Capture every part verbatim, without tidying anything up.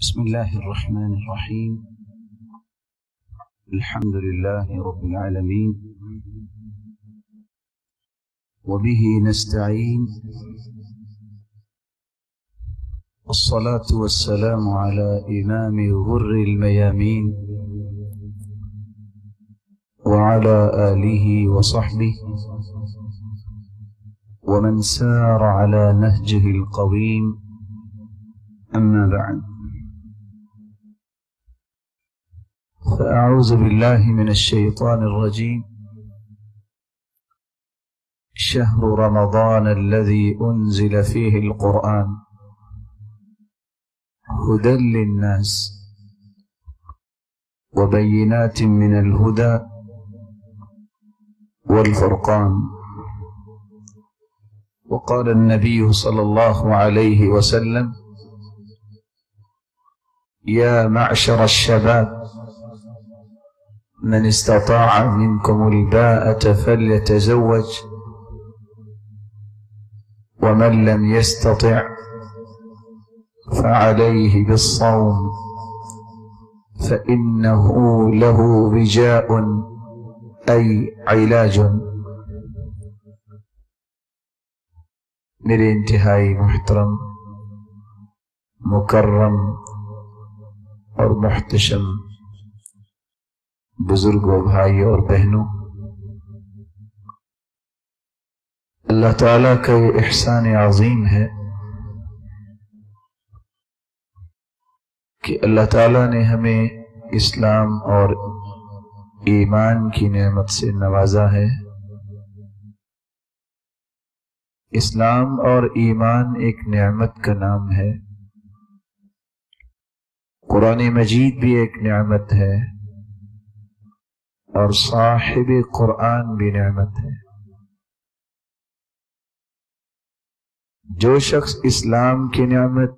بسم الله الرحمن الرحيم. الحمد لله رب العالمين، وبه نستعين، والصلاة والسلام على إمام غر الميامين وعلى آله وصحبه ومن سار على نهجه القويم، أما بعد، فأعوذ بالله من الشيطان الرجيم. شهر رمضان الذي أنزل فيه القرآن هدى للناس وبينات من الهدى والفرقان. وقال النبي صلى الله عليه وسلم: يا معشر الشباب، من استطاع منكم الباءة فليتزوج، ومن لم يستطع فعليه بالصوم، فإنه له وجاء أي علاج. میرے انتہائی محترم، مکرم اور محتشم بزرگوں، بھائیوں اور بہنوں، اللہ تعالیٰ کا یہ احسان عظیم ہے کہ اللہ تعالیٰ نے ہمیں اسلام اور ایمان کی نعمت سے نوازا ہے۔ اسلام اور ایمان ایک نعمت کا نام ہے، قرآن مجید بھی ایک نعمت ہے، اور صاحب قرآن بھی نعمت ہے۔ جو شخص اسلام کی نعمت،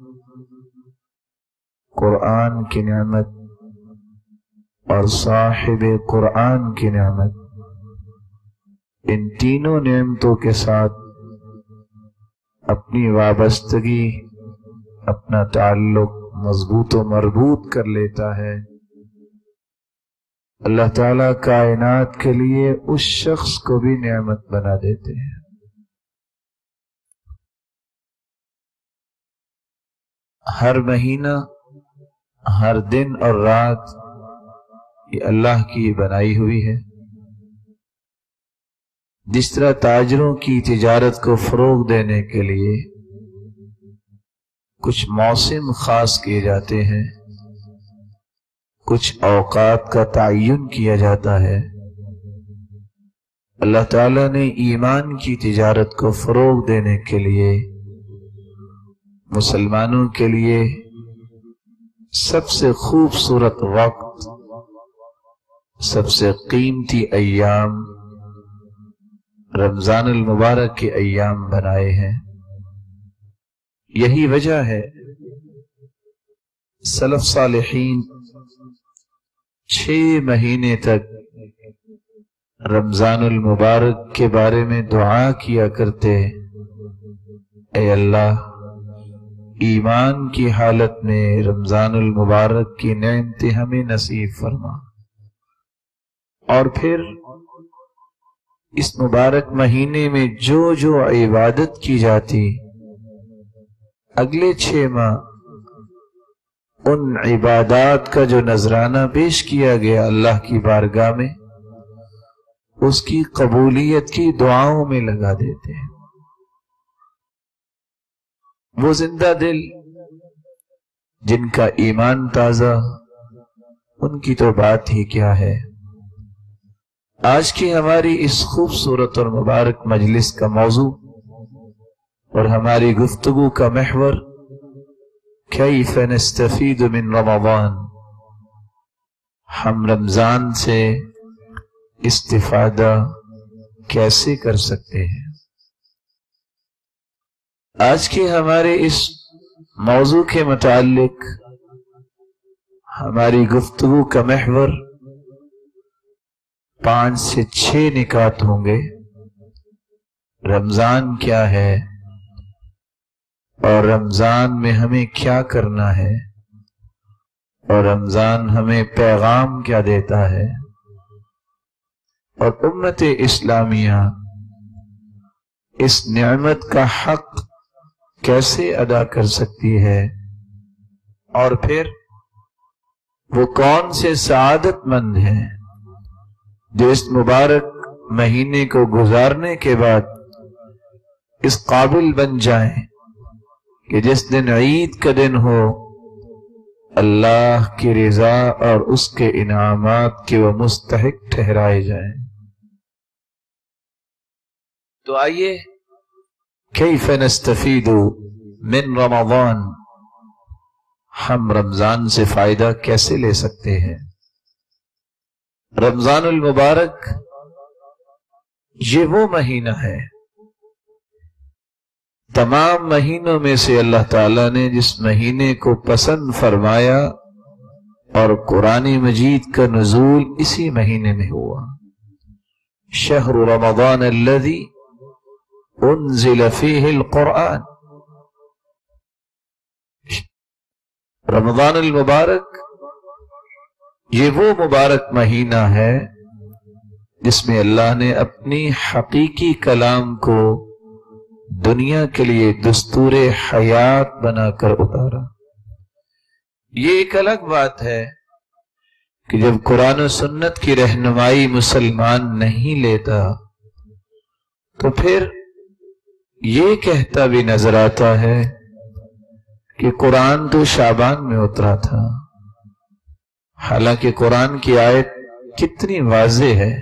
قرآن کی نعمت اور صاحب قرآن کی نعمت، ان تینوں نعمتوں کے ساتھ اپنی وابستگی، اپنا تعلق مضبوط و مربوط کر لیتا ہے، اللہ تعالیٰ کائنات کے لیے اس شخص کو بھی نعمت بنا دیتے ہیں۔ ہر مہینہ، ہر دن اور رات یہ اللہ کی بنائی ہوئی ہے۔ جس طرح تاجروں کی تجارت کو فروغ دینے کے لیے کچھ موسم خاص کیے جاتے ہیں، کچھ اوقات کا تعین کیا جاتا ہے، اللہ تعالیٰ نے ایمان کی تجارت کو فروغ دینے کے لیے مسلمانوں کے لیے سب سے خوبصورت وقت، سب سے قیمتی ایام رمضان المبارک کے ایام بنائے ہیں۔ یہی وجہ ہے سلف صالحین چھ مہینے تک رمضان المبارک کے بارے میں دعا کیا کرتے: اے اللہ، ایمان کی حالت میں رمضان المبارک کی نعمتیں ہمیں نصیب فرما، اور پھر اس مبارک مہینے میں جو جو عبادت کی جاتی، اگلے چھ ماہ ان عبادات کا جو نذرانہ پیش کیا گیا اللہ کی بارگاہ میں، اس کی قبولیت کی دعاؤں میں لگا دیتے ہیں۔ وہ زندہ دل جن کا ایمان تازہ، ان کی تو بات ہی کیا ہے۔ آج کی ہماری اس خوبصورت اور مبارک مجلس کا موضوع اور ہماری گفتگو کا محور کیف نستفید من رمضان، ہم رمضان سے استفادہ کیسے کر سکتے ہیں۔ آج کے ہمارے اس موضوع کے متعلق ہماری گفتگو کا محور پانچ سے چھ نکات ہوں گے۔ رمضان کیا ہے اور رمضان میں ہمیں کیا کرنا ہے، اور رمضان ہمیں پیغام کیا دیتا ہے، اور امت اسلامیہ اس نعمت کا حق کیسے ادا کر سکتی ہے، اور پھر وہ کون سے سعادت مند ہیں جو اس مبارک مہینے کو گزارنے کے بعد اس قابل بن جائیں کہ جس دن عید کا دن ہو اللہ کی رضا اور اس کے انعامات کے وہ مستحق ٹھہرائے جائیں۔ تو آئیے کیف نستفید من رمضان، ہم رمضان سے فائدہ کیسے لے سکتے ہیں۔ رمضان المبارک یہ وہ مہینہ ہے تمام مہینوں میں سے اللہ تعالیٰ نے جس مہینے کو پسند فرمایا، اور قرآن مجید کا نزول اسی مہینے میں ہوا۔ شہر رمضان الذی انزل فیہ القرآن، رمضان المبارک یہ وہ مبارک مہینہ ہے جس میں اللہ نے اپنی حقیقی کلام کو دنیا کے لیے دستور حیات بنا کر اتارا۔ یہ ایک الگ بات ہے کہ جب قرآن و سنت کی رہنمائی مسلمان نہیں لیتا تو پھر یہ کہتا بھی نظر آتا ہے کہ قرآن تو شعبان میں اترا تھا، حالانکہ قرآن کی آیت کتنی واضح ہے۔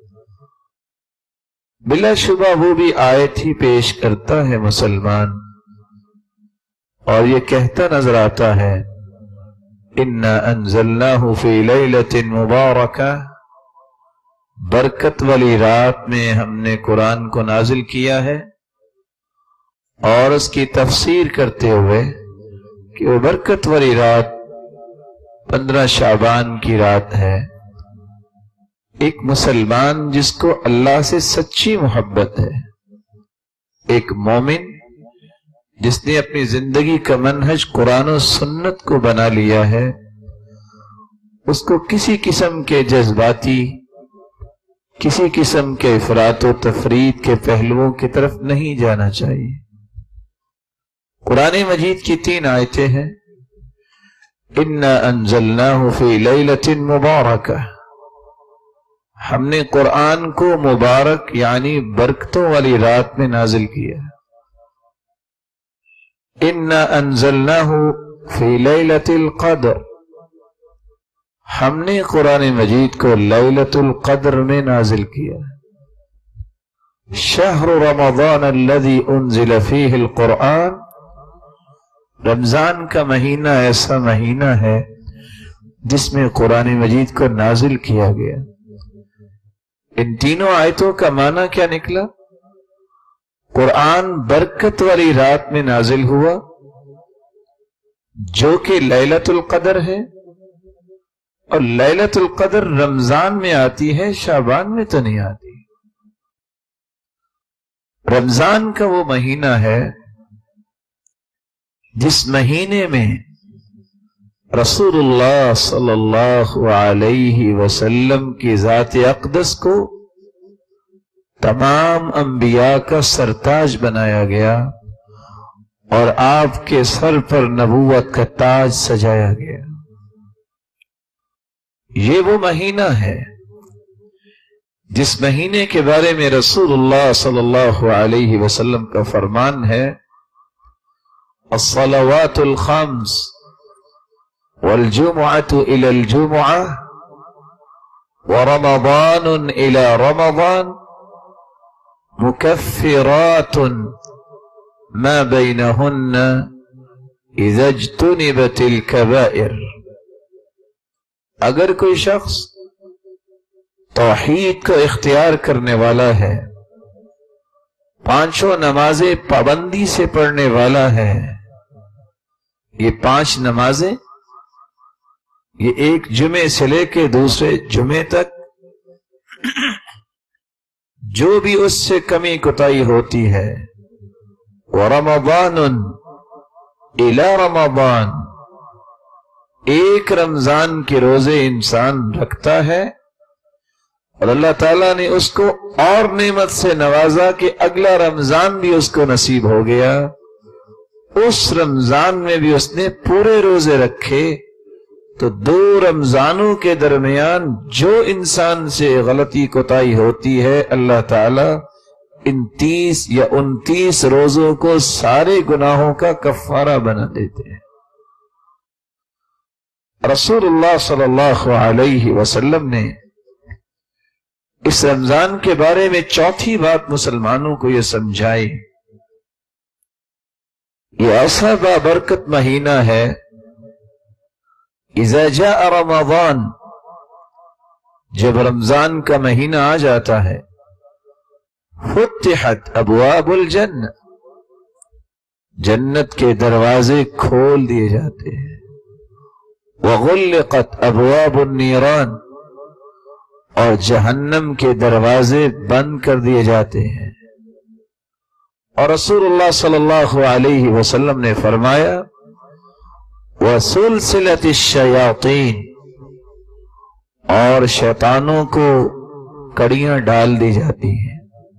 بلا شبہ وہ بھی آیت ہی پیش کرتا ہے مسلمان، اور یہ کہتا نظر آتا ہے اِنَّا أَنزَلْنَاهُ فِي لَيْلَةٍ مُبَارَكَةٍ، برکت والی رات میں ہم نے قرآن کو نازل کیا ہے، اور اس کی تفسیر کرتے ہوئے کہ وہ برکت والی رات پندرہ شعبان کی رات ہے۔ ایک مسلمان جس کو اللہ سے سچی محبت ہے، ایک مومن جس نے اپنی زندگی کا منہج قرآن و سنت کو بنا لیا ہے، اس کو کسی قسم کے جذباتی، کسی قسم کے افراط و تفرید کے پہلوؤں کی طرف نہیں جانا چاہیے۔ قرآن مجید کی تین آیتیں ہیں، اِنَّا أَنزَلْنَاهُ فِي لَيْلَةٍ مُبَارَكَةٍ، ہم نے قرآن کو مبارک یعنی برکتوں والی رات میں نازل کیا۔ اِنَّا أَنزَلْنَاهُ فِي لَيْلَةِ الْقَدْرِ، ہم نے قرآن مجید کو لیلۃ القدر میں نازل کیا۔ شہر رمضان الذی انزل فیہ القرآن، رمضان کا مہینہ ایسا مہینہ ہے جس میں قرآن مجید کو نازل کیا گیا۔ ان تینوں آیتوں کا معنی کیا نکلا؟ قرآن برکت والی رات میں نازل ہوا جو کہ لیلۃ القدر ہے، اور لیلۃ القدر رمضان میں آتی ہے، شعبان میں تو نہیں آتی۔ رمضان کا وہ مہینہ ہے جس مہینے میں رسول اللہ صلی اللہ علیہ وسلم کی ذات اقدس کو تمام انبیاء کا سرتاج بنایا گیا، اور آپ کے سر پر نبوت کا تاج سجایا گیا۔ یہ وہ مہینہ ہے جس مہینے کے بارے میں رسول اللہ صلی اللہ علیہ وسلم کا فرمان ہے، الصلوات الخمس والجمعة إلى الجمعة ورمضان إلى رمضان مكفرات ما بينهن إذا اجتنبت الكبائر۔ اگر کوئی شخص توحید کو اختیار کرنے والا ہے، پانچوں نمازیں پابندی سے پڑھنے والا ہے، یہ پانچ نمازیں یہ ایک جمعے سے لے کے دوسرے جمعے تک جو بھی اس سے کمی کوتاہی ہوتی ہے، وَرَمَضَانٌ إِلَى رَمَضَان، ایک رمضان کے روزے انسان رکھتا ہے اور اللہ تعالیٰ نے اس کو اور نعمت سے نوازا کہ اگلا رمضان بھی اس کو نصیب ہو گیا، اس رمضان میں بھی اس نے پورے روزے رکھے، تو دو رمضانوں کے درمیان جو انسان سے غلطی کوتاہی ہوتی ہے اللہ تعالیٰ ان تیس یا انتیس روزوں کو سارے گناہوں کا کفارہ بنا دیتے ہیں۔ رسول اللہ صلی اللہ علیہ وسلم نے اس رمضان کے بارے میں چوتھی بات مسلمانوں کو یہ سمجھائی، یہ ایسا بابرکت مہینہ ہے، اذا جاء رمضان، جب رمضان کا مہینہ آ جاتا ہے، فتحت ابواب الجنہ، جنت کے دروازے کھول دیے جاتے ہیں، وغلقت ابواب النیران، اور جہنم کے دروازے بند کر دیے جاتے ہیں۔ اور رسول اللہ صلی اللہ علیہ وسلم نے فرمایا وَسُلْسِلَةِ الشَّيَاطِينِ، اور شیطانوں کو کڑیاں ڈال دی جاتی ہیں۔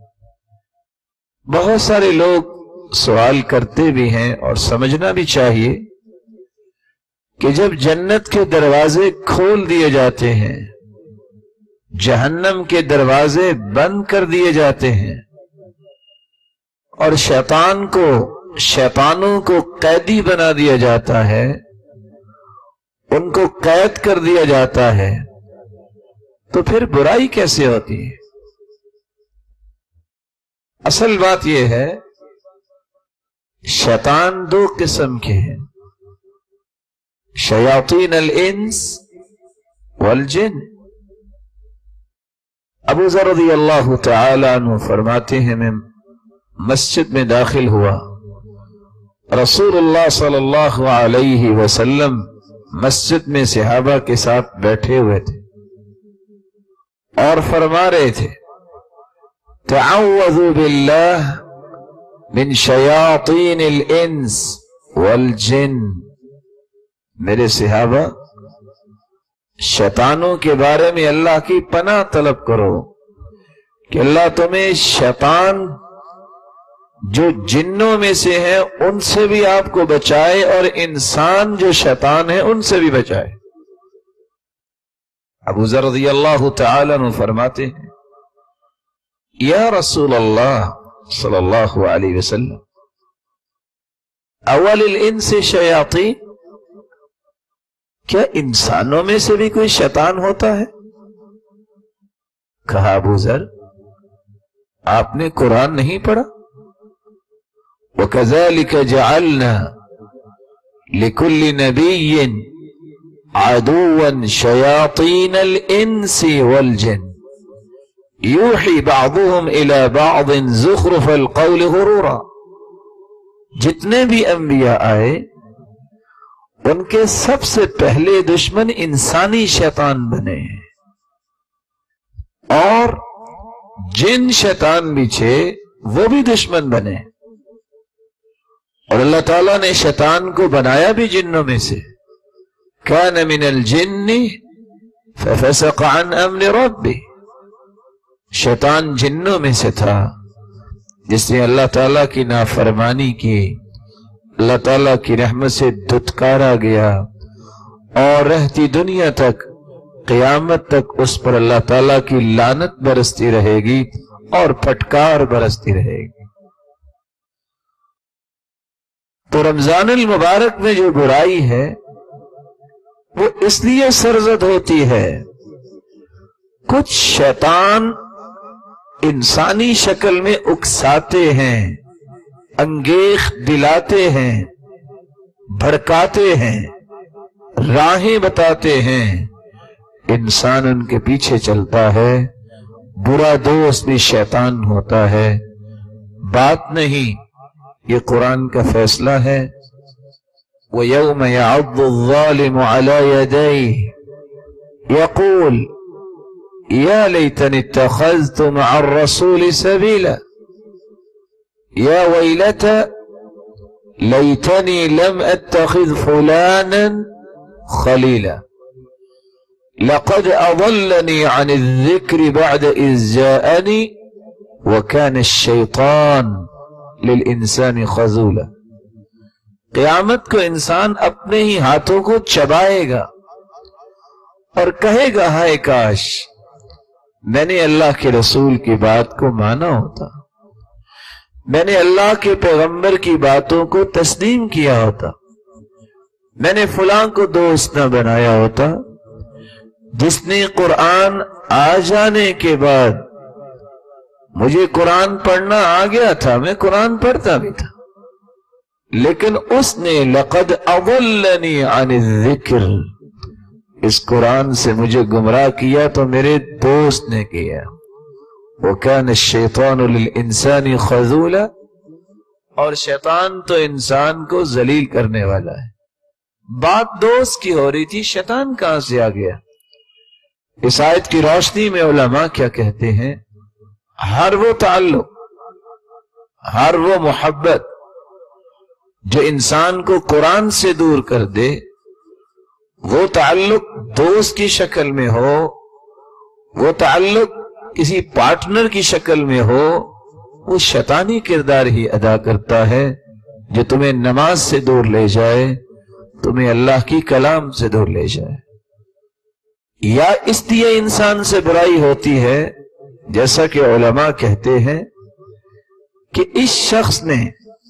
بہت سارے لوگ سوال کرتے بھی ہیں اور سمجھنا بھی چاہیے کہ جب جنت کے دروازے کھول دیے جاتے ہیں، جہنم کے دروازے بند کر دیے جاتے ہیں، اور شیطان کو شیطانوں کو قیدی بنا دیا جاتا ہے، ان کو قید کر دیا جاتا ہے، تو پھر برائی کیسے ہوتی ہے؟ اصل بات یہ ہے شیطان دو قسم کے ہیں، شیاطین الانس والجن۔ ابو ذر رضی اللہ تعالی عنہ فرماتے ہیں میں مسجد میں داخل ہوا، رسول اللہ صلی اللہ علیہ وسلم مسجد میں صحابہ کے ساتھ بیٹھے ہوئے تھے اور فرما رہے تھے تعوذوا باللہ من شیاطین الانس والجن، میرے صحابہ شیطانوں کے بارے میں اللہ کی پناہ طلب کرو کہ اللہ تمہیں شیطان جو جنوں میں سے ہیں ان سے بھی آپ کو بچائے اور انسان جو شیطان ہیں ان سے بھی بچائے۔ ابو ذر رضی اللہ تعالی عنہ فرماتے ہیں یا رسول اللہ صلی اللہ علیہ وسلم اول الانس شیاطین، کیا انسانوں میں سے بھی کوئی شیطان ہوتا ہے؟ کہا ابو ذر آپ نے قرآن نہیں پڑھا؟ وَكَذَلِكَ جَعَلْنَا لِكُلِّ نَبِيٍّ عَدُوًّا شَيَاطِينَ الْإِنسِ وَالْجِنِّ يُوحِي بَعْضُهُمْ إِلَى بَعْضٍ زُخْرُفَ الْقَوْلِ غُرُورًا۔ جتنے بھی انبیاء آئے ان کے سب سے پہلے دشمن انسانی شیطان بنے ہیں، اور جن شیطان بھی تھے وہ بھی دشمن بنے، اور اللہ تعالیٰ نے شیطان کو بنایا بھی جنوں میں سے، کان من الجن ففسق عن امر ربہ، شیطان جنوں میں سے تھا جس نے اللہ تعالیٰ کی نافرمانی کی، اللہ تعالیٰ کی رحمت سے دھتکارا گیا، اور رہتی دنیا تک قیامت تک اس پر اللہ تعالیٰ کی لعنت برستی رہے گی اور پھٹکار برستی رہے گی۔ تو رمضان المبارک میں جو برائی ہے وہ اس لیے سرزد ہوتی ہے، کچھ شیطان انسانی شکل میں اکساتے ہیں، انگیخت دلاتے ہیں، بھڑکاتے ہیں، راہیں بتاتے ہیں، انسان ان کے پیچھے چلتا ہے، برا دوست بھی شیطان ہوتا ہے۔ بات نہیں، یہ قرآن کا فیصلہ ہے۔ وَيَوْمَ يَعَضُّ الظَّالِمُ عَلَى يَدَيْهِ يَقُولُ يَا لَيْتَنِ اتَّخَذْتُ مَعَ الرَّسُولِ سَبِيلًا يَا وَيْلَتَى لَيْتَنِي لَمْ أَتَّخِذْ فُلَانًا خليلا لقد أضلني عن الذكر بعد إذ جاءني وكان الشيطان للإنسان خذولا. قیامت کو انسان اپنے ہی ہاتھوں کو چبائے گا اور کہے گا ہائے کاش میں نے اللہ کے رسول کی بات کو مانا ہوتا، میں نے اللہ کے پیغمبر کی باتوں کو تسلیم کیا ہوتا، میں نے فلاں کو دوست نہ بنایا ہوتا. جس نے قرآن آ جانے کے بعد، مجھے قرآن پڑھنا آ گیا تھا، میں قرآن پڑھتا بھی تھا، لیکن اس نے لقد اضلنی عن الذکر، اس قرآن سے مجھے گمراہ کیا تو میرے دوست نے کیا. وَكَانَ الشَّيْطَانُ لِلْإِنسَانِ خَذُولًا، اور شیطان تو انسان کو ذلیل کرنے والا ہے. بات دوست کی ہو رہی تھی، شیطان کہاں سے آ گیا؟ اس آیت کی روشنی میں علماء کیا کہتے ہیں؟ ہر وہ تعلق، ہر وہ محبت جو انسان کو قرآن سے دور کر دے، وہ تعلق دوست کی شکل میں ہو، وہ تعلق کسی پارٹنر کی شکل میں ہو، وہ شیطانی کردار ہی ادا کرتا ہے جو تمہیں نماز سے دور لے جائے، تمہیں اللہ کی کلام سے دور لے جائے. یا اس لیے انسان سے برائی ہوتی ہے، جیسا کہ علماء کہتے ہیں کہ اس شخص نے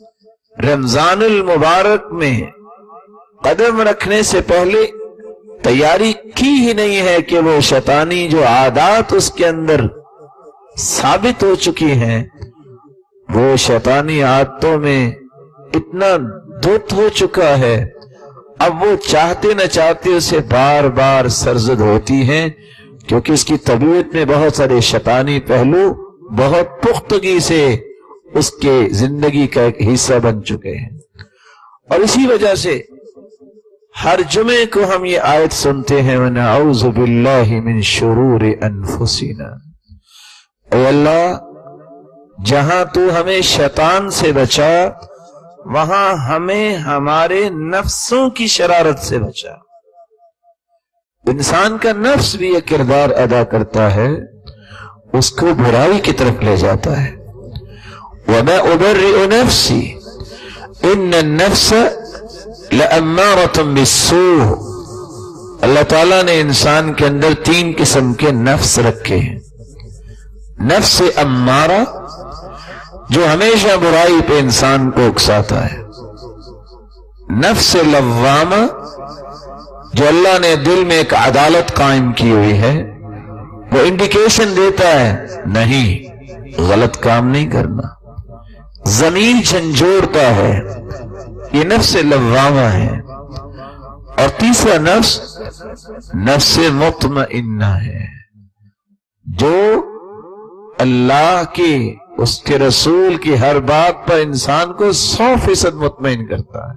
رمضان المبارک میں قدم رکھنے سے پہلے تیاری کی ہی نہیں ہے کہ وہ شیطانی جو عادات اس کے اندر ثابت ہو چکی ہیں، وہ شیطانی عادتوں میں اتنا دھت ہو چکا ہے، اب وہ چاہتے نہ چاہتے اسے بار بار سرزد ہوتی ہیں، کیونکہ اس کی طبیعت میں بہت سارے شیطانی پہلو بہت پختگی سے اس کے زندگی کا ایک حصہ بن چکے ہیں. اور اسی وجہ سے ہر جمعے کو ہم یہ آیت سنتے ہیں وَنَعُوذُ بِاللَّهِ مِن شُرُورِ أَنفُسِنَا، اے اللہ جہاں تو ہمیں شیطان سے بچا، وہاں ہمیں ہمارے نفسوں کی شرارت سے بچا. انسان کا نفس بھی یہ کردار ادا کرتا ہے، اس کو برائی کی طرف لے جاتا ہے. وَمَا أُبَرِّئُ نَفْسِي إِنَّ النَّفْسَ لَأَمَّارَةٌ بِالسُّوءِ. اللہ تعالیٰ نے انسان کے اندر تین قسم کے نفس رکھے ہیں. نفس امارہ جو ہمیشہ برائی پہ انسان کو اکساتا ہے، نفس لوامہ جو اللہ نے دل میں ایک عدالت قائم کی ہوئی ہے، وہ انڈیکیشن دیتا ہے نہیں غلط کام نہیں کرنا، ضمیر جھنجھوڑتا ہے، یہ نفس لوامہ ہے. اور تیسرا نفس نفس مطمئنہ ہے، جو اللہ کی اس کے رسول کی ہر بات پر انسان کو سو فیصد مطمئن کرتا ہے.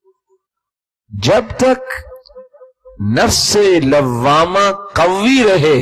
جب تک نفس لوامہ قوی رہے،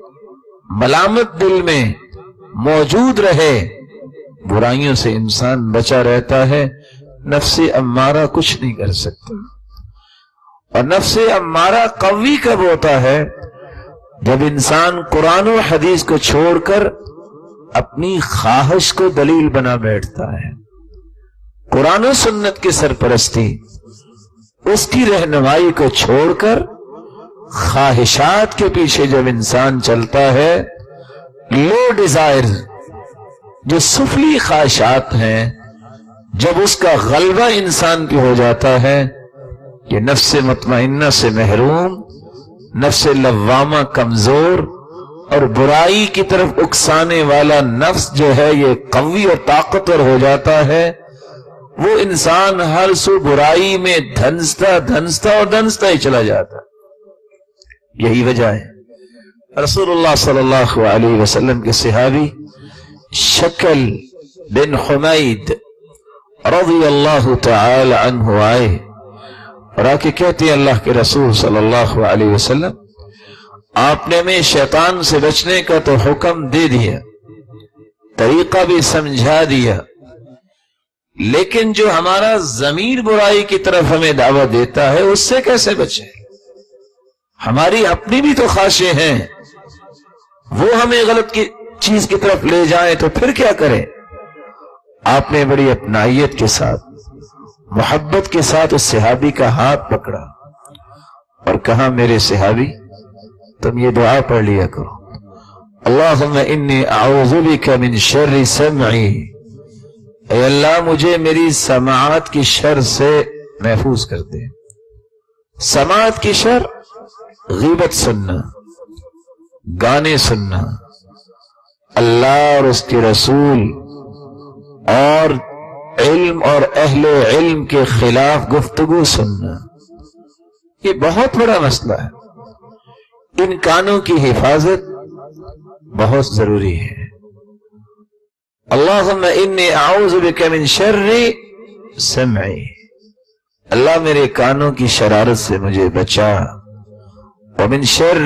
ملامت دل میں موجود رہے، برائیوں سے انسان بچا رہتا ہے. نفس امارہ کچھ نہیں کر سکتا. اور نفس امارہ قوی کب ہوتا ہے؟ جب انسان قرآن و حدیث کو چھوڑ کر اپنی خواہش کو دلیل بنا بیٹھتا ہے. قرآن و سنت کی سرپرستی، اس کی رہنمائی کو چھوڑ کر خواہشات کے پیچھے جب انسان چلتا ہے، لو ڈیزائر جو سفلی خواہشات ہیں، جب اس کا غلبہ انسان پہ ہو جاتا ہے، یہ نفس مطمئنہ سے محروم، نفس لوامہ کمزور اور برائی کی طرف اکسانے والا نفس جو ہے یہ قوی اور طاقتور ہو جاتا ہے. وہ انسان ہر سو برائی میں دھنستا دھنستا اور دھنستا ہی چلا جاتا. یہی وجہ ہے رسول اللہ صلی اللہ علیہ وسلم کے صحابی شکل بن حمید رضی اللہ تعالی عنہ آئے اور آ کے کہتے ہیں اللہ کے رسول صلی اللہ علیہ وسلم، آپ نے ہمیں شیطان سے بچنے کا تو حکم دے دیا، طریقہ بھی سمجھا دیا، لیکن جو ہمارا ضمیر برائی کی طرف ہمیں دعوت دیتا ہے اس سے کیسے بچے؟ ہماری اپنی بھی تو خواہشیں ہیں، وہ ہمیں غلط کی چیز کی طرف لے جائیں تو پھر کیا کریں؟ آپ نے بڑی اپنائیت کے ساتھ، محبت کے ساتھ اس صحابی کا ہاتھ پکڑا اور کہا میرے صحابی تم یہ دعا پڑھ لیا کرو، اللہم انی اعوذ بک من شر سمعی، اے اللہ مجھے میری سماعت کی شر سے محفوظ کر دے۔ سماعت کی شر، غیبت سننا، گانے سننا، اللہ اور اس کے رسول اور علم اور اہل علم کے خلاف گفتگو سننا، یہ بہت بڑا مسئلہ ہے۔ ان کانوں کی حفاظت بہت ضروری ہے۔ اللہم انی اعوذ بک من شر سمعی، اللہ میرے کانوں کی شرارت سے مجھے بچا، ومن شر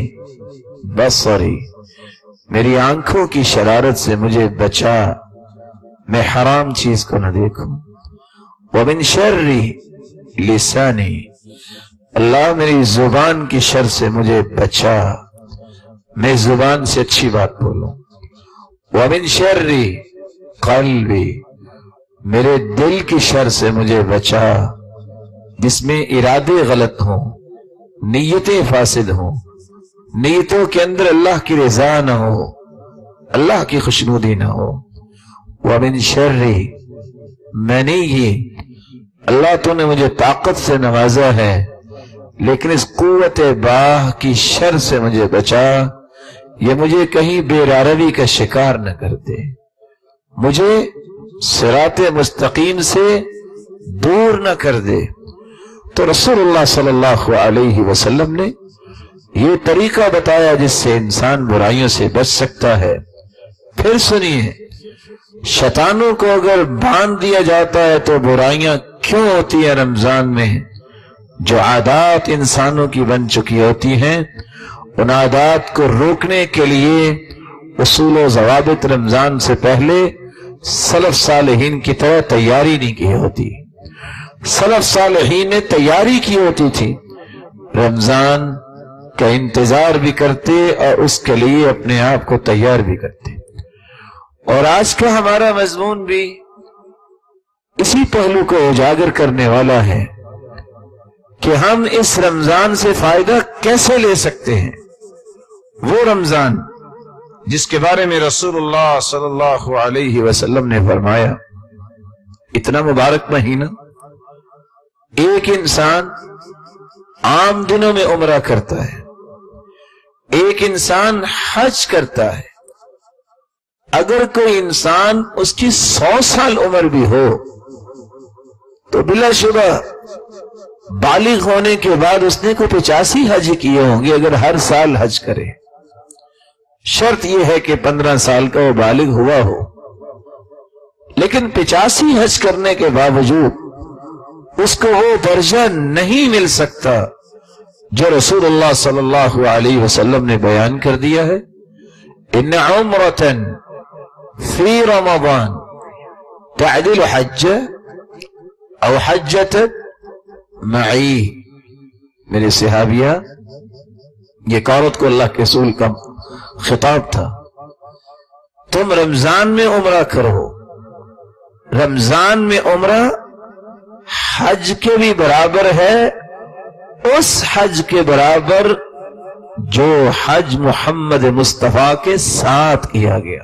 بصری، میری آنکھوں کی شرارت سے مجھے بچا، میں حرام چیز کو نہ دیکھوں، ومن شر لسانی، اللہ میری زبان کی شر سے مجھے بچا، میں زبان سے اچھی بات بولوں، ومن شر قلبی، میرے دل کی شر سے مجھے بچا، جس میں ارادے غلط ہوں، نیتیں فاسد ہوں، نیتوں کے اندر اللہ کی رضا نہ ہو، اللہ کی خوشنودی نہ ہو، ومن شر منی، اللہ تو نے مجھے طاقت سے نوازا ہے لیکن اس قوت باہ کی شر سے مجھے بچا، یہ مجھے کہیں بے راروی کا شکار نہ کر دے، مجھے صراط مستقیم سے دور نہ کر دے۔ تو رسول اللہ صلی اللہ علیہ وسلم نے یہ طریقہ بتایا جس سے انسان برائیوں سے بچ سکتا ہے۔ پھر سنیے، شیطانوں کو اگر باندھ دیا جاتا ہے تو برائیاں کیوں ہوتی ہیں؟ رمضان میں جو عادات انسانوں کی بن چکی ہوتی ہیں، ان عادات کو روکنے کے لیے اصول و ضوابط رمضان سے پہلے سلف صالحین کی طرح تیاری نہیں کی ہوتی۔ سلف صالحین نے تیاری کی ہوتی تھی، رمضان کا انتظار بھی کرتے اور اس کے لیے اپنے آپ کو تیار بھی کرتے۔ اور آج کا ہمارا مضمون بھی اسی پہلو کو اجاگر کرنے والا ہے کہ ہم اس رمضان سے فائدہ کیسے لے سکتے ہیں۔ وہ رمضان جس کے بارے میں رسول اللہ صلی اللہ علیہ وسلم نے فرمایا، اتنا مبارک مہینہ، ایک انسان عام دنوں میں عمرہ کرتا ہے، ایک انسان حج کرتا ہے، اگر کوئی انسان اس کی سو سال عمر بھی ہو تو بلا شبہ بالغ ہونے کے بعد اس نے کوئی پچاسی حج کیے ہوں گے اگر ہر سال حج کرے۔ شرط یہ ہے کہ پندرہ سال کا وہ بالغ ہوا ہو، لیکن پچاسی حج کرنے کے باوجود اس کو وہ درجہ نہیں مل سکتا جو رسول اللہ صلی اللہ علیہ وسلم نے بیان کر دیا ہے۔ ان عمرۃ فی رمضان تعدل حج او حجۃ معی، میرے صحابیہ، یہ ایک عورت کو اللہ کے رسول کا خطاب تھا، تم رمضان میں عمرہ کرو، رمضان میں عمرہ حج کے بھی برابر ہے، اس حج کے برابر جو حج محمد مصطفیٰ کے ساتھ کیا گیا۔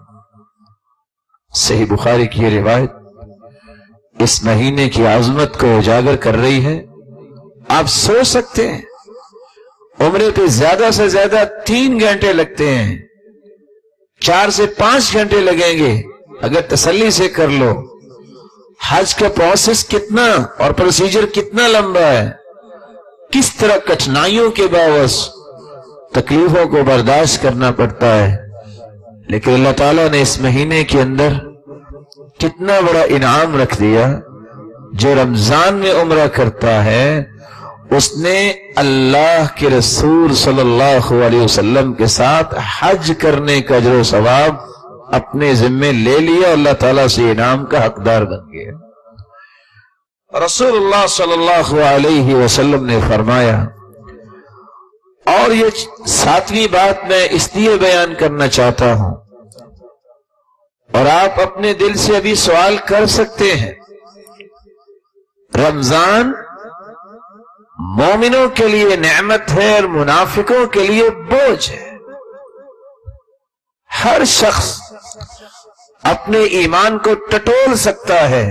صحیح بخاری کی یہ روایت اس مہینے کی عظمت کو اجاگر کر رہی ہے۔ آپ سوچ سکتے ہیں عمرے پہ زیادہ سے زیادہ تین گھنٹے لگتے ہیں، چار سے پانچ گھنٹے لگیں گے اگر تسلی سے کر لو۔ حج کا پروسیس کتنا اور پروسیجر کتنا لمبا ہے، کس طرح کٹھنائیوں کے باوجود تکلیفوں کو برداشت کرنا پڑتا ہے، لیکن اللہ تعالیٰ نے اس مہینے کے اندر کتنا بڑا انعام رکھ دیا۔ جو رمضان میں عمرہ کرتا ہے اس نے اللہ کے رسول صلی اللہ علیہ وسلم کے ساتھ حج کرنے کا اجر و ثواب اپنے ذمے لے لیا، اللہ تعالیٰ سے انعام کا حقدار بن گیا۔ رسول اللہ صلی اللہ علیہ وسلم نے فرمایا، اور یہ ساتویں بات میں اس لیے بیان کرنا چاہتا ہوں، اور آپ اپنے دل سے ابھی سوال کر سکتے ہیں، رمضان مومنوں کے لیے نعمت ہے اور منافقوں کے لیے بوجھ ہے۔ ہر شخص اپنے ایمان کو ٹٹول سکتا ہے۔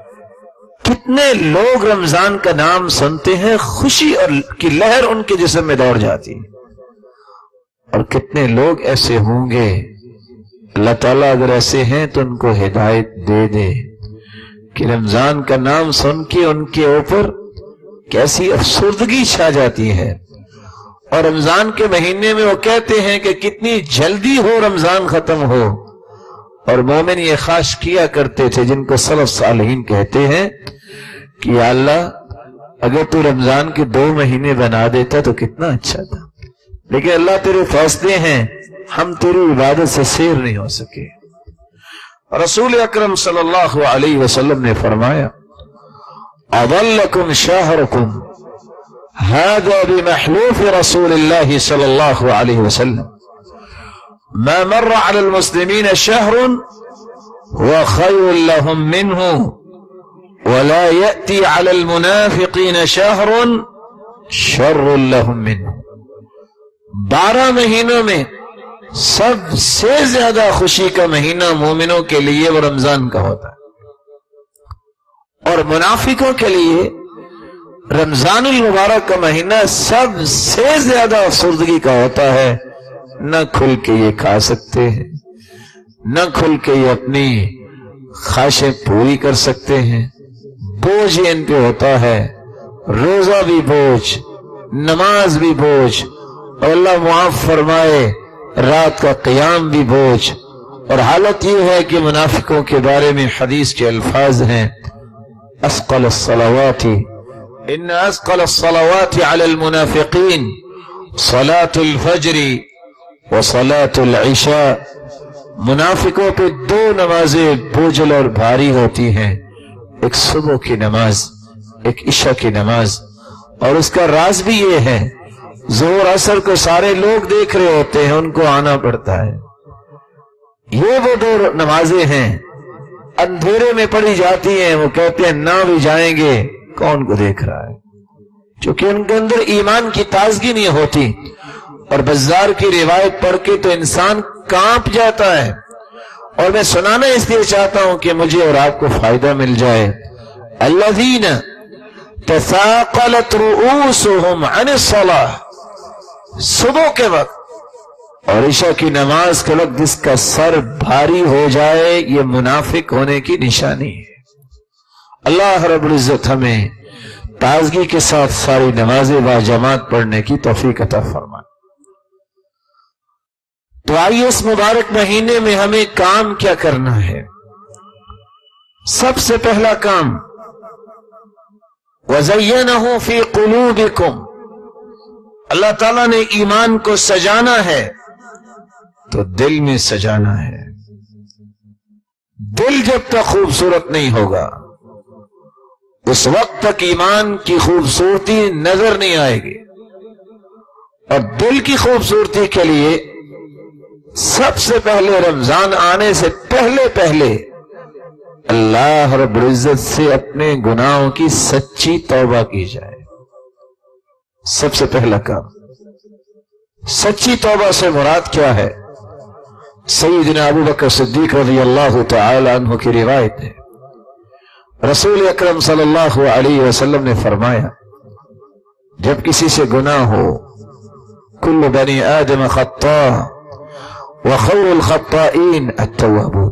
کتنے لوگ رمضان کا نام سنتے ہیں، خوشی اور کی لہر ان کے جسم میں دوڑ جاتی ہے، اور کتنے لوگ ایسے ہوں گے، اللہ تعالیٰ اگر ایسے ہیں تو ان کو ہدایت دے دے کہ رمضان کا نام سن کے ان کے اوپر کیسی افسردگی چھا جاتی ہے، اور رمضان کے مہینے میں وہ کہتے ہیں کہ کتنی جلدی ہو رمضان ختم ہو۔ اور مومن یہ خواہش کیا کرتے تھے، جن کو سلف صالحین کہتے ہیں کہ یا اللہ اگر تو رمضان کے دو مہینے بنا دیتا تو کتنا اچھا تھا، لیکن اللہ تیرے فیصلے ہیں، ہم تیری عبادت سے سیر نہیں ہو سکے۔ رسول اکرم صلی اللہ علیہ وسلم نے فرمایا، اضلکم شہرکم هذا بمحلوف رسول الله صلى الله عليه وسلم ما مر على المسلمين شهر هو خير لهم منه ولا يأتي على المنافقين شهر شر لهم منه۔ بارہ مہینوں میں سب سے زیادہ خوشی کا مہینہ مومنوں کے لیے وہ رمضان کا ہوتا ہے، اور منافقوں کے لیے رمضان المبارک کا مہینہ سب سے زیادہ افسردگی کا ہوتا ہے۔ نہ کھل کے یہ کھا سکتے ہیں، نہ کھل کے یہ اپنی خواہشیں پوری کر سکتے ہیں، بوجھ ان پہ ہوتا ہے، روزہ بھی بوجھ، نماز بھی بوجھ، اور اللہ معاف فرمائے رات کا قیام بھی بوجھ۔ اور حالت یہ ہے کہ منافقوں کے بارے میں حدیث کے الفاظ ہیں، اثقل الصلوات ان اثقل الصلوات على المنافقين صلاة الفجر وصلاة العشاء۔ منافقوں پہ دو نمازیں بوجھل اور بھاری ہوتی ہیں، ایک صبح کی نماز، ایک عشاء کی نماز۔ اور اس کا راز بھی یہ ہے، ظہر عصر کو سارے لوگ دیکھ رہے ہوتے ہیں، ان کو آنا پڑتا ہے۔ یہ وہ دو نمازیں ہیں، اندھیرے میں پڑھی جاتی ہیں، وہ کہتے ہیں نہ بھی جائیں گے، کون کو دیکھ رہا ہے، چونکہ ان کے اندر ایمان کی تازگی نہیں ہوتی۔ اور بزار کی روایت پڑھ کے تو انسان کانپ جاتا ہے۔ اور میں سنانا اس لیے چاہتا ہوں کہ مجھے اور آپ کو فائدہ مل جائے۔ الذین تثاقلت رؤوسهم عن الصلاة، صبح کے وقت اور عشاء کی نماز کے وقت جس کا سر بھاری ہو جائے، یہ منافق ہونے کی نشانی ہے۔ اللہ رب العزت ہمیں تازگی کے ساتھ ساری نمازیں با جماعت پڑھنے کی توفیق عطا فرمائے۔ تو آئیے اس مبارک مہینے میں ہمیں کام کیا کرنا ہے۔ سب سے پہلا کام، وَزَيَّنَهُ فِي قُلُوبِكُمْ، اللہ تعالیٰ نے ایمان کو سجانا ہے تو دل میں سجانا ہے۔ دل جب تک خوبصورت نہیں ہوگا اس وقت تک ایمان کی خوبصورتی نظر نہیں آئے گی۔ اور دل کی خوبصورتی کے لیے سب سے پہلے رمضان آنے سے پہلے پہلے اللہ رب العزت سے اپنے گناہوں کی سچی توبہ کی جائے۔ سب سے پہلا کام، سچی توبہ سے مراد کیا ہے؟ سیدنا ابو بکر صدیق رضی اللہ تعالی عنہ کی روایت ہے، رسول اکرم صلی اللہ علیہ وسلم نے فرمایا، جب کسی سے گناہ ہو، کل بنی آدم خطاء وخیر الخطائین التوابون،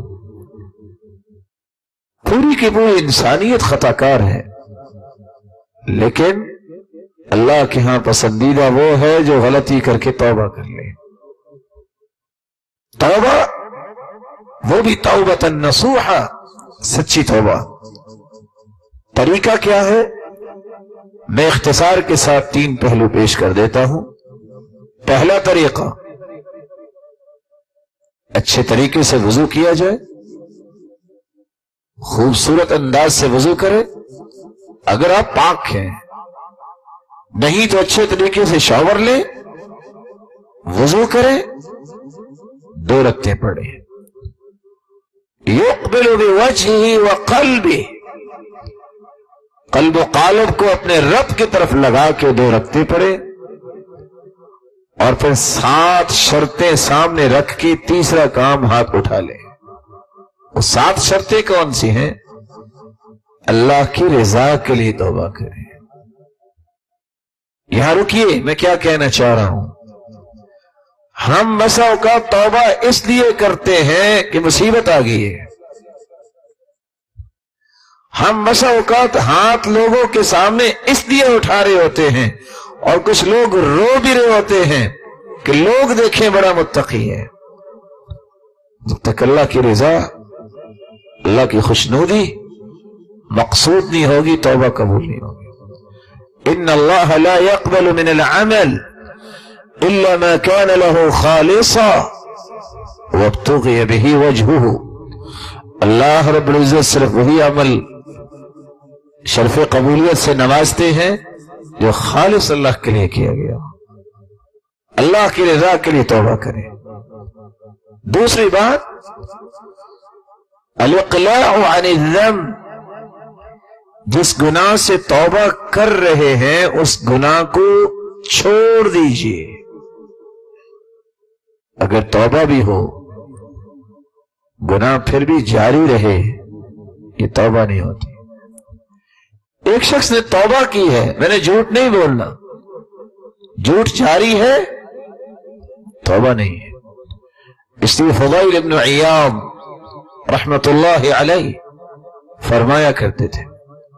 پوری کی پوری انسانیت خطا کار ہے، لیکن اللہ کے ہاں پسندیدہ وہ ہے جو غلطی کر کے توبہ کر لے۔ توبہ وہ بھی توبۃ نصوحہ، سچی توبہ۔ طریقہ کیا ہے؟ میں اختصار کے ساتھ تین پہلو پیش کر دیتا ہوں۔ پہلا طریقہ، اچھے طریقے سے وضو کیا جائے، خوبصورت انداز سے وضو کرے۔ اگر آپ پاک ہیں، نہیں تو اچھے طریقے سے شاور لیں، وضو کرے، دو رکعتیں پڑھے، یقبل بوجہہ وقلبہ، قلب و قالب کو اپنے رب کی طرف لگا کے دو رکعتیں پڑھے، اور پھر سات شرطیں سامنے رکھ کے تیسرا کام ہاتھ اٹھا لے۔ وہ سات شرطیں کون سی ہیں؟ اللہ کی رضا کے لیے توبہ کریں۔ یہاں رکیے، میں کیا کہنا چاہ رہا ہوں، ہم بسا اوقات توبہ اس لیے کرتے ہیں کہ مصیبت آ گئی ہے، ہم بسا اوقات ہاتھ لوگوں کے سامنے اس لیے اٹھا رہے ہوتے ہیں، اور کچھ لوگ رو بھی رہے ہوتے ہیں کہ لوگ دیکھیں بڑا متقی ہے۔ جب تک اللہ کی رضا، اللہ کی خوشنودی مقصود نہیں ہوگی، توبہ قبول نہیں ہوگی۔ ان اللہ لا يقبل من العمل الا ما كان له خالصا وابتغي به وجهه، اللہ رب العزت صرف وہی عمل شرف قبولیت سے نوازتے ہیں جو خالص اللہ کے لیے کیا گیا، اللہ کی رضا کے لیے توبہ کریں۔ دوسری بات، الاقلاع عن الذنب، جس گناہ سے توبہ کر رہے ہیں اس گناہ کو چھوڑ دیجئے۔ اگر توبہ بھی ہو، گناہ پھر بھی جاری رہے، یہ توبہ نہیں ہوتی۔ ایک شخص نے توبہ کی ہے، میں نے جھوٹ نہیں بولنا، جھوٹ جاری ہے، توبہ نہیں ہے۔ اس لیے فضیل ابن عیاض رحمت اللہ علیہ فرمایا کرتے تھے،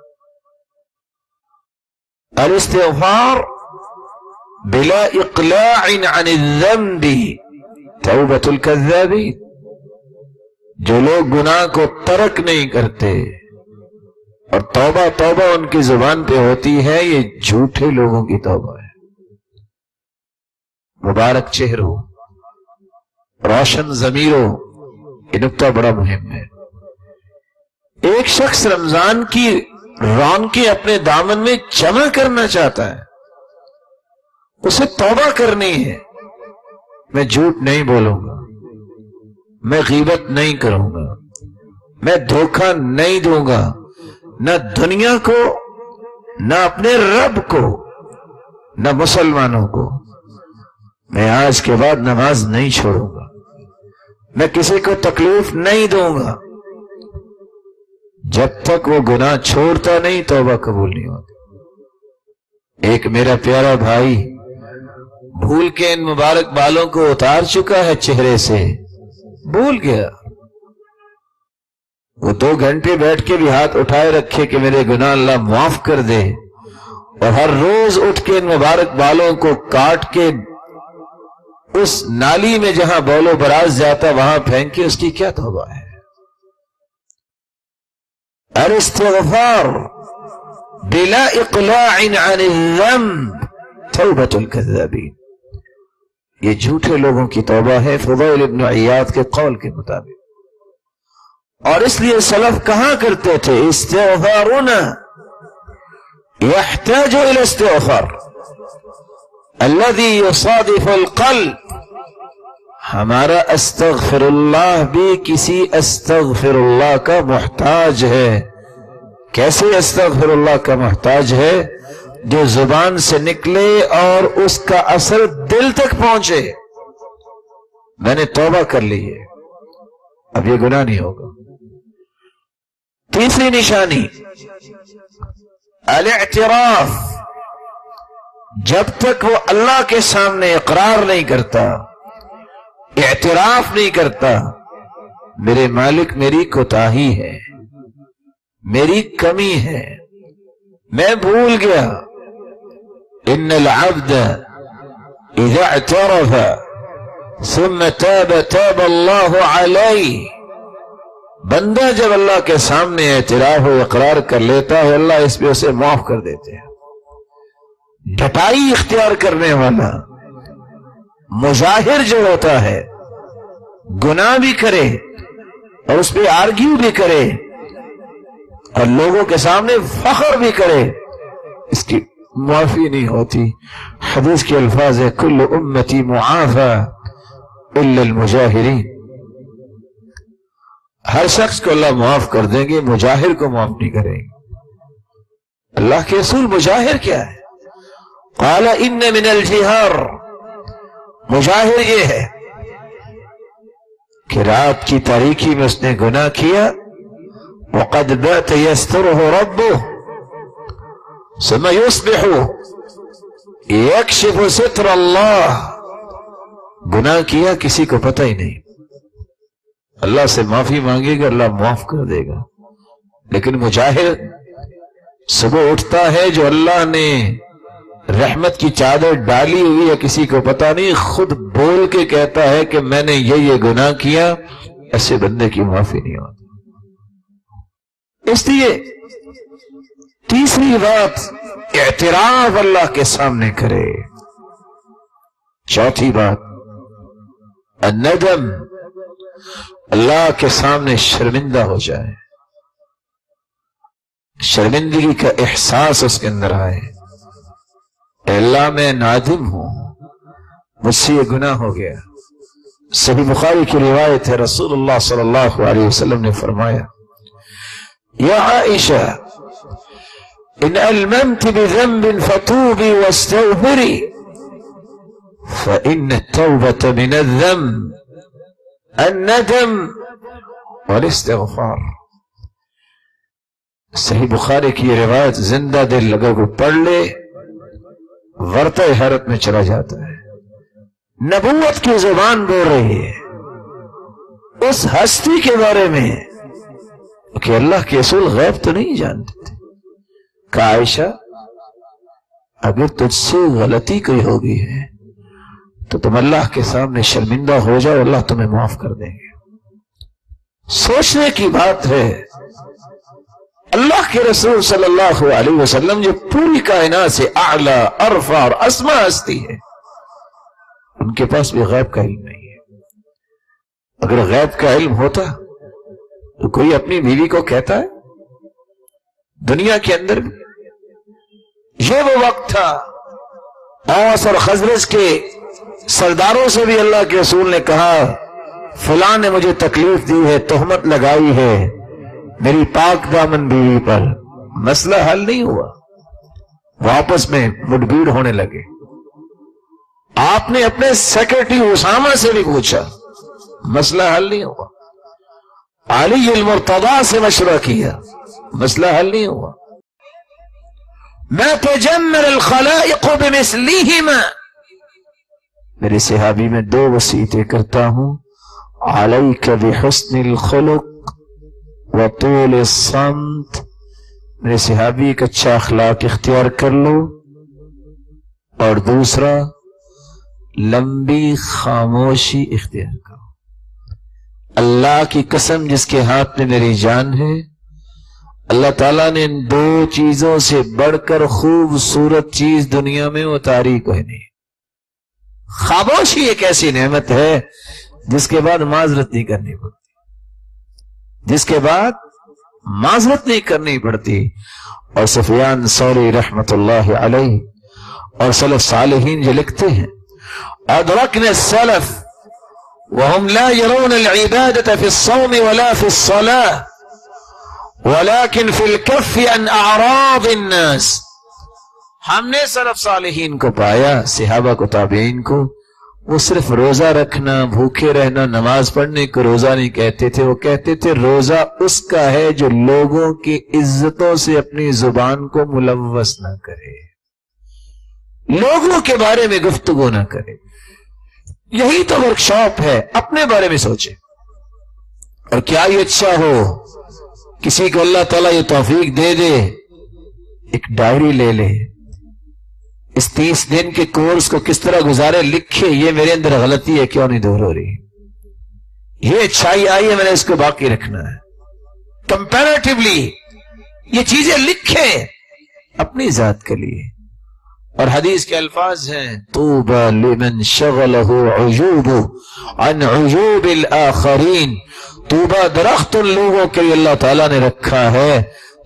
الاستغفار بلا اقلاع عن الذنب توبۃ الکذابین، جو لوگ گناہ کو ترک نہیں کرتے اور توبہ توبہ ان کی زبان پہ ہوتی ہے، یہ جھوٹے لوگوں کی توبہ ہے۔ مبارک چہروں، روشن ضمیروں، یہ نقطہ بڑا مہم ہے۔ ایک شخص رمضان کی رونقیں اپنے دامن میں جمع کرنا چاہتا ہے، اسے توبہ کرنی ہے۔ میں جھوٹ نہیں بولوں گا، میں غیبت نہیں کروں گا، میں دھوکہ نہیں دوں گا، نہ دنیا کو، نہ اپنے رب کو، نہ مسلمانوں کو۔ میں آج کے بعد نماز نہیں چھوڑوں گا، میں کسی کو تکلیف نہیں دوں گا۔ جب تک وہ گناہ چھوڑتا نہیں، توبہ قبول نہیں ہوتی۔ ایک میرا پیارا بھائی بھول کے ان مبارک بالوں کو اتار چکا ہے چہرے سے، بھول گیا۔ وہ دو گھنٹے بیٹھ کے بھی ہاتھ اٹھائے رکھے کہ میرے گناہ اللہ معاف کر دے، اور ہر روز اٹھ کے ان مبارک بالوں کو کاٹ کے اس نالی میں جہاں بول و براز جاتا وہاں پھینکے، اس کی کیا توبہ ہے؟ الاستغفار بلا اقلاع عن الذنب توبۃ الکذابین، یہ جھوٹے لوگوں کی توبہ ہے فضیل ابن عیاض کے قول کے مطابق۔ اور اس لیے سلف کہاں کرتے تھے، استغفارنا يحتاج الى استغفار الذي يصادف القلب، ہمارا استغفر اللہ بھی کسی استغفر اللہ کا محتاج ہے۔ کیسے استغفر اللہ کا محتاج ہے؟ جو زبان سے نکلے اور اس کا اثر دل تک پہنچے۔ میں نے توبہ کر لی ہے، اب یہ گناہ نہیں ہوگا۔ تیسری نشانی الاعتراف، جب تک وہ اللہ کے سامنے اقرار نہیں کرتا، اعتراف نہیں کرتا، میرے مالک میری کوتاہی ہے، میری کمی ہے، میں بھول گیا۔ ان العبد اذا اعترف ثم تاب تاب اللہ علیہ، بندہ جب اللہ کے سامنے اعتراف و اقرار کر لیتا ہے، اللہ اس پہ اسے معاف کر دیتے ہیں۔ ڈٹائی اختیار کرنے والا مظاہر جو ہوتا ہے، گناہ بھی کرے اور اس پہ آرگیو بھی کرے اور لوگوں کے سامنے فخر بھی کرے، اس کی معافی نہیں ہوتی. حدیث کے الفاظ ہے کل امتی معافی الا المجاہرین. ہر شخص کو اللہ معاف کر دیں گے، مجاہر کو معاف نہیں کریں گے. اللہ کے رسول مجاہر کیا ہے؟ قال ان من الجہار، مجاہر یہ ہے کہ رات کی تاریکی میں اس نے گناہ کیا، وقد بات یسترہ ربہ ثم یصبح یکشف ستر اللہ. گناہ کیا کسی کو پتہ ہی نہیں، اللہ سے معافی مانگے گا اللہ معاف کر دے گا. لیکن مجاہر صبح اٹھتا ہے جو اللہ نے رحمت کی چادر ڈالی ہوئی ہے کسی کو پتہ نہیں، خود بول کے کہتا ہے کہ میں نے یہ یہ گناہ کیا. ایسے بندے کی معافی نہیں ہوتی. اس لیے تیسری بات اعتراف اللہ کے سامنے کرے. چوتھی بات الندم، اللہ کے سامنے شرمندہ ہو جائے، شرمندگی کا احساس اس کے اندر آئے. اے اللہ میں نادم ہوں، مجھ سے یہ گناہ ہو گیا. صحیح بخاری کی روایت ہے، رسول اللہ صلی اللہ علیہ وسلم نے فرمایا یا عائشہ ان الممت بذنب فتوبی واستغفری فإن التوبة من الذنب الندم والاستغفار. صحیح بخاری کی یہ روایت زندہ دل اگر کو پڑھ لے ورطہ حیرت میں چلا جاتا ہے. نبوت کی زبان بول رہی ہے اس ہستی کے بارے میں کہ اللہ کے رسول غیب تو نہیں جانتے تھے. کہ عائشہ اگر تجھ سے غلطی کوئی ہوگی ہے تو تم اللہ کے سامنے شرمندہ ہو جاؤ، اللہ تمہیں معاف کر دیں گے. سوچنے کی بات ہے اللہ کے رسول صلی اللہ علیہ وسلم جو پوری کائنات سے اعلی ارفع اور اسما ہستی ہے، ان کے پاس بھی غیب کا علم نہیں ہے. اگر غیب کا علم ہوتا تو کوئی اپنی بیوی کو کہتا ہے؟ دنیا کے اندر بھی یہ وہ وقت تھا اوس اور خزرج کے سرداروں سے بھی اللہ کے رسول نے کہا فلاں نے مجھے تکلیف دی ہے، تہمت لگائی ہے میری پاک دامن بیوی پر. مسئلہ حل نہیں ہوا، واپس میں مڈبھیڑ ہونے لگے. آپ نے اپنے سیکرٹری اسامہ سے بھی پوچھا، مسئلہ حل نہیں ہوا. علی المرتضی سے مشورہ کیا، مسئلہ حل نہیں ہوا. ما تجمل الخلائق بمثلهما، میرے صحابی میں دو وصیتیں کرتا ہوں، علیک بحسن الخلق وطول الصمت. میرے صحابی ایک اچھا اخلاق اختیار کر لو، اور دوسرا لمبی خاموشی اختیار کرو. اللہ کی قسم جس کے ہاتھ میں میری جان ہے، اللہ تعالیٰ نے ان دو چیزوں سے بڑھ کر خوبصورت چیز دنیا میں اتاری کوئی نہیں. خاموشی ایک ایسی نعمت ہے جس کے بعد معذرت نہیں کرنی پڑتی، جس کے بعد معذرت نہیں کرنی پڑتی. اور سفیان ثوری رحمت اللہ علیہ اور سلف صالحین جو لکھتے ہیں ادرکنا السلف وهم لا يرون العبادة في الصوم ولا في الصلاة ولكن في الكف عن اعراض الناس. ہم نے سلف صالحین کو پایا، صحابہ کو تابعین کو، وہ صرف روزہ رکھنا، بھوکے رہنا، نماز پڑھنے کو روزہ نہیں کہتے تھے. وہ کہتے تھے روزہ اس کا ہے جو لوگوں کی عزتوں سے اپنی زبان کو ملوث نہ کرے، لوگوں کے بارے میں گفتگو نہ کرے. یہی تو ورک شاپ ہے، اپنے بارے میں سوچے. اور کیا یہ اچھا ہو کسی کو اللہ تعالیٰ یہ توفیق دے دے ایک ڈائری لے لے، اس تیس دن کے کورس کو کس طرح گزارے لکھے، یہ میرے اندر غلطی ہے کیوں نہیں دور ہو رہی، یہ اچھائی آئی ہے میں نے اس کو باقی رکھنا ہے. کمپیریٹیولی یہ چیزیں لکھے اپنی ذات کے لیے. اور حدیث کے الفاظ ہیں طوبى لمن شغله عجوب عن عجوب الآخرین. طوبى درخت ان لوگوں کے لیے اللہ تعالیٰ نے رکھا ہے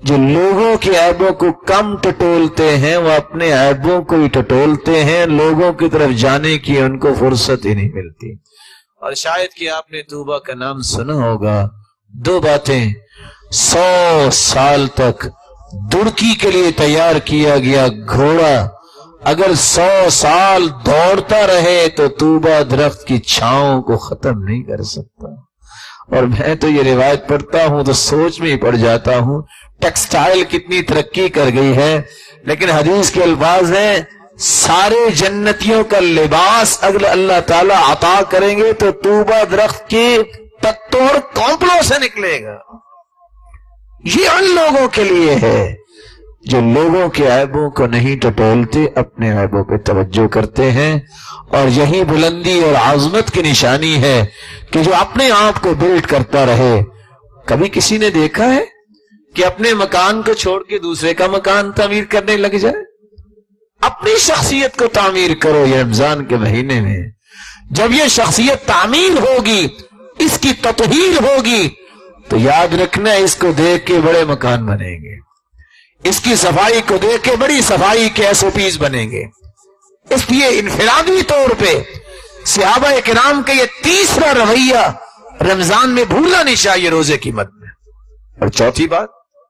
جو لوگوں کے عیبوں کو کم ٹٹولتے ہیں وہ اپنے عیبوں کو ہی ٹٹولتے ہیں، لوگوں کی طرف جانے کی ان کو فرصت ہی نہیں ملتی۔ اور شاید کہ آپ نے توبہ کا نام سنا ہوگا، دو باتیں، سو سال تک دڑکی کے لیے تیار کیا گیا گھوڑا اگر سو سال دوڑتا رہے تو توبہ درخت کی چھاؤں کو ختم نہیں کر سکتا۔ اور میں تو یہ روایت پڑھتا ہوں تو سوچ میں ہی پڑ جاتا ہوں، ٹیکسٹائل کتنی ترقی کر گئی ہے، لیکن حدیث کے الفاظ ہیں سارے جنتیوں کا لباس اگر اللہ تعالیٰ عطا کریں گے تو توبہ درخت کی پتوں اور کونپلوں سے نکلے گا۔ یہ ان لوگوں کے لیے ہے جو لوگوں کے عیبوں کو نہیں ٹٹولتے، اپنے عیبوں پہ توجہ کرتے ہیں۔ اور یہی بلندی اور عظمت کی نشانی ہے کہ جو اپنے آپ کو بلڈ کرتا رہے۔ کبھی کسی نے دیکھا ہے کہ اپنے مکان کو چھوڑ کے دوسرے کا مکان تعمیر کرنے لگ جائے؟ اپنی شخصیت کو تعمیر کرو۔ یہ رمضان کے مہینے میں جب یہ شخصیت تعمیر ہوگی، اس کی تطہیر ہوگی، تو یاد رکھنا اس کو دیکھ کے بڑے مکان بنیں گے، اس کی صفائی کو دیکھ کے بڑی صفائی کے ایس او پیز بنیں گے۔ اس لیے انفرادی طور پہ صحابہ کرام کا یہ تیسرا رویہ رمضان میں بھولنا نہیں چاہیے روزے کی مد میں۔ اور چوتھی بات،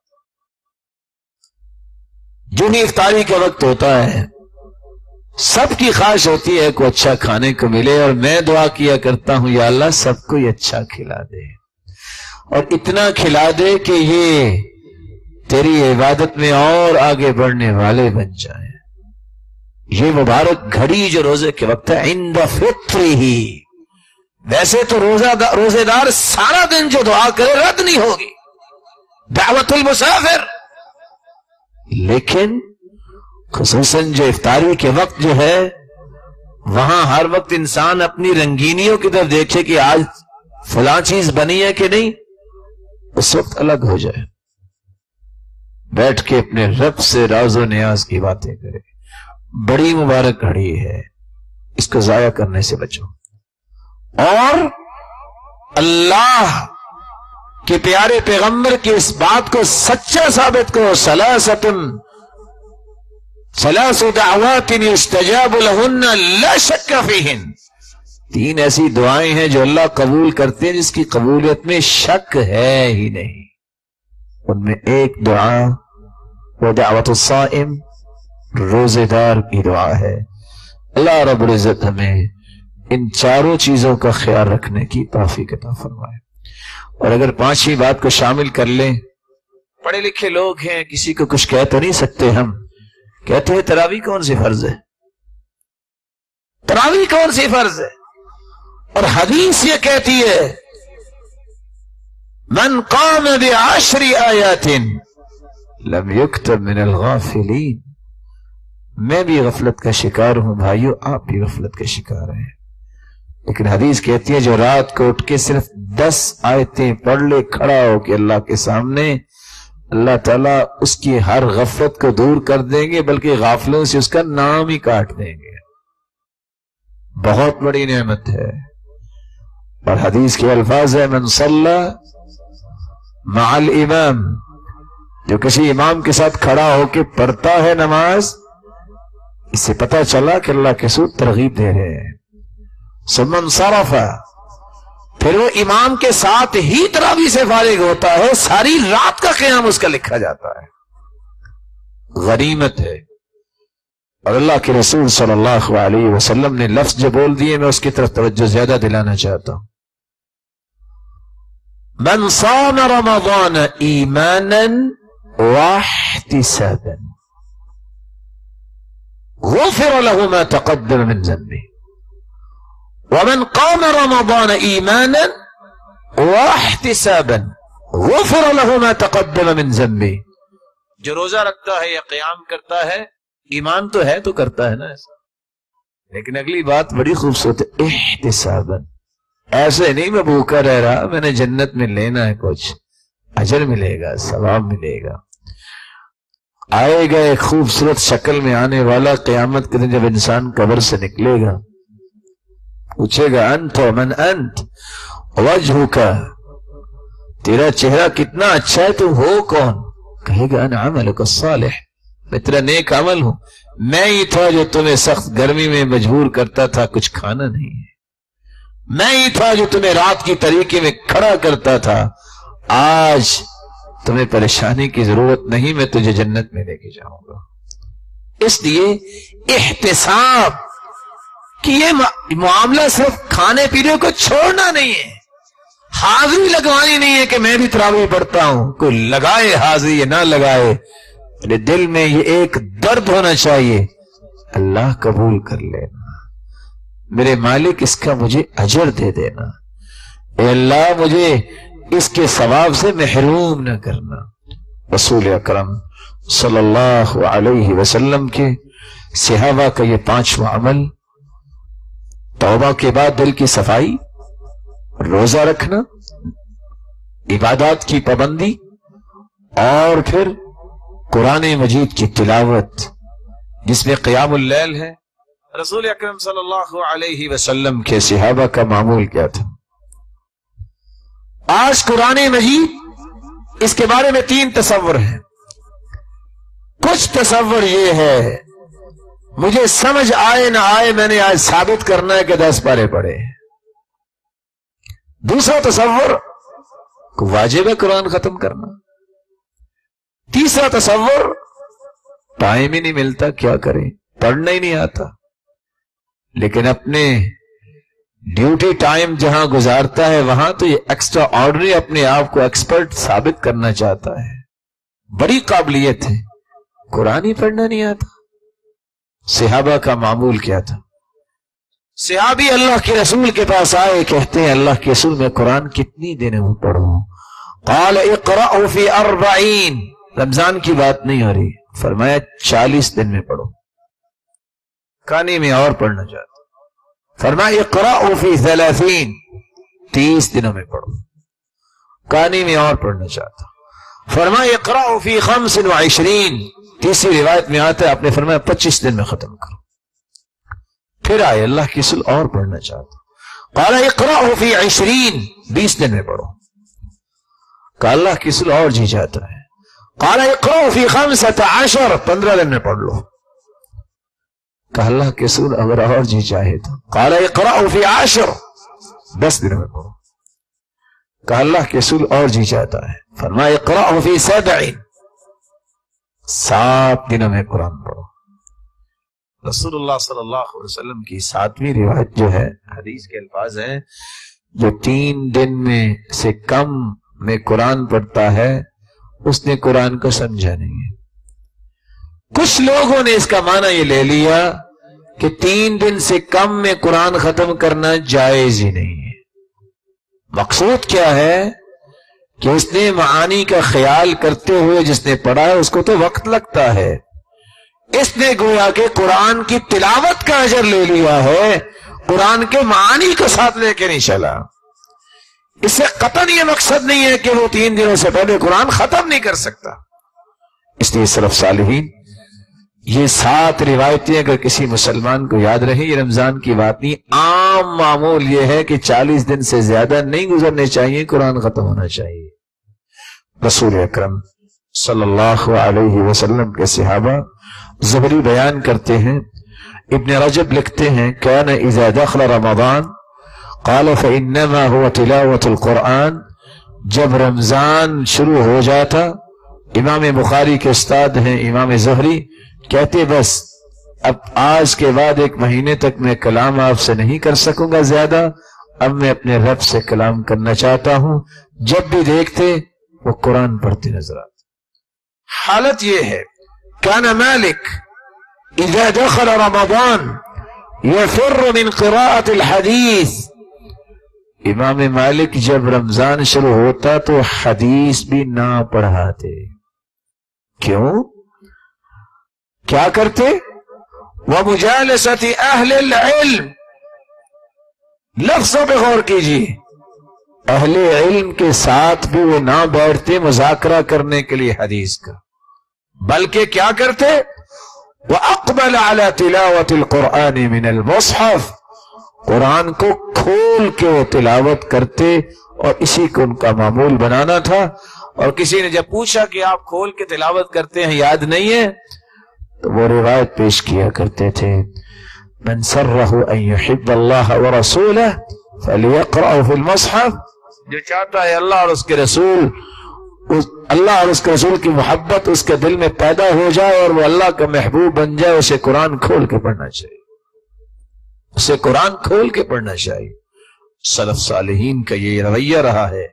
جو بھی افطاری کا وقت ہوتا ہے سب کی خواہش ہوتی ہے کوئی اچھا کھانے کو ملے، اور میں دعا کیا کرتا ہوں یا اللہ سب کو یہ اچھا کھلا دے، اور اتنا کھلا دے کہ یہ تیری عبادت میں اور آگے بڑھنے والے بن جائیں۔ یہ مبارک گھڑی جو روزے کے وقت ہے عند فطرہ، ویسے تو روزہ دا روزے دار سارا دن جو دعا کرے رد نہیں ہوگی، دعوت المسافر، لیکن خصوصاً جو افطاری کے وقت جو ہے وہاں ہر وقت انسان اپنی رنگینیوں کی طرف دیکھے کہ آج فلاں چیز بنی ہے کہ نہیں، اس وقت الگ ہو جائے، بیٹھ کے اپنے رب سے راز و نیاز کی باتیں کرے۔ بڑی مبارک گھڑی ہے، اس کو ضائع کرنے سے بچو۔ اور اللہ کے پیارے پیغمبر کی اس بات کو سچا ثابت کرو، ثلاثۃ ثلاث دعوات یستجاب لہن لا شک فیہن، تین ایسی دعائیں ہیں جو اللہ قبول کرتے ہیں جس کی قبولیت میں شک ہے ہی نہیں۔ ان میں ایک دعا وہ دعوت الصائم، روزے دار کی دعا ہے۔ اللہ رب العزت ہمیں ان چاروں چیزوں کا خیال رکھنے کی توفیق عطا فرمائے۔ اور اگر پانچویں بات کو شامل کر لیں، پڑھے لکھے لوگ ہیں، کسی کو کچھ کہہ تو نہیں سکتے، ہم کہتے ہیں تراویح کون سی فرض ہے، تراویح کون سی فرض ہے، اور حدیث یہ کہتی ہے من قام بعشر آیات لم یکتب من الغافلین۔ میں بھی غفلت کا شکار ہوں بھائیو، آپ بھی غفلت کا شکار ہیں، لیکن حدیث کہتی ہے جو رات کو اٹھ کے صرف دس آیتیں پڑھ لے کھڑا ہو کے اللہ کے سامنے، اللہ تعالیٰ اس کی ہر غفلت کو دور کر دیں گے، بلکہ غافلوں سے اس کا نام ہی کاٹ دیں گے۔ بہت بڑی نعمت ہے۔ اور حدیث کے الفاظ ہے من صلی مع الامام، جو کسی امام کے ساتھ کھڑا ہو کے پڑھتا ہے نماز، اس سے پتہ چلا کہ اللہ کے رسول ترغیب دے رہے ہیں۔ ثم انصرف، پھر وہ امام کے ساتھ ہی تراویح سے فارغ ہوتا ہے، ساری رات کا قیام اس کا لکھا جاتا ہے۔ غنیمت ہے۔ اور اللہ کے رسول صلی اللہ علیہ وسلم نے لفظ جو بول دیے، میں اس کی طرف توجہ زیادہ دلانا چاہتا ہوں۔ من صام رمضان ایمانا واحتسابا غفر له ما تقدم من ذنبه ومن قام رمضان ایمانا واحتسابا غفر له ما تقدم من ذنبه، جو روزہ رکھتا ہے یا قیام کرتا ہے، ایمان تو ہے تو کرتا ہے نا ایسا، لیکن اگلی بات بڑی خوبصورت ہے، احتسابا، ایسے نہیں میں بھوکا رہ رہا، میں نے جنت میں لینا ہے کچھ، اجر ملے گا، ثواب ملے گا۔ آئے گا ایک خوبصورت شکل میں آنے والا قیامت کے دن، جب انسان قبر سے نکلے گا، پوچھے گا انت من انت وجہک، تیرا چہرہ کتنا اچھا ہے، تو ہو کون؟ کہے گا انا عملک الصالح، میں تیرا نیک عمل ہوں، میں ہی تھا جو تمہیں سخت گرمی میں مجبور کرتا تھا کچھ کھانا نہیں ہے، میں ہی تھا جو تمہیں رات کی طریقے میں کھڑا کرتا تھا، آج تمہیں پریشانی کی ضرورت نہیں، میں تجھے جنت میں لے کے جاؤں گا۔ اس لیے احتساب کہ یہ معاملہ صرف کھانے پینے کو چھوڑنا نہیں ہے، حاضری لگوانی نہیں ہے کہ میں بھی تراویح پڑھتا ہوں، کوئی لگائے حاضری یا نہ لگائے، میرے دل میں یہ ایک درد ہونا چاہیے، اللہ قبول کر لینا، میرے مالک اس کا مجھے اجر دے دینا، اے اللہ مجھے اس کے ثواب سے محروم نہ کرنا۔ رسول اکرم صلی اللہ علیہ وسلم کے صحابہ کا یہ پانچواں عمل، توبہ کے بعد دل کی صفائی، روزہ رکھنا، عبادات کی پابندی، اور پھر قرآن مجید کی تلاوت جس میں قیام اللیل ہے۔ رسول اکرم صلی اللہ علیہ وسلم کے صحابہ کا معمول کیا تھا؟ آج قرآن مجید اس کے بارے میں تین تصور ہیں۔ کچھ تصور یہ ہے مجھے سمجھ آئے نہ آئے میں نے آج ثابت کرنا ہے کہ دس پارے پڑھے۔ دوسرا تصور کہ واجب ہے قرآن ختم کرنا۔ تیسرا تصور ٹائم ہی نہیں ملتا، کیا کریں، پڑھنا ہی نہیں آتا، لیکن اپنے ڈیوٹی ٹائم جہاں گزارتا ہے وہاں تو یہ ایکسٹرا آرڈنری اپنے آپ کو ایکسپرٹ ثابت کرنا چاہتا ہے، بڑی قابلیت ہے، قرآن ہی پڑھنا نہیں آتا۔ صحابہ کا معمول کیا تھا؟ صحابی اللہ کے رسول کے پاس آئے، کہتے ہیں اللہ کے رسول میں قرآن کتنی دن میں پڑھوں؟ قال اقرأ فی اربعین، رمضان کی بات نہیں ہو رہی، فرمایا چالیس دن میں پڑھو۔ کہانی میں اور پڑھنا چاہتا، فرمایا اقرأ فی ثلاثین، تیس دنوں میں پڑھو۔ کہانی میں اور پڑھنا چاہتا، فرمایا اقرأ فی خمس وعشرین، تیسری روایت میں آتا ہے آپ نے فرمایا پچیس دن میں ختم کرو۔ پھر آئے اللہ کی رسول اور پڑھنا چاہتا، قال اقرأ فی عشرین، بیس دن میں پڑھو۔ کہ اللہ کی رسول اور جی جاتا ہے، قال اقرأ فی خمسۃ عشر، پندرہ دن میں پڑھ لو۔ کہ اللہ کے رسول اگر اور جی چاہے تو قال اقرأ فی عشر، دس دن میں پڑھو۔ کہ اللہ کے رسول اور جی چاہتا ہے، فرمایا اقرأ فی سبع، سات دنوں میں قرآن پڑھو۔ رسول اللہ صلی اللہ علیہ وسلم کی ساتویں روایت جو ہے، حدیث کے الفاظ ہیں، جو تین دن میں سے کم میں قرآن پڑھتا ہے اس نے قرآن کو سمجھا نہیں ہے۔ کچھ لوگوں نے اس کا معنی یہ لے لیا کہ تین دن سے کم میں قرآن ختم کرنا جائز ہی نہیں ہے۔ مقصود کیا ہے کہ اس نے معانی کا خیال کرتے ہوئے جس نے پڑھا ہے اس کو تو وقت لگتا ہے، اس نے گویا کہ قرآن کی تلاوت کا اجر لے لیا ہے، قرآن کے معانی کو ساتھ لے کے نہیں چلا۔ اس سے قطعاً یہ مقصد نہیں ہے کہ وہ تین دنوں سے پہلے قرآن ختم نہیں کر سکتا۔ اس لیے سلف صالحین یہ سات روایتیں اگر کسی مسلمان کو یاد رہے، یہ رمضان کی بات نہیں، عام معمول یہ ہے کہ چالیس دن سے زیادہ نہیں گزرنے چاہیے، قرآن ختم ہونا چاہیے۔ رسول اکرم صلی اللہ علیہ وسلم کے صحابہ زہری بیان کرتے ہیں، ابن رجب لکھتے ہیں کان اذا دخل رمضان قال فانما هو تلاوة القرآن، جب رمضان شروع ہو جاتا، امام بخاری کے استاد ہیں امام زہری، کہتے بس اب آج کے بعد ایک مہینے تک میں کلام آپ سے نہیں کر سکوں گا زیادہ، اب میں اپنے رب سے کلام کرنا چاہتا ہوں۔ جب بھی دیکھتے وہ قرآن پڑھتے نظر آتے۔ حالت یہ ہے، کان مالک اذا دخل رمضان یفر من قراءة الحدیث، امام مالک جب رمضان شروع ہوتا تو حدیث بھی نہ پڑھاتے۔ کیوں؟ کیا کرتے؟ وَمُجَالَسَةِ أَهْلِ الْعِلْمِ، لفظوں پہ غور کیجیے، اہل علم کے ساتھ بھی وہ نہ بیٹھتے مذاکرہ کرنے کے لیے حدیث کا، بلکہ کیا کرتے؟ وَأَقْبَلَ عَلَى تِلَاوَةِ الْقُرْآنِ مِنَ الْمُصْحَفِ، قرآن کو کھول کے وہ تلاوت کرتے، اور اسی کو ان کا معمول بنانا تھا۔ اور کسی نے جب پوچھا کہ آپ کھول کے تلاوت کرتے ہیں یاد نہیں ہے تو وہ روایت پیش کیا کرتے تھے من سرہ ان یحب اللہ ورسولہ فلیقرأ فی المصحف، جو چاہتا ہے اللہ اور اس کے رسول اس اللہ اور اس کے رسول کی محبت اس کے دل میں پیدا ہو جائے اور وہ اللہ کا محبوب بن جائے، اسے قرآن کھول کے پڑھنا چاہیے، اسے قرآن کھول کے پڑھنا چاہیے۔ سلف صالحین کا یہ رویہ رہا ہے۔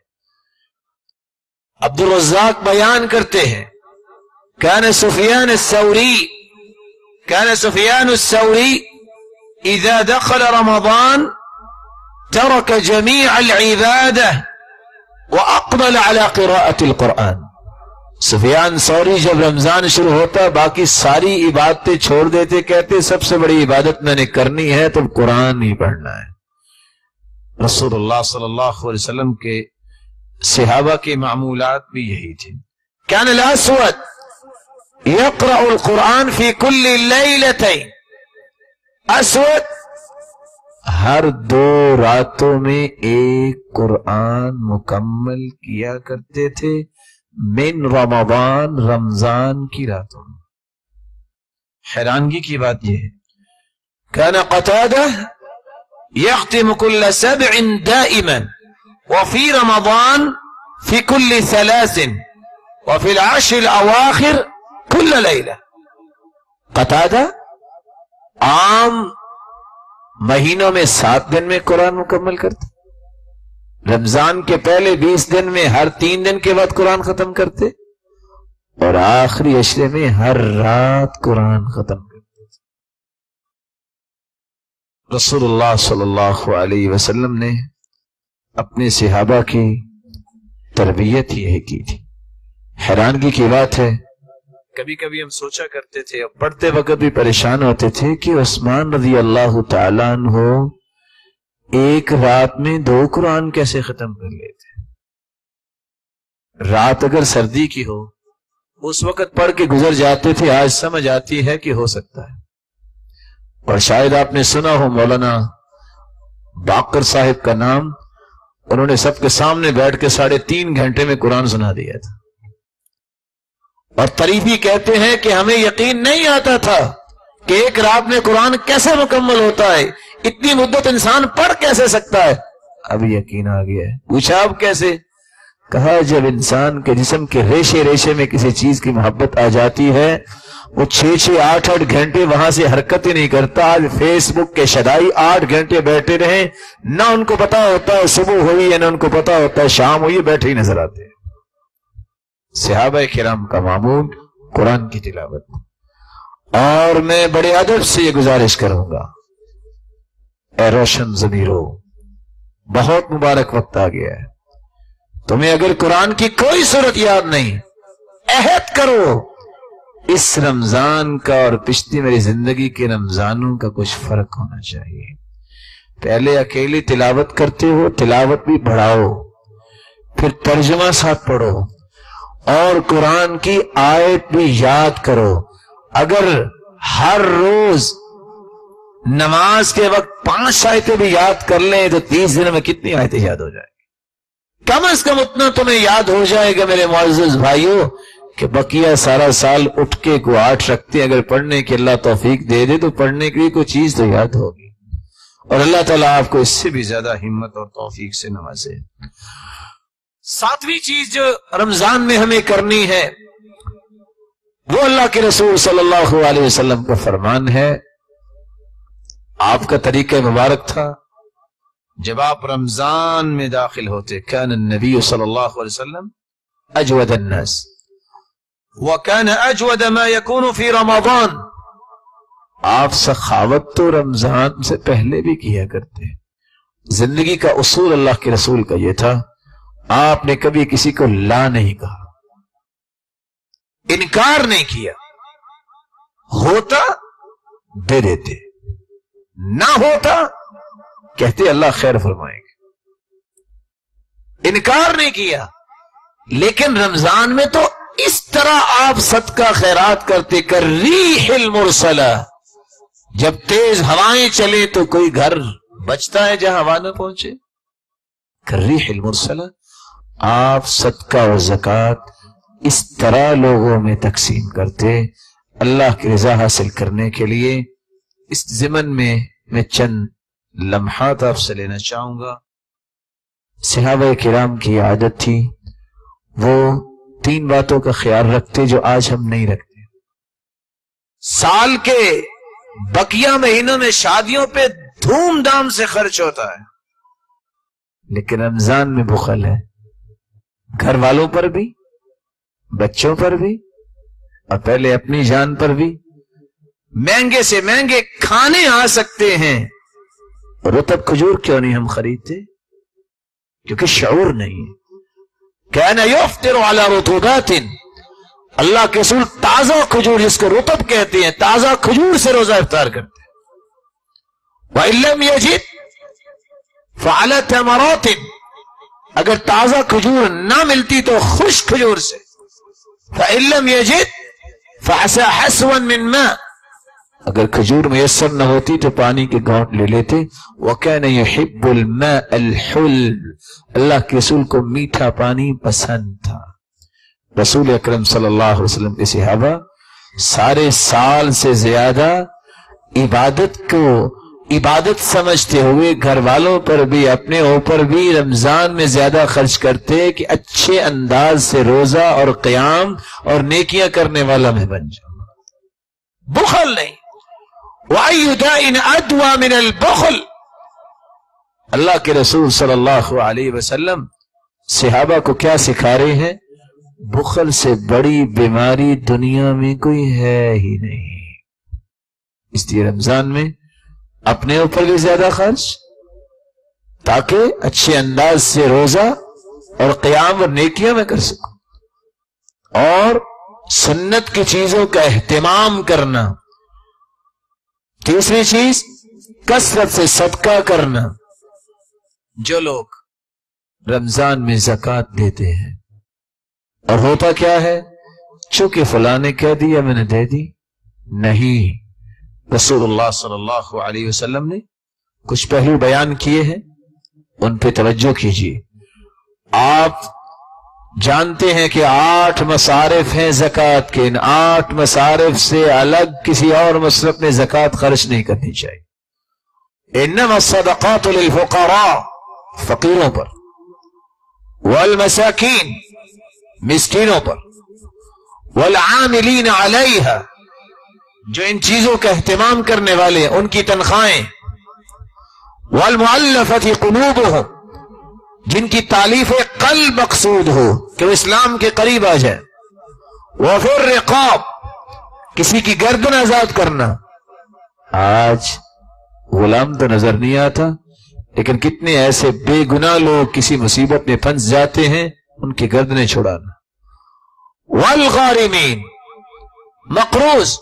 عبد الرزاق بیان کرتے ہیں کان سفیان الثوری کان سفیان الثوری اذا دخل رمضان ترك جميع العبادة وأقبل على قراءة القرآن۔ سفیان ثوری جب رمضان شروع ہوتا باقی ساری عبادتیں چھوڑ دیتے، کہتے سب سے بڑی عبادت میں نے کرنی ہے تو قرآن ہی پڑھنا ہے۔ رسول اللہ صلی اللہ علیہ وسلم کے صحابہ کے معمولات بھی یہی تھے۔ كان الاسود يقرأ القرآن في كل ليلتين، اسود ہر دو راتوں میں ایک قرآن مکمل کیا کرتے تھے، من رمضان، رمضان کی راتوں میں۔ حیرانگی کی بات یہ ہے كان قتادہ يختم كل سبع دائما وفي رمضان في كل ثلاث وفي العشر الأواخر كل ليلة۔ قتادہ عام مہینوں میں سات دن میں قرآن مکمل کرتے، رمضان کے پہلے بیس دن میں ہر تین دن کے بعد قرآن ختم کرتے، اور آخری عشرے میں ہر رات قرآن ختم کرتے۔ رسول اللہ صلی اللہ علیہ وسلم نے اپنے صحابہ کی تربیت ہی کی تھی۔ حیرانگی کی بات ہے کبھی کبھی ہم سوچا کرتے تھے اور پڑھتے وقت بھی پریشان ہوتے تھے کہ عثمان رضی اللہ تعالیٰ عنہ ایک رات میں دو قرآن کیسے ختم کر لیتے۔ رات اگر سردی کی ہو اس وقت پڑھ کے گزر جاتے تھے، آج سمجھ آتی ہے کہ ہو سکتا ہے۔ اور شاید آپ نے سنا ہو مولانا باقر صاحب کا نام، انہوں نے سب کے سامنے بیٹھ کے ساڑھے تین گھنٹے میں قرآن سنا دیا تھا، اور طریفی کہتے ہیں کہ ہمیں یقین نہیں آتا تھا کہ ایک رات میں قرآن کیسے مکمل ہوتا ہے، اتنی مدت انسان پڑھ کیسے سکتا ہے۔ اب یقین آ گیا ہے۔ پوچھا اب کیسے؟ کہا جب انسان کے جسم کے ریشے ریشے میں کسی چیز کی محبت آ جاتی ہے، وہ چھ چھ آٹھ آٹھ گھنٹے وہاں سے حرکت ہی نہیں کرتا۔ آج فیس بک کے شدائی آٹھ گھنٹے بیٹھے رہیں، نہ ان کو پتا ہوتا ہے صبح ہوئی ہے، نہ ان کو پتا ہوتا ہے شام ہوئی، بیٹھے ہی نظر آتے ہیں۔ صحابہ کرام کا معمول قرآن کی تلاوت۔ اور میں بڑے ادب سے یہ گزارش کروں گا، اے روشن ضمیرو، بہت مبارک وقت آ گیا ہے، تمہیں اگر قرآن کی کوئی صورت یاد نہیں، عہد کرو اس رمضان کا اور پچھلی میری زندگی کے رمضانوں کا کچھ فرق ہونا چاہیے۔ پہلے اکیلی تلاوت کرتے ہو، تلاوت بھی بڑھاؤ، پھر ترجمہ ساتھ پڑھو، اور قرآن کی آیت بھی یاد کرو۔ اگر ہر روز نماز کے وقت پانچ آیتیں بھی یاد کر لیں تو تیس دن میں کتنی آیتیں یاد ہو جائیں گی؟ کم از کم اتنا تمہیں یاد ہو جائے گا میرے معزز بھائیوں کہ بقیہ سارا سال اٹھ کے کو آٹھ رکھتے، اگر پڑھنے کی اللہ توفیق دے دے تو پڑھنے کی کوئی چیز تو یاد ہوگی، اور اللہ تعالیٰ آپ کو اس سے بھی زیادہ ہمت اور توفیق سے نوازے۔ ساتویں چیز جو رمضان میں ہمیں کرنی ہے وہ اللہ کے رسول صلی اللہ علیہ وسلم کا فرمان ہے۔ آپ کا طریقہ مبارک تھا، جب آپ رمضان میں داخل ہوتے کان النبی صلی اللہ علیہ وسلم اجود الناس وکان اجود ما یکون فی رمضان۔ آپ سخاوت تو رمضان سے پہلے بھی کیا کرتے، زندگی کا اصول اللہ کے رسول کا یہ تھا، آپ نے کبھی کسی کو لا نہیں کہا، انکار نہیں کیا، ہوتا دے دیتے، نہ ہوتا کہتے اللہ خیر فرمائیں گے، انکار نہیں کیا۔ لیکن رمضان میں تو اس طرح آپ صدقہ خیرات کرتے کر ریح المرسلہ، جب تیز ہوائیں چلے تو کوئی گھر بچتا ہے جہاں ہوا نہ پہنچے، کر ریح المرسلہ، آپ صدقہ اور زکوٰۃ اس طرح لوگوں میں تقسیم کرتے اللہ کی رضا حاصل کرنے کے لیے۔ اس ضمن میں میں چند لمحات آپ سے لینا چاہوں گا۔ صحابہ کرام کی عادت تھی، وہ تین باتوں کا خیال رکھتے جو آج ہم نہیں رکھتے۔ سال کے بقیہ مہینوں میں شادیوں پہ دھوم دھام سے خرچ ہوتا ہے، لیکن رمضان میں بخل ہے، گھر والوں پر بھی، بچوں پر بھی، اور پہلے اپنی جان پر بھی۔ مہنگے سے مہنگے کھانے آ سکتے ہیں، رطب کھجور کیوں نہیں ہم خریدتے؟ کیونکہ شعور نہیں ہے۔ کان یفطر علی رطوبات، اللہ کے رسول تازہ کھجور جس کو رطب کہتے ہیں، تازہ کھجور سے روزہ افطار کرتے ہیں۔ وَإِن لَّمْ يَجِدْ فَعَلَى تَمَرَاتٍ، اگر تازہ کھجور نہ ملتی تو خشک کھجور سے۔ فَإِن لَّمْ يَجِدْ فَعَسَى حَسْوًا مِّن مَّاءٍ، اگر کھجور میسر نہ ہوتی تو پانی کے گھونٹ لے لیتے۔ وَكَانَ يُحِبُّ الْمَاءَ الْحُلْوَ، اللہ کے رسول کو میٹھا پانی پسند تھا۔ رسول اکرم صلی اللہ علیہ وسلم کے صحابہ سارے سال سے زیادہ عبادت کو عبادت سمجھتے ہوئے گھر والوں پر بھی اپنے اوپر بھی رمضان میں زیادہ خرچ کرتے کہ اچھے انداز سے روزہ اور قیام اور نیکیاں کرنے والا میں بن جاؤں۔ بخل نہیں۔ وَأَيُّ دَاءٍ أَدْوَى مِنَ الْبُخْلِ، اللہ کے رسول صلی اللہ علیہ وسلم صحابہ کو کیا سکھا رہے ہیں؟ بخل سے بڑی بیماری دنیا میں کوئی ہے ہی نہیں۔ اس لیے رمضان میں اپنے اوپر بھی زیادہ خرچ، تاکہ اچھے انداز سے روزہ اور قیام اور نیکیاں میں کر سکوں، اور سنت کی چیزوں کا اہتمام کرنا۔ تیسری چیز کثرت سے صدقہ کرنا۔ جو لوگ رمضان میں زکوٰۃ دیتے ہیں، اور ہوتا کیا ہے؟ چونکہ فلاں نے کہہ دیا میں نے دے دی، نہیں، رسول اللہ صلی اللہ علیہ وسلم نے کچھ پہلو بیان کیے ہیں، ان پہ توجہ کیجیے۔ آپ جانتے ہیں کہ آٹھ مصارف ہیں زکوٰۃ کے، ان آٹھ مصارف سے الگ کسی اور مصرف میں زکوٰۃ خرچ نہیں کرنی چاہیے۔ انما الصدقات للفقراء، فقیروں پر، والمساکین، مسکینوں پر، والعاملین علیہا، جو ان چیزوں کا اہتمام کرنے والے ہیں ان کی تنخواہیں، والمؤلفۃ قلوبہم، جن کی تالیف قلب مقصود ہو کہ وہ اسلام کے قریب آ جائے، وفی الرقاب، کسی کی گردن آزاد کرنا۔ آج غلام تو نظر نہیں آتا، لیکن کتنے ایسے بے گناہ لوگ کسی مصیبت میں پھنس جاتے ہیں، ان کی گردنیں چھڑانا۔ والغارمین، مقروض،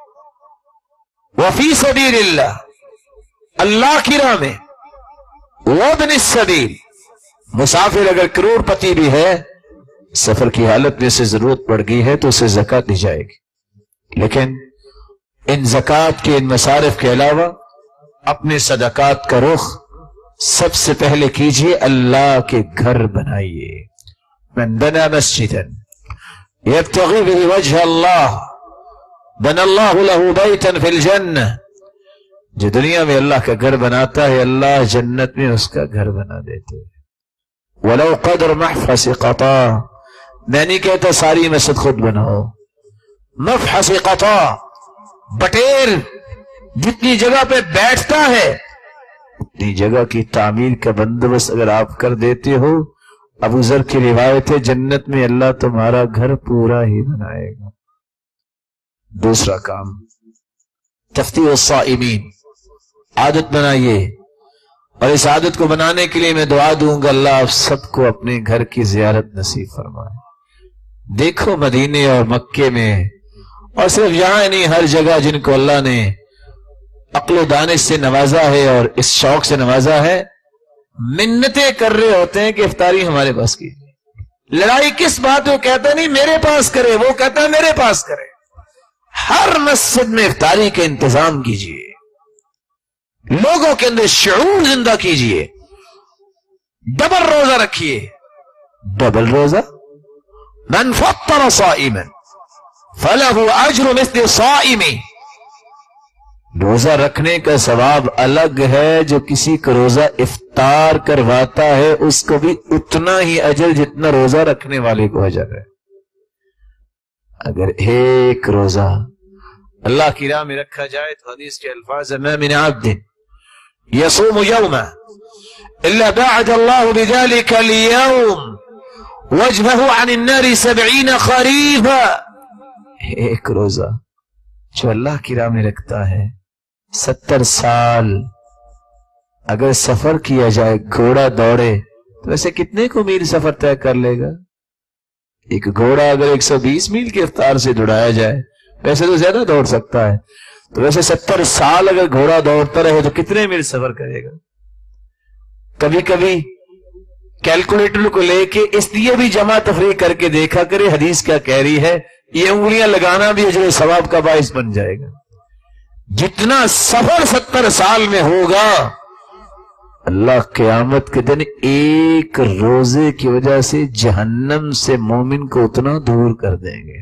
وفی سبیل اللہ، اللہ کی راہ میں، وابن السبیل، مسافر اگر کروڑ پتی بھی ہے، سفر کی حالت میں سے ضرورت پڑ گئی ہے تو اسے زکوٰۃ دی جائے گی، لیکن ان زکوٰۃ کے ان مصارف کے علاوہ اپنے صدقات کا رخ سب سے پہلے کیجئے اللہ کے گھر بنائیے۔ من بنى مسجدا يبتغي به وجه الله بنى الله له بيتا في الجنة، جو دنیا میں اللہ کا گھر بناتا ہے اللہ جنت میں اس کا گھر بنا دیتے ہیں۔ ولو قدر محفظ قطا، میں نہیں کہتا ساری مسجد خود بناؤ، مفحص قطا، بٹیر جتنی جگہ پہ بیٹھتا ہے اتنی جگہ کی تعمیر کا بندوبست اگر آپ کر دیتے ہو، ابو ذر کی روایت ہے جنت میں اللہ تمہارا گھر پورا ہی بنائے گا۔ دوسرا کام تفطیر الصائمین، عادت بنائیے، اور اس عادت کو بنانے کے لیے میں دعا دوں گا اللہ آپ سب کو اپنے گھر کی زیارت نصیب فرمائے۔ دیکھو مدینے اور مکے میں، اور صرف یہاں نہیں ہر جگہ جن کو اللہ نے عقل و دانش سے نوازا ہے اور اس شوق سے نوازا ہے، منتیں کر رہے ہوتے ہیں کہ افطاری ہمارے پاس کی۔ لڑائی کس بات وہ کہتا نہیں میرے پاس کرے، وہ کہتا ہے میرے پاس کرے۔ ہر مسجد میں افطاری کا انتظام کیجیے، لوگوں کے اندر شعور زندہ کیجیے، ڈبل روزہ رکھیے، डबल रोजा। मन फत्तर साइमन फलहु अज्रु मिस्ल साइमी, रोजा रखने का सवाब अलग है, जो किसी को रोजा इफ्तार करवाता है उसको भी उतना ही अजर जितना रोजा रखने वाले को अजर है। अगर एक रोजा अल्लाह की राह में रखा जाए तो हदीस के अल्फाज है, मा मिन अब्दिन यसूमु यौमा इल्ला बअद अल्लाहु बिज़ालिका अल-यौम वजहहु अन अन्नार सबईन खरीफा। एक रोजा जो अल्लाह की राह में रखता है, सत्तर साल अगर सफर किया जाए, घोड़ा दौड़े तो वैसे कितने को मील सफर तय कर लेगा? एक घोड़ा अगर एक सौ बीस मील की रफ्तार से दौड़ाया जाए, वैसे तो ज्यादा दौड़ सकता है, तो वैसे सत्तर साल अगर घोड़ा दौड़ता रहे तो कितने मील सफर करेगा? कभी कभी कैलकुलेटर को लेके इसलिए भी जमा तफरीक करके देखा करे हदीस क्या कह रही है, ये उंगलियां लगाना भी अजर सवाब का बाइस बन जाएगा। जितना सफर सत्तर साल में होगा, अल्लाह क़यामत के दिन एक रोजे की वजह से जहन्नम से मोमिन को उतना दूर कर देंगे।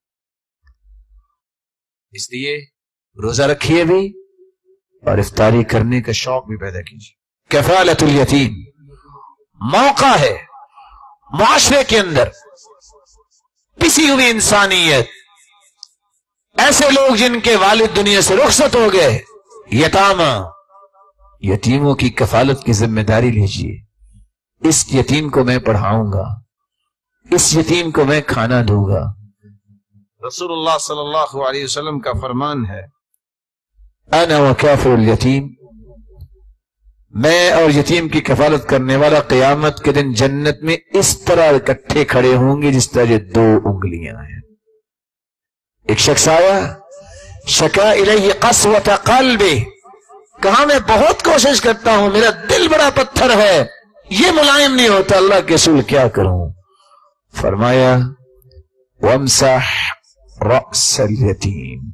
इसलिए रोजा रखिए भी और इफ्तारी करने का शौक भी पैदा कीजिए। कफालतुल यतीम मौका है माशरे के अंदर पिसी हुई इंसानियत, ऐसे लोग जिनके वालिद दुनिया से रुखसत हो गए, यतामा, यतीमों की कफालत की जिम्मेदारी लीजिए। इस यतीम को मैं पढ़ाऊंगा, इस यतीम को मैं खाना दूंगा। रसूलुल्लाह सल्लल्लाहु अलैहि वसल्लम का फरमान है, अना व काफिरुल यतीम, मैं और यतीम की कफालत करने वाला क़यामत के दिन जन्नत में इस तरह इकट्ठे खड़े होंगे जिस तरह ये दो उंगलियां हैं। एक शख्स आया, शका इलैहि क़स्वत क़ल्बी, कहा मैं बहुत कोशिश करता हूं, मेरा दिल बड़ा पत्थर है, ये मुलायम नहीं होता, अल्लाह के रसूल क्या करूं? फरमाया, वमसह रअसल यतीम,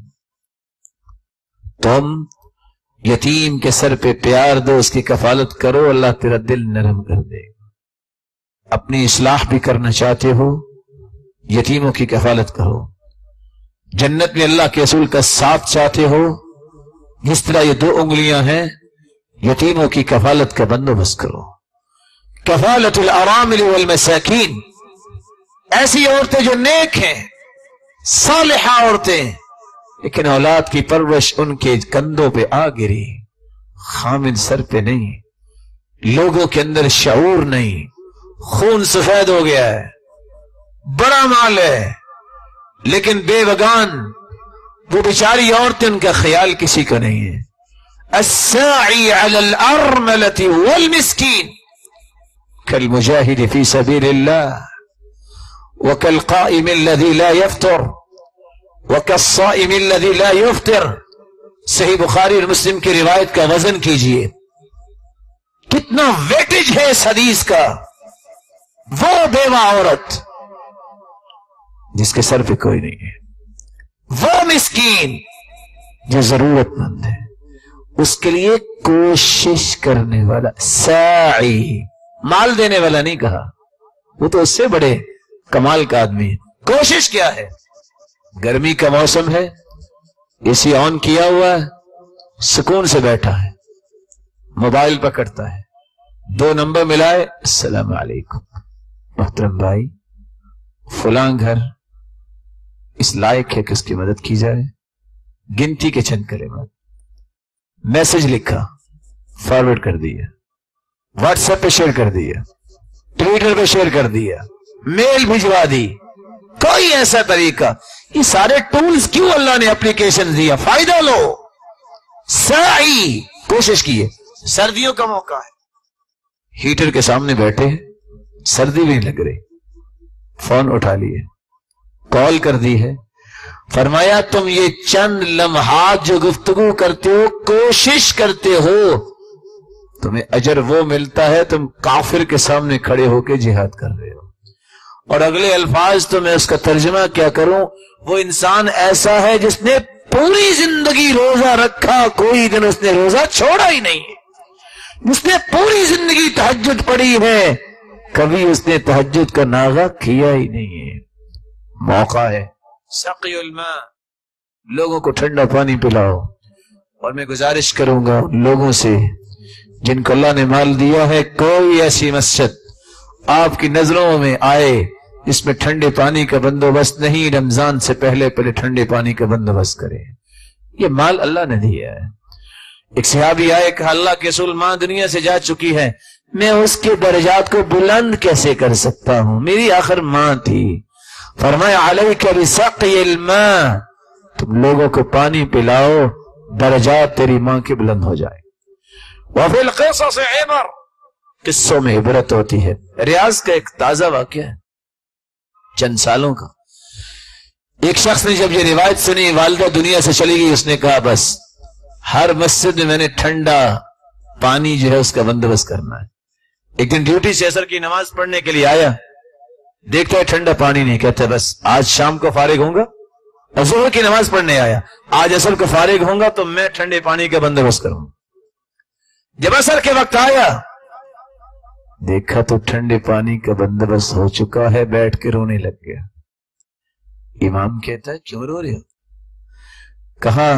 तुम यतीम के सर पे प्यार दो, उसकी कफालत करो, अल्लाह तेरा दिल नरम कर दे। अपनी इस्लाह भी करना चाहते हो, यतीमों की कफालत करो। जन्नत में अल्लाह के रसूल का साथ चाहते हो, जिस तरह ये दो उंगलियां हैं, यतीमों की कफालत का बंदोबस्त करो। कफालतुल अरामिल वल मसाकीन, ऐसी औरतें जो नेक हैं, सालिहा औरतें, लेकिन औलाद की परवरिश उनके कंधों पे आ गिरी, खामिद सर पे नहीं, लोगों के अंदर शऊर नहीं, खून सफेद हो गया है, बड़ा माल है, लेकिन बेवगान वो बेचारी औरतें, उनका ख्याल किसी का नहीं है। अस्साई अलल अरमलति वल मिस्कीन कल मुजाहिद फी सबीलिल्लाह व कल काइम अल्लज़ी ला यफ्तर व कस्साइम अल्लज़ी ला युफ्तिर। सही बुखारी और मुस्लिम की रिवायत का वजन कीजिए, कितना वेटेज है इस हदीस का। वो बेवा औरत जिसके सर पे कोई नहीं है, वो मिस्कीन जो जरूरतमंद है, उसके लिए कोशिश करने वाला, साई, माल देने वाला नहीं कहा, वो तो उससे बड़े कमाल का आदमी है। कोशिश क्या है? गर्मी का मौसम है, एसी ऑन किया हुआ है, सुकून से बैठा है, मोबाइल पकड़ता है, दो नंबर मिलाए, अस्सलाम वालेकुम मोहतरम भाई, फलां घर इस लायक है कि उसकी मदद की जाए, गिनती के चंद कलिमात, मैसेज लिखा, फॉरवर्ड कर दिया, व्हाट्सएप पे शेयर कर दिया, ट्विटर पे शेयर कर दिया, मेल भिजवा दी, कोई ऐसा तरीका। ये सारे टूल्स क्यों अल्लाह ने एप्लीकेशन दिया, फायदा लो। साई, कोशिश कीजिए। सर्दियों का मौका है, हीटर के सामने बैठे, सर्दी भी नहीं लग रही, फोन उठा लिए, कॉल कर दी है, फरमाया तुम ये चंद लम्हात जो गुफ्तगू करते हो, कोशिश करते हो, तुम्हें अजर वो मिलता है, तुम काफिर के सामने खड़े होकर जिहाद कर रहे हो। और अगले अल्फाज तो मैं उसका तर्जुमा क्या करूं, वो इंसान ऐसा है जिसने पूरी जिंदगी रोजा रखा, कोई दिन उसने रोजा छोड़ा ही नहीं, जिसने पूरी जिंदगी तहज्जुद पढ़ी है, کبھی اس نے تہجد کا ناغہ کیا ہی نہیں ہے۔ موقع ہے سقی الماء، لوگوں کو ٹھنڈا پانی پلاؤ۔ اور میں گزارش کروں گا ان لوگوں سے جن کو اللہ نے مال دیا ہے، کوئی ایسی مسجد آپ کی نظروں میں آئے اس میں ٹھنڈے پانی کا بندوبست نہیں، رمضان سے پہلے پہلے ٹھنڈے پانی کا بندوبست کرے۔ یہ مال اللہ نے دیا ہے۔ ایک صحابی آئے، کہا اللہ کے رسول ماں دنیا سے جا چکی ہے، میں اس کے درجات کو بلند کیسے کر سکتا ہوں؟ میری آخر ماں تھی۔ فرمایا علیک بسقی الماء، تم لوگوں کو پانی پلاؤ، درجات تیری ماں کے بلند ہو جائے۔ وفی القصص عبر، قصوں میں عبرت ہوتی ہے۔ ریاض کا ایک تازہ واقعہ ہے چند سالوں کا۔ ایک شخص نے جب یہ روایت سنی، والدہ دنیا سے چلی گئی، اس نے کہا بس ہر مسجد میں میں نے ٹھنڈا پانی جو ہے اس کا بندوبست کرنا ہے۔ ایک دن ڈیوٹی سے عصر کی نماز پڑھنے کے لیے آیا، دیکھتا ہے ٹھنڈا پانی نہیں، کہتا ہے بس آج شام کو فارغ ہوں گا، ظہر کی نماز پڑھنے آیا، آج عصر کو فارغ ہوں گا تو میں ٹھنڈے پانی کا بندوبست کروں۔ جب عصر کے وقت آیا، دیکھا تو ٹھنڈے پانی کا بندوبست ہو چکا ہے، بیٹھ کے رونے لگ گیا۔ امام کہتا ہے کیوں رو رہے ہو؟ کہا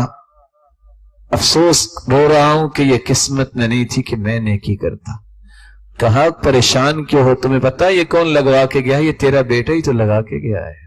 افسوس رو رہا ہوں کہ یہ قسمت میں نہیں تھی کہ میں نیکی کرتا۔ کہا پریشان کیوں ہو؟ تمہیں پتا یہ کون لگوا کے گیا؟ یہ تیرا بیٹا ہی تو لگا کے گیا ہے۔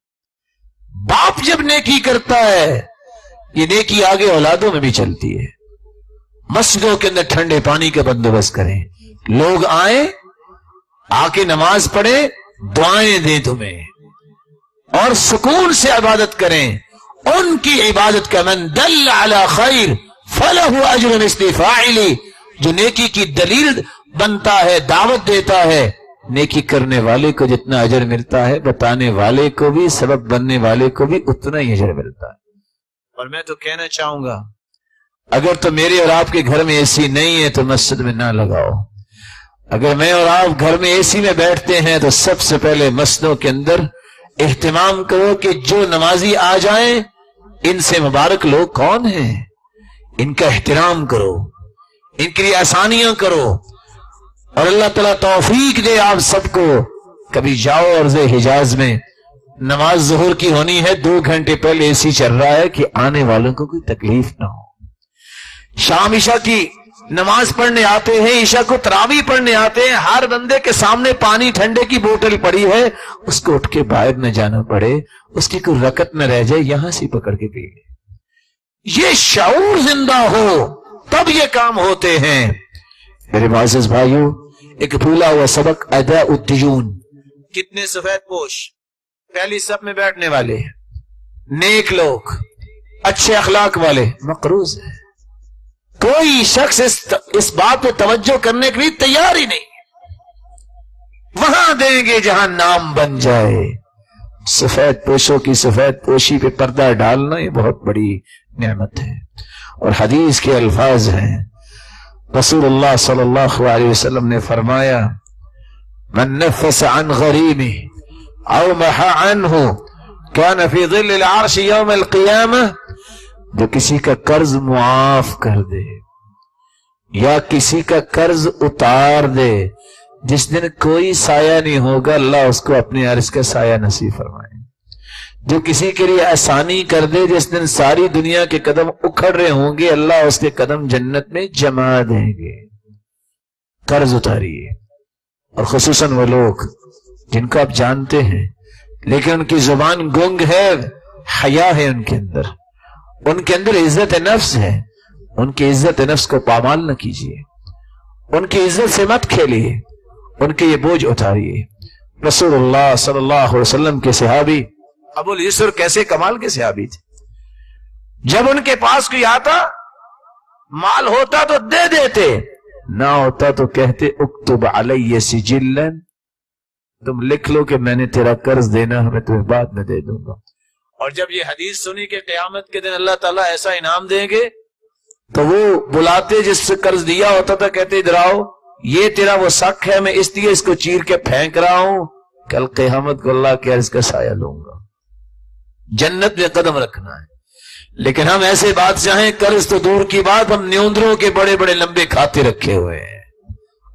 باپ جب نیکی کرتا ہے، یہ نیکی آگے اولادوں میں بھی چلتی ہے۔ مسجدوں کے اندر ٹھنڈے پانی کا بندوبست کریں، لوگ آئیں، آ کے نماز پڑھیں، دعائیں دیں تمہیں، اور سکون سے عبادت کریں۔ ان کی عبادت کا من دل علی خیر فلہ اجر مثل فاعلی، جو نیکی کی دلیل بنتا ہے، دعوت دیتا ہے، نیکی کرنے والے کو جتنا اجر ملتا ہے، بتانے والے کو بھی، سبب بننے والے کو بھی اتنا ہی اجر ملتا ہے۔ اور میں تو کہنا چاہوں گا اگر تو میرے اور آپ کے گھر میں اے سی نہیں ہے تو مسجد میں نہ لگاؤ۔ اگر میں اور آپ گھر میں اے سی میں بیٹھتے ہیں تو سب سے پہلے مسجدوں کے اندر اہتمام کرو کہ جو نمازی آ جائیں ان سے مبارک لوگ کون ہیں، ان کا احترام کرو، ان کے لیے آسانیاں کرو، اور اللہ تعالیٰ توفیق دے آپ سب کو۔ کبھی جاؤ عرض حجاز میں، نماز ظہر کی ہونی ہے، دو گھنٹے پہلے اے سی چل رہا ہے کہ آنے والوں کو کوئی تکلیف نہ ہو۔ شام عشاء کی نماز پڑھنے آتے ہیں، عشاء کو تراویح پڑھنے آتے ہیں، ہر بندے کے سامنے پانی ٹھنڈے کی بوتل پڑی ہے، اس کو اٹھ کے باہر نہ جانا پڑے، اس کی کوئی رکعت نہ رہ جائے، یہاں سے پکڑ کے پی لے۔ یہ شعور زندہ ہو تب یہ کام ہوتے ہیں۔ میرے معزز بھائیوں، ایک بھولا ہوا سبق اداء الدیون۔ کتنے سفید پوش پہلی صف میں بیٹھنے والے، نیک لوگ، اچھے اخلاق والے مقروض ہیں۔ کوئی شخص اس اس بات پہ توجہ کرنے کے لیے تیار ہی نہیں۔ وہاں دیں گے جہاں نام بن جائے۔ سفید پوشوں کی سفید پوشی پہ پردہ ڈالنا یہ بہت بڑی نعمت ہے، اور حدیث کے الفاظ ہیں، رسول اللہ صلی اللہ علیہ وسلم نے فرمایا من نفس عن غریمہ او محا عنہ کان فی ظل العرش یوم القیامہ، جو کسی کا قرض معاف کر دے یا کسی کا قرض اتار دے، جس دن کوئی سایہ نہیں ہوگا اللہ اس کو اپنے عرش کا سایہ نصیب فرمائے۔ جو کسی کے لیے آسانی کر دے، جس دن ساری دنیا کے قدم اکھڑ رہے ہوں گے اللہ اس کے قدم جنت میں جما دیں گے۔ قرض اتاریے، اور خصوصاً وہ لوگ جن کو آپ جانتے ہیں لیکن ان کی زبان گنگ ہے، حیا ہے ان کے اندر، ان کے اندر عزت نفس ہے، ان کی عزت نفس کو پامال نہ کیجیے، ان کی عزت سے مت کھیلیے، ان کے یہ بوجھ اتاریے۔ رسول اللہ صلی اللہ علیہ وسلم کے صحابی ابو الیسر کیسے کمال کے صحابی تھے، جب ان کے پاس کوئی آتا مال ہوتا تو دے دیتے، نہ ہوتا تو کہتے اکتب علی سجلا، تم لکھ لو کہ میں نے تیرا قرض دینا ہے، میں تمہیں بعد میں دے دوں گا۔ اور جب یہ حدیث سنی کہ قیامت کے دن اللہ تعالیٰ ایسا انعام دیں گے تو وہ بلاتے جس سے قرض دیا ہوتا تھا، کہتے ادھر آؤ، یہ تیرا وہ سک ہے، میں اس لیے اس کو چیر کے پھینک رہا ہوں، کل قیامت کو اللہ کے عرض کا سایہ لوں گا۔ جنت میں قدم رکھنا ہے، لیکن ہم ایسے بادشاہ ہیں، قرض تو دور کی بات، ہم نیوندروں کے بڑے بڑے لمبے کھاتے رکھے ہوئے ہیں،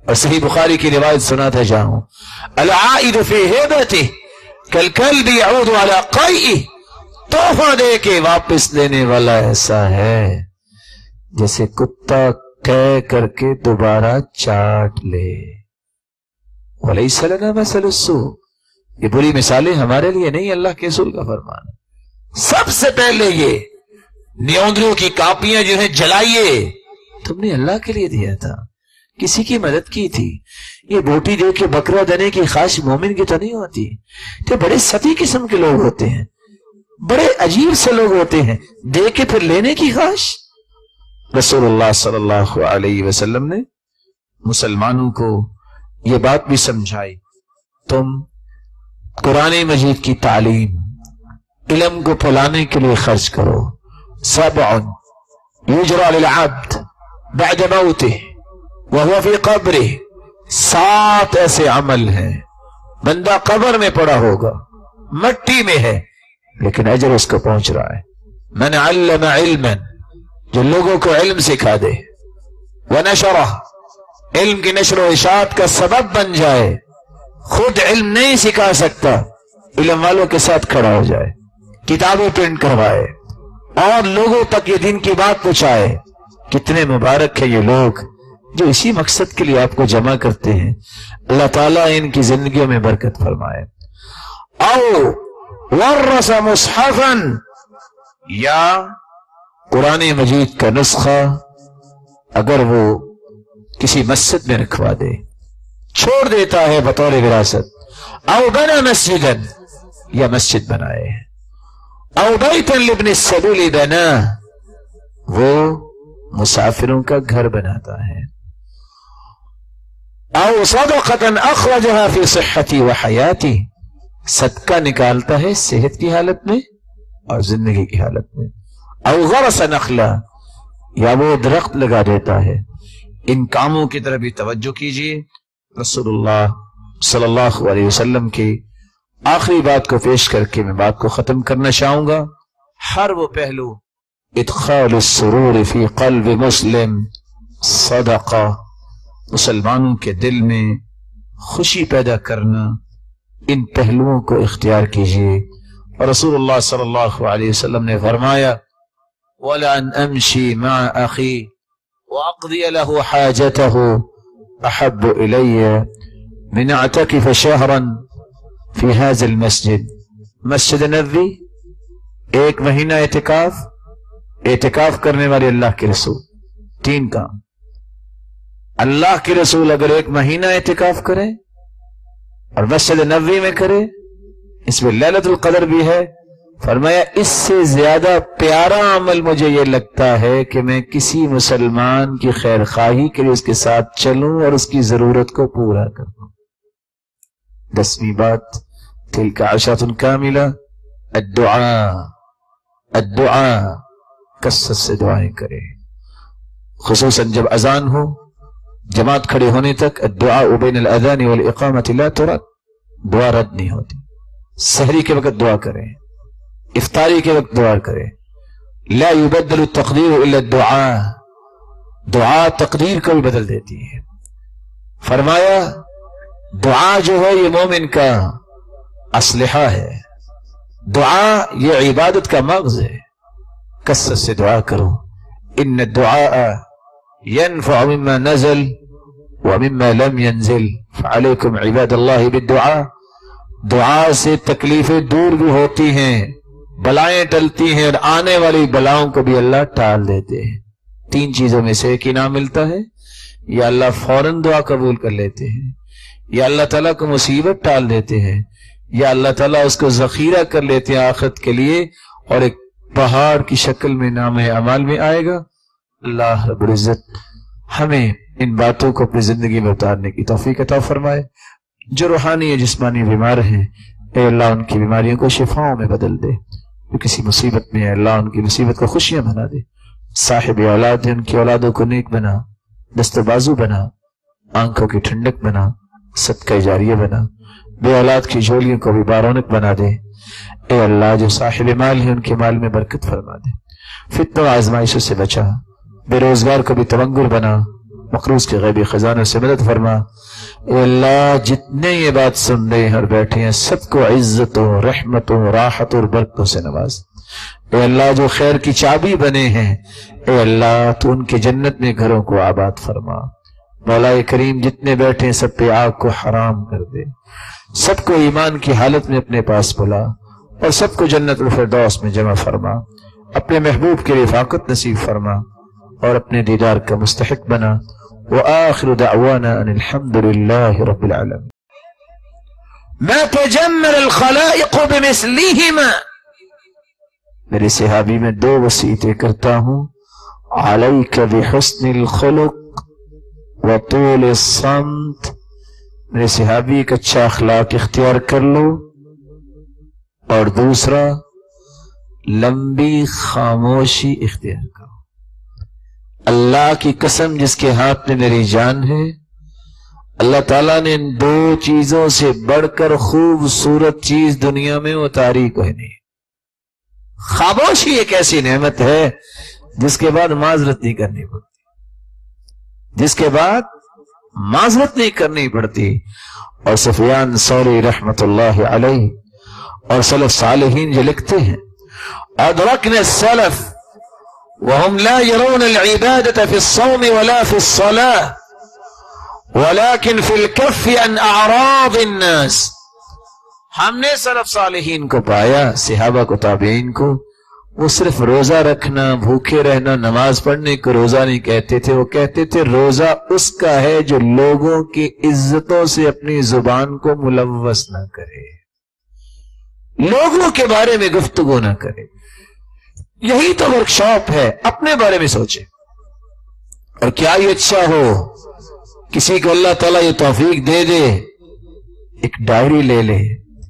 اور صحیح بخاری کی روایت سناتا جاؤں، العائد فی ہبتہ کالکلب یعود علی قیئہ، تحفہ دے کے واپس لینے والا ایسا ہے جیسے کتا قے کر کے دوبارہ چاٹ لے۔ وَلَيْسَ لَنَا مَثَلُ السُّوءِ، یہ بری مثالیں ہمارے لیے نہیں، اللہ کے رسول کا فرمان۔ سب سے پہلے یہ نیوندروں کی کاپیاں جو ہیں جلائیے، تم نے اللہ کے لیے دیا تھا، کسی کی مدد کی تھی۔ یہ بوٹی دے کے بکرا دینے کی خواہش مومن کی تو نہیں ہوتی، تو بڑے ستی قسم کے لوگ ہوتے ہیں، بڑے عجیب سے لوگ ہوتے ہیں، دے کے پھر لینے کی خواہش۔ رسول اللہ صلی اللہ علیہ وسلم نے مسلمانوں کو یہ بات بھی سمجھائی، تم قرآن مجید کی تعلیم، علم کو پھیلانے کے لیے خرچ کرو۔ سبع یجرى للعبد بعد موته وهو في قبره، سات ایسے عمل ہیں، بندہ قبر میں پڑا ہوگا، مٹی میں ہے، لیکن اجر اس کو پہنچ رہا ہے۔ من علم علما، جو لوگوں کو علم سکھا دے، ونشرہ، علم کی نشر و اشاعت کا سبب بن جائے، خود علم نہیں سکھا سکتا، علم والوں کے ساتھ کھڑا ہو جائے، کتابیں پرنٹ کروائے اور لوگوں تک یہ دین کی بات پہنچائے۔ کتنے مبارک ہیں یہ لوگ جو اسی مقصد کے لیے آپ کو جمع کرتے ہیں۔ اللہ تعالیٰ ان کی زندگیوں میں برکت فرمائے۔ او ورث مصحفا، یا قرآن مجید کا نسخہ اگر وہ کسی مسجد میں رکھوا دے، چھوڑ دیتا ہے بطور وراثت، او بنا مسجدا، یا مسجد بنائے، او بیتا لابن السبیل بنا، وہ مسافروں کا گھر بناتا ہے، او صدقتا اخرجها فی صحتی و حیاتی، صدقہ نکالتا ہے صحت کی حالت میں اور زندگی کی حالت میں، او غرس نخلا، یا وہ درخت لگا دیتا ہے۔ ان کاموں کی طرف بھی توجہ کیجیے۔ رسول اللہ صلی اللہ علیہ وسلم کی آخری بات کو پیش کر کے میں بات کو ختم کرنا چاہوں گا۔ ہر وہ پہلو، ادخال السرور فی قلب مسلم صدقہ، مسلمانوں کے دل میں خوشی پیدا کرنا، ان پہلوؤں کو اختیار کیجیے۔ اور رسول اللہ صلی اللہ علیہ وسلم نے فرمایا، وَلَأَنْ أَمْشِي مَعَ أَخِي وَأَقْضِيَ لَهُ حَاجَتَهُ أَحَبُّ إِلَيَّ مِنْ أَعْتَكِفَ شَهْرًا فِي هَذَا الْمَسْجِدِ، مسجد نبوی ایک مہینہ اعتکاف، اعتکاف کرنے والے اللہ کے رسول، تین کام۔ اللہ کے رسول اگر ایک مہینہ اعتکاف کرے اور مسجد نبوی میں کرے، اس میں لیلۃ القدر بھی ہے، فرمایا اس سے زیادہ پیارا عمل مجھے یہ لگتا ہے کہ میں کسی مسلمان کی خیر خواہی کے لیے اس کے ساتھ چلوں اور اس کی ضرورت کو پورا کروں۔ دسویں بات، تلک عشرۃ کاملہ، الدعاء، الدعاء، کثرت سے دعائیں کریں، خصوصاً جب اذان ہو، جماعت کھڑے ہونے تک۔ الدعاء بین الاذان والاقامۃ لا ترد، دعا رد نہیں ہوتی۔ سحری کے وقت دعا کریں، افطاری کے وقت دعا کریں۔ لا يبدل التقدیر الا الدعاء، دعا تقدیر کو بھی بدل دیتی ہے۔ فرمایا دعا جو ہے یہ مومن کا اسلحہ ہے، دعا یہ عبادت کا مغز ہے۔ کثرت سے دعا کرو۔ ان الدعاء ينفع مما نزل ومما لم ينزل فعليكم عباد الله بالدعاء، دعا سے تکلیفیں دور بھی ہوتی ہیں، بلائیں ٹلتی ہیں، اور آنے والی بلاؤں کو بھی اللہ ٹال دیتے ہیں۔ تین چیزوں میں سے ایک انعام ملتا ہے، یا اللہ فوراً دعا قبول کر لیتے ہیں، یا اللہ تعالیٰ کو مصیبت ٹال دیتے ہیں، یا اللہ تعالیٰ اس کو ذخیرہ کر لیتے ہیں آخرت کے لیے، اور ایک پہاڑ کی شکل میں نام اعمال میں آئے گا۔ اللہ رب العزت ہمیں ان باتوں کو اپنی زندگی میں اتارنے کی توفیق عطا فرمائے۔ جو روحانی یا جسمانی بیمار ہیں، اے اللہ ان کی بیماریوں کو شفاؤں میں بدل دے۔ جو کسی مصیبت میں ہے، اللہ ان کی مصیبت کو خوشیاں بنا دے۔ صاحب اولاد ہیں، ان کی اولادوں کو نیک بنا، دست بازو بنا، آنکھوں کی ٹھنڈک بنا، صدقہ جاریہ بنا، بے اولاد کی جھولیوں کو بھی بارونق بنا دے۔ اے اللہ جو صاحب مال ہیں ان کے مال میں برکت فرما دے، فتنہ و آزمائشوں سے بچا، بے روزگار کو بھی تونگر بنا، مقروض کے غیبی خزانے سے مدد فرما۔ اے اللہ جتنے یہ بات سن رہے ہیں اور بیٹھے ہیں سب کو عزتوں رحمتوں راحت اور برکتوں سے نواز۔ اے اللہ جو خیر کی چابی بنے ہیں اے اللہ تو ان کے جنت میں گھروں کو آباد فرما۔ مولا کریم جتنے بیٹھے ہیں سب پہ آگ کو حرام کر دے، سب کو ایمان کی حالت میں اپنے پاس بلا اور سب کو جنت الفردوس میں جمع فرما۔ اپنے محبوب کے رفاقت نصیب فرما اور اپنے دیدار کا مستحق بنا۔ وآخر دعوانا ان الحمد للہ رب العالمین۔ ما تجمل الخلائق بمثلہما، میرے صحابی میں دو وصیتیں کرتا ہوں، علیک بحسن الخلق وطول الصمت، میرے صحابی ایک اچھا اخلاق اختیار کر لو، اور دوسرا لمبی خاموشی اختیار کرو۔ اللہ کی قسم جس کے ہاتھ میں میری جان ہے، اللہ تعالیٰ نے ان دو چیزوں سے بڑھ کر خوبصورت چیز دنیا میں اتاری کوئی نہیں۔ خاموشی ایک ایسی نعمت ہے جس کے بعد معذرت نہیں کرنی پڑتی، جس کے بعد معذرت نہیں کرنی پڑتی۔ اور سفیان ثوری رحمت اللہ علیہ اور سلف صالحین جو لکھتے ہیں، ادرکنا السلف وهم لا يرون العبادة في الصوم ولا في الصلاة ولكن في الكف عن اعراض الناس، ہم نے سلف صالحین کو پایا، صحابہ کو تابعین کو، وہ صرف روزہ رکھنا بھوکے رہنا نماز پڑھنے کو روزہ نہیں کہتے تھے، وہ کہتے تھے روزہ اس کا ہے جو لوگوں کی عزتوں سے اپنی زبان کو ملوث نہ کرے، لوگوں کے بارے میں گفتگو نہ کرے۔ یہی تو ورک شاپ ہے، اپنے بارے میں سوچے۔ اور کیا یہ اچھا ہو کسی کو اللہ تعالیٰ یہ توفیق دے دے ایک ڈائری لے لے،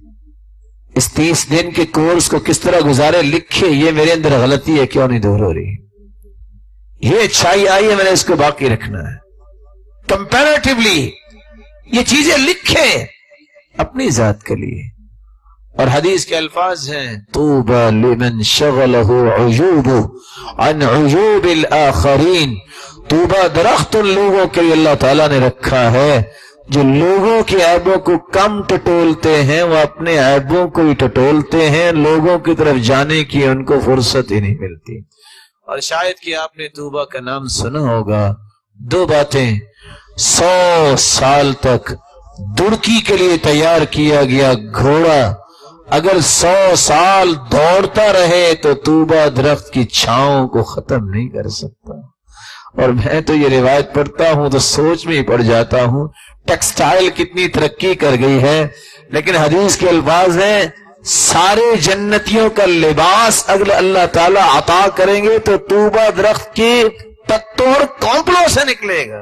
اس تیس دن کے کورس کو کس طرح گزارے لکھے، یہ میرے اندر غلطی ہے کیوں نہیں دور ہو رہی، یہ اچھائی آئی ہے میں نے اس کو باقی رکھنا ہے، کمپیریٹیولی یہ چیزیں لکھے اپنی ذات کے لیے۔ اور حدیث کے الفاظ ہیں، طوبى لمن شغله عجوب عن عجوب الآخرین، طوبى درخت ان لوگوں کے لیے اللہ تعالیٰ نے رکھا ہے جو لوگوں کے عیبوں کو کم ٹٹولتے ہیں، وہ اپنے عیبوں کو ہی ٹٹولتے ہیں، لوگوں کی طرف جانے کی ان کو فرصت ہی نہیں ملتی۔ اور شاید کہ آپ نے طوبہ کا نام سنا ہوگا، دو باتیں، سو سال تک دڑکی کے لیے تیار کیا گیا گھوڑا اگر سو سال دوڑتا رہے تو طوبہ درخت کی چھاؤں کو ختم نہیں کر سکتا۔ اور میں تو یہ روایت پڑھتا ہوں تو سوچ میں ہی پڑ جاتا ہوں، ٹیکسٹائل کتنی ترقی کر گئی ہے، لیکن حدیث کے الفاظ ہیں سارے جنتیوں کا لباس اگر اللہ تعالیٰ عطا کریں گے تو طوبہ درخت کی پتوں اور کونپلوں سے نکلے گا۔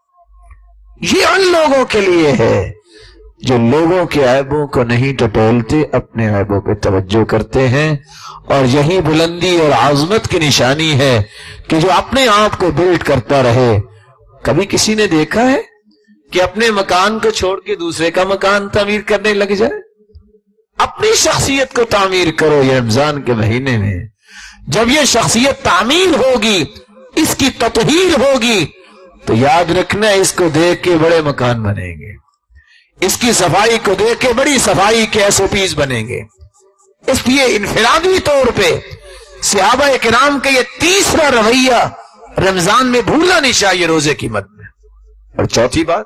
یہ ان لوگوں کے لیے ہے جو لوگوں کے عیبوں کو نہیں ٹٹولتے، اپنے عیبوں پہ توجہ کرتے ہیں۔ اور یہی بلندی اور عظمت کی نشانی ہے کہ جو اپنے آپ کو بلڈ کرتا رہے۔ کبھی کسی نے دیکھا ہے کہ اپنے مکان کو چھوڑ کے دوسرے کا مکان تعمیر کرنے لگ جائے؟ اپنی شخصیت کو تعمیر کرو۔ یہ رمضان کے مہینے میں جب یہ شخصیت تعمیر ہوگی، اس کی تطہیر ہوگی، تو یاد رکھنا اس کو دیکھ کے بڑے مکان بنیں گے، اس کی صفائی کو دیکھ کے بڑی صفائی کے ایس او پیز بنیں گے۔ اس لیے انفرادی طور پہ صحابہ کرام کا یہ تیسرا رویہ رمضان میں بھولنا نہیں چاہیے روزے کی مد میں۔ اور چوتھی بات،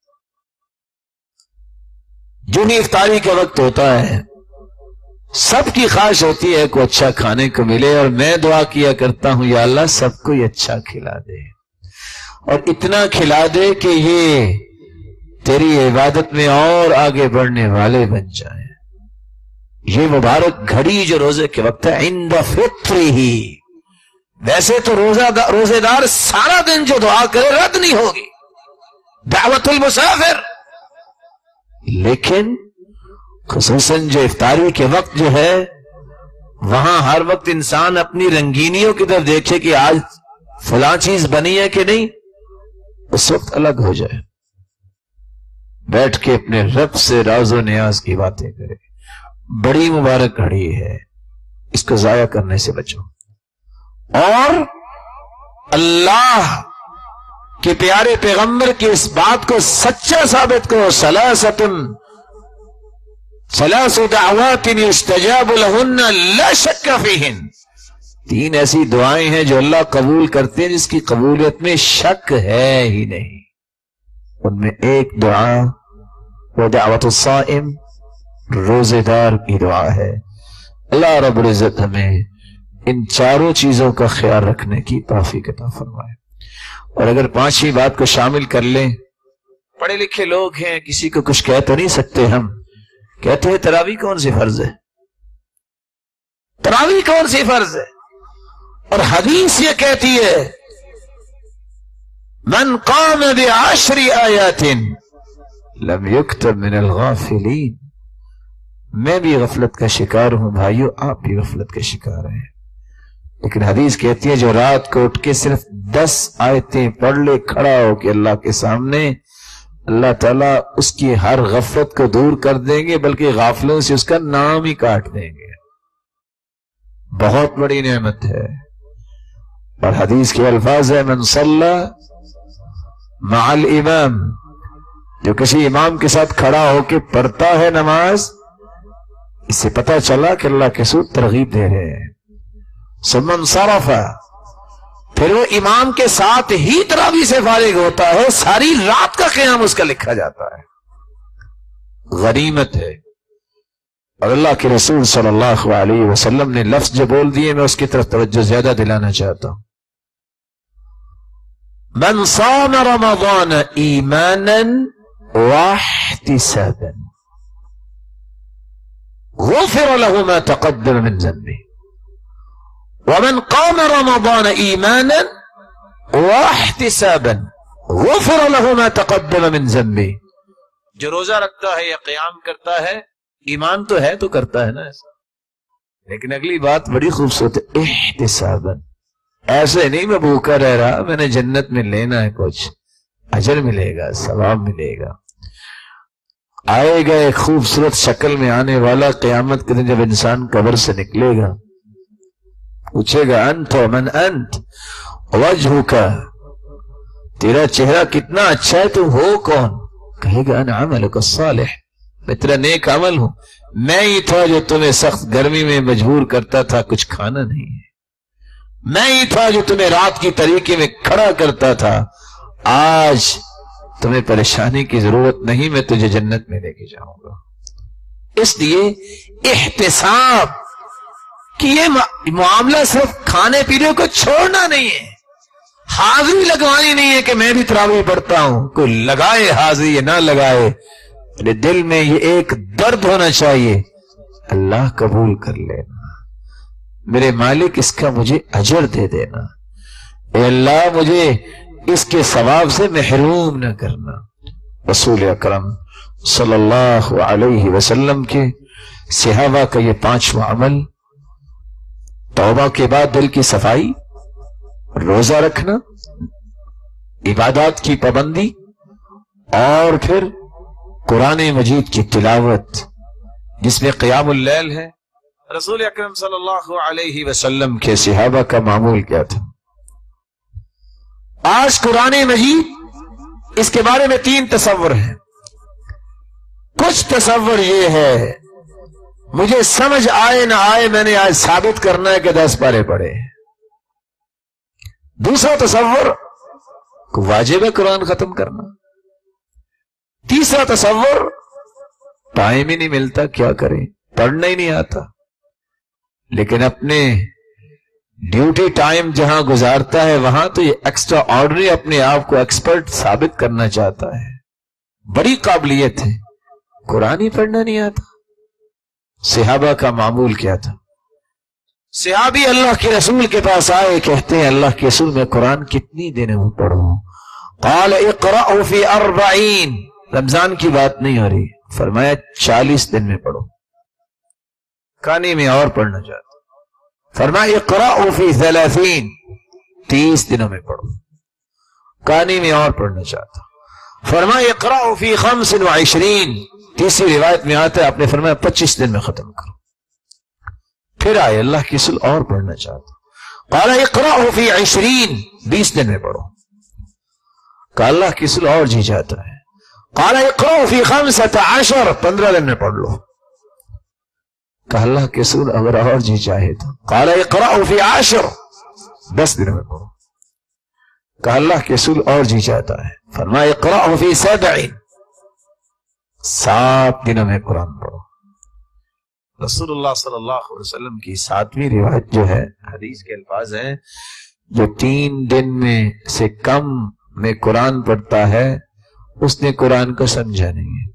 جو بھی افطاری کا وقت ہوتا ہے سب کی خواہش ہوتی ہے کوئی اچھا کھانے کو ملے، اور میں دعا کیا کرتا ہوں یا اللہ سب کو یہ اچھا کھلا دے، اور اتنا کھلا دے کہ یہ تیری عبادت میں اور آگے بڑھنے والے بن جائیں۔ یہ مبارک گھڑی جو روزے کے وقت ہے، عند فطرہ، ویسے تو روزہ دا روزے دار سارا دن جو دعا کرے رد نہیں ہوگی، دعوت المسافر، لیکن خصوصاً جو افطاری کے وقت جو ہے وہاں ہر وقت انسان اپنی رنگینیوں کی طرف دیکھے کہ آج فلاں چیز بنی ہے کہ نہیں، اس وقت الگ ہو جائے، بیٹھ کے اپنے رب سے راز و نیاز کی باتیں کرے۔ بڑی مبارک گھڑی ہے، اس کو ضائع کرنے سے بچو۔ اور اللہ کہ پیارے پیغمبر کی اس بات کو سچا ثابت کرو. سلاستن ثلاث دعوات یستجاب لہن لا شک فیہن. تین ایسی دعائیں ہیں جو اللہ قبول کرتے ہیں جس کی قبولیت میں شک ہے ہی نہیں. ان میں ایک دعا وہ دعوت الصائم، روزے دار کی دعا ہے. اللہ رب العزت ہمیں ان چاروں چیزوں کا خیال رکھنے کی توفیق عطا فرمائے. اور اگر پانچویں بات کو شامل کر لیں، پڑھے لکھے لوگ ہیں، کسی کو کچھ کہہ تو نہیں سکتے. ہم کہتے ہیں تراویح کون سی فرض ہے، تراویح کون سی فرض ہے، اور حدیث یہ کہتی ہے من قام بعشر آیات لم یکتب من الغافلین. میں بھی غفلت کا شکار ہوں بھائیو، آپ بھی غفلت کے شکار ہیں، لیکن حدیث کہتی ہے جو رات کو اٹھ کے صرف دس آیتیں پڑھ لے کھڑا ہو کے اللہ کے سامنے، اللہ تعالیٰ اس کی ہر غفلت کو دور کر دیں گے، بلکہ غافلوں سے اس کا نام ہی کاٹ دیں گے. بہت بڑی نعمت ہے. اور حدیث کے الفاظ ہے من صلی مع الامام، جو کسی امام کے ساتھ کھڑا ہو کے پڑھتا ہے نماز، اس سے پتہ چلا کہ اللہ کے رسول ترغیب دے رہے ہیں. ثم انصرف، پھر وہ امام کے ساتھ ہی تراویح سے فارغ ہوتا ہے، ساری رات کا قیام اس کا لکھا جاتا ہے. غنیمت ہے. اور اللہ کے رسول صلی اللہ علیہ وسلم نے لفظ جو بول دیے، میں اس کی طرف توجہ زیادہ دلانا چاہتا ہوں. من صام رمضان ایمانا واحتسابا غفر له ما تقدم من ذنبه ومن قام رمضان ایمانا واحتسابا غفر له ما تقدم من ذنبه. جو روزہ رکھتا ہے یا قیام کرتا ہے، ایمان تو ہے تو کرتا ہے نا ایسا، لیکن اگلی بات بڑی خوبصورت ہے، احتسابا. ایسے نہیں میں بھوکا رہ رہا، میں نے جنت میں لینا ہے کچھ، اجر ملے گا، ثواب ملے گا. آئے گا ایک خوبصورت شکل میں آنے والا قیامت کے دن، جب انسان قبر سے نکلے گا، پوچھے گا انت من انت وجہک، تیرا چہرہ کتنا اچھا ہے، تو ہو کون؟ کہے گا انا عملک الصالح، میں تیرا نیک عمل ہوں، میں ہی تھا جو تمہیں سخت گرمی میں مجبور کرتا تھا کچھ کھانا نہیں ہے، میں ہی تھا جو تمہیں رات کی طریقے میں کھڑا کرتا تھا، آج تمہیں پریشانی کی ضرورت نہیں، میں تجھے جنت میں لے کے جاؤں گا. اس لیے احتساب کہ یہ معاملہ صرف کھانے پینے کو چھوڑنا نہیں ہے، حاضری لگوانی نہیں ہے کہ میں بھی تراویح پڑھتا ہوں، کوئی لگائے حاضری یا نہ لگائے، میرے دل میں یہ ایک درد ہونا چاہیے، اللہ قبول کر لینا، میرے مالک اس کا مجھے اجر دے دینا، اے اللہ مجھے اس کے ثواب سے محروم نہ کرنا. رسول اکرم صلی اللہ علیہ وسلم کے صحابہ کا یہ پانچواں عمل، توبہ کے بعد دل کی صفائی، روزہ رکھنا، عبادات کی پابندی، اور پھر قرآن مجید کی تلاوت جس میں قیام اللیل ہے. رسول اکرم صلی اللہ علیہ وسلم کے صحابہ کا معمول کیا تھا؟ آج قرآن مجید، اس کے بارے میں تین تصور ہیں. کچھ تصور یہ ہے مجھے سمجھ آئے نہ آئے میں نے آج ثابت کرنا ہے کہ دس پارے پڑھے. دوسرا تصور کہ واجب ہے قرآن ختم کرنا. تیسرا تصور ٹائم ہی نہیں ملتا، کیا کریں، پڑھنا ہی نہیں آتا، لیکن اپنے ڈیوٹی ٹائم جہاں گزارتا ہے وہاں تو یہ ایکسٹرا آرڈنری اپنے آپ کو ایکسپرٹ ثابت کرنا چاہتا ہے، بڑی قابلیت ہے، قرآن ہی پڑھنا نہیں آتا. صحابہ کا معمول کیا تھا؟ صحابی اللہ کے رسول کے پاس آئے، کہتے ہیں اللہ کے رسول میں قرآن کتنی دن میں پڑھوں؟ قال اقرأ فی اربعین، رمضان کی بات نہیں ہو رہی، فرمایا چالیس دن میں پڑھو. کہانی میں اور پڑھنا چاہتا، فرمایا اقرأ فی ثلاثین، تیس دنوں میں پڑھو. کہانی میں اور پڑھنا چاہتا، فرمایا اقرأ فی خمس وعشرین، تیسری روایت میں آتا ہے آپ نے فرمایا پچیس دن میں ختم کرو. پھر آئے اللہ کی رسول اور پڑھنا چاہتا، قال اقرأ فی عشرین، بیس دن میں پڑھو. کہ اللہ کی صلح اور جی جاتا ہے. قال اقرأوا فی خمسۃ عشر، پندرہ دن میں پڑھ لو. کہ اللہ کے رسول اگر اور جی چاہے تو قال اقرأوا فی عشر، دس دن میں پڑھو. کہ اللہ کے رسول اور جی چاہتا ہے، فرمایا اقرأوا فی سبع، سات دنوں میں قرآن پڑھو. رسول اللہ صلی اللہ علیہ وسلم کی ساتویں روایت جو ہے، حدیث کے الفاظ ہیں، جو تین دن میں سے کم میں قرآن پڑھتا ہے اس نے قرآن کو سمجھا نہیں ہے.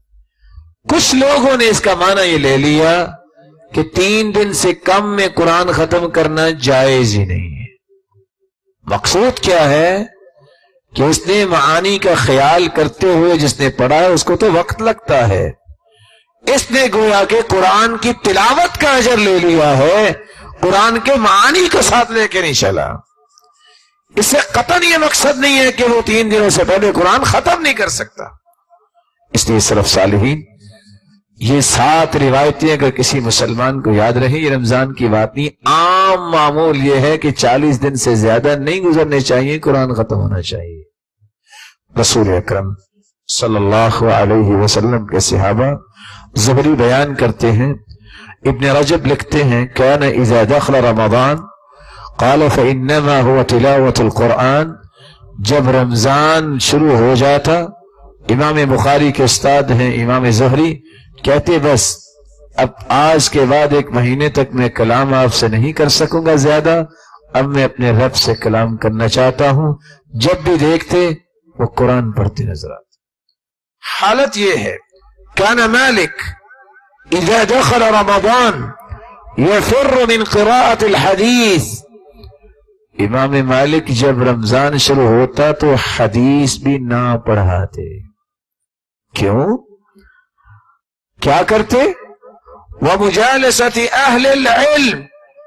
کچھ لوگوں نے اس کا معنی یہ لے لیا کہ تین دن سے کم میں قرآن ختم کرنا جائز ہی نہیں ہے. مقصود کیا ہے کہ اس نے معانی کا خیال کرتے ہوئے جس نے پڑھا ہے اس کو تو وقت لگتا ہے. اس نے گویا کہ قرآن کی تلاوت کا اجر لے لیا ہے، قرآن کے معانی کو ساتھ لے کے نہیں چلا. اس سے قطعاً یہ مقصد نہیں ہے کہ وہ تین دنوں سے پہلے قرآن ختم نہیں کر سکتا. اس لیے سلف صالحین یہ سات روایتیں اگر کسی مسلمان کو یاد رہے، یہ رمضان کی بات نہیں، عام معمول یہ ہے کہ چالیس دن سے زیادہ نہیں گزرنے چاہیے، قرآن ختم ہونا چاہیے. رسول اکرم صلی اللہ علیہ وسلم کے صحابہ زہری بیان کرتے ہیں، ابن رجب لکھتے ہیں کان اذا دخل رمضان قال فانما هو تلاوة القرآن، جب رمضان شروع ہو جاتا، امام بخاری کے استاد ہیں امام زہری، کہتے بس اب آج کے بعد ایک مہینے تک میں کلام آپ سے نہیں کر سکوں گا زیادہ، اب میں اپنے رب سے کلام کرنا چاہتا ہوں. جب بھی دیکھتے وہ قرآن پڑھتے نظر آتے. حالت یہ ہے كان مالك اذا دخل رمضان يفر من قراءة الحديث، امام مالک جب رمضان شروع ہوتا تو حدیث بھی نہ پڑھاتے. کیوں؟ کیا کرتے؟ ومجالسة اہل العلم،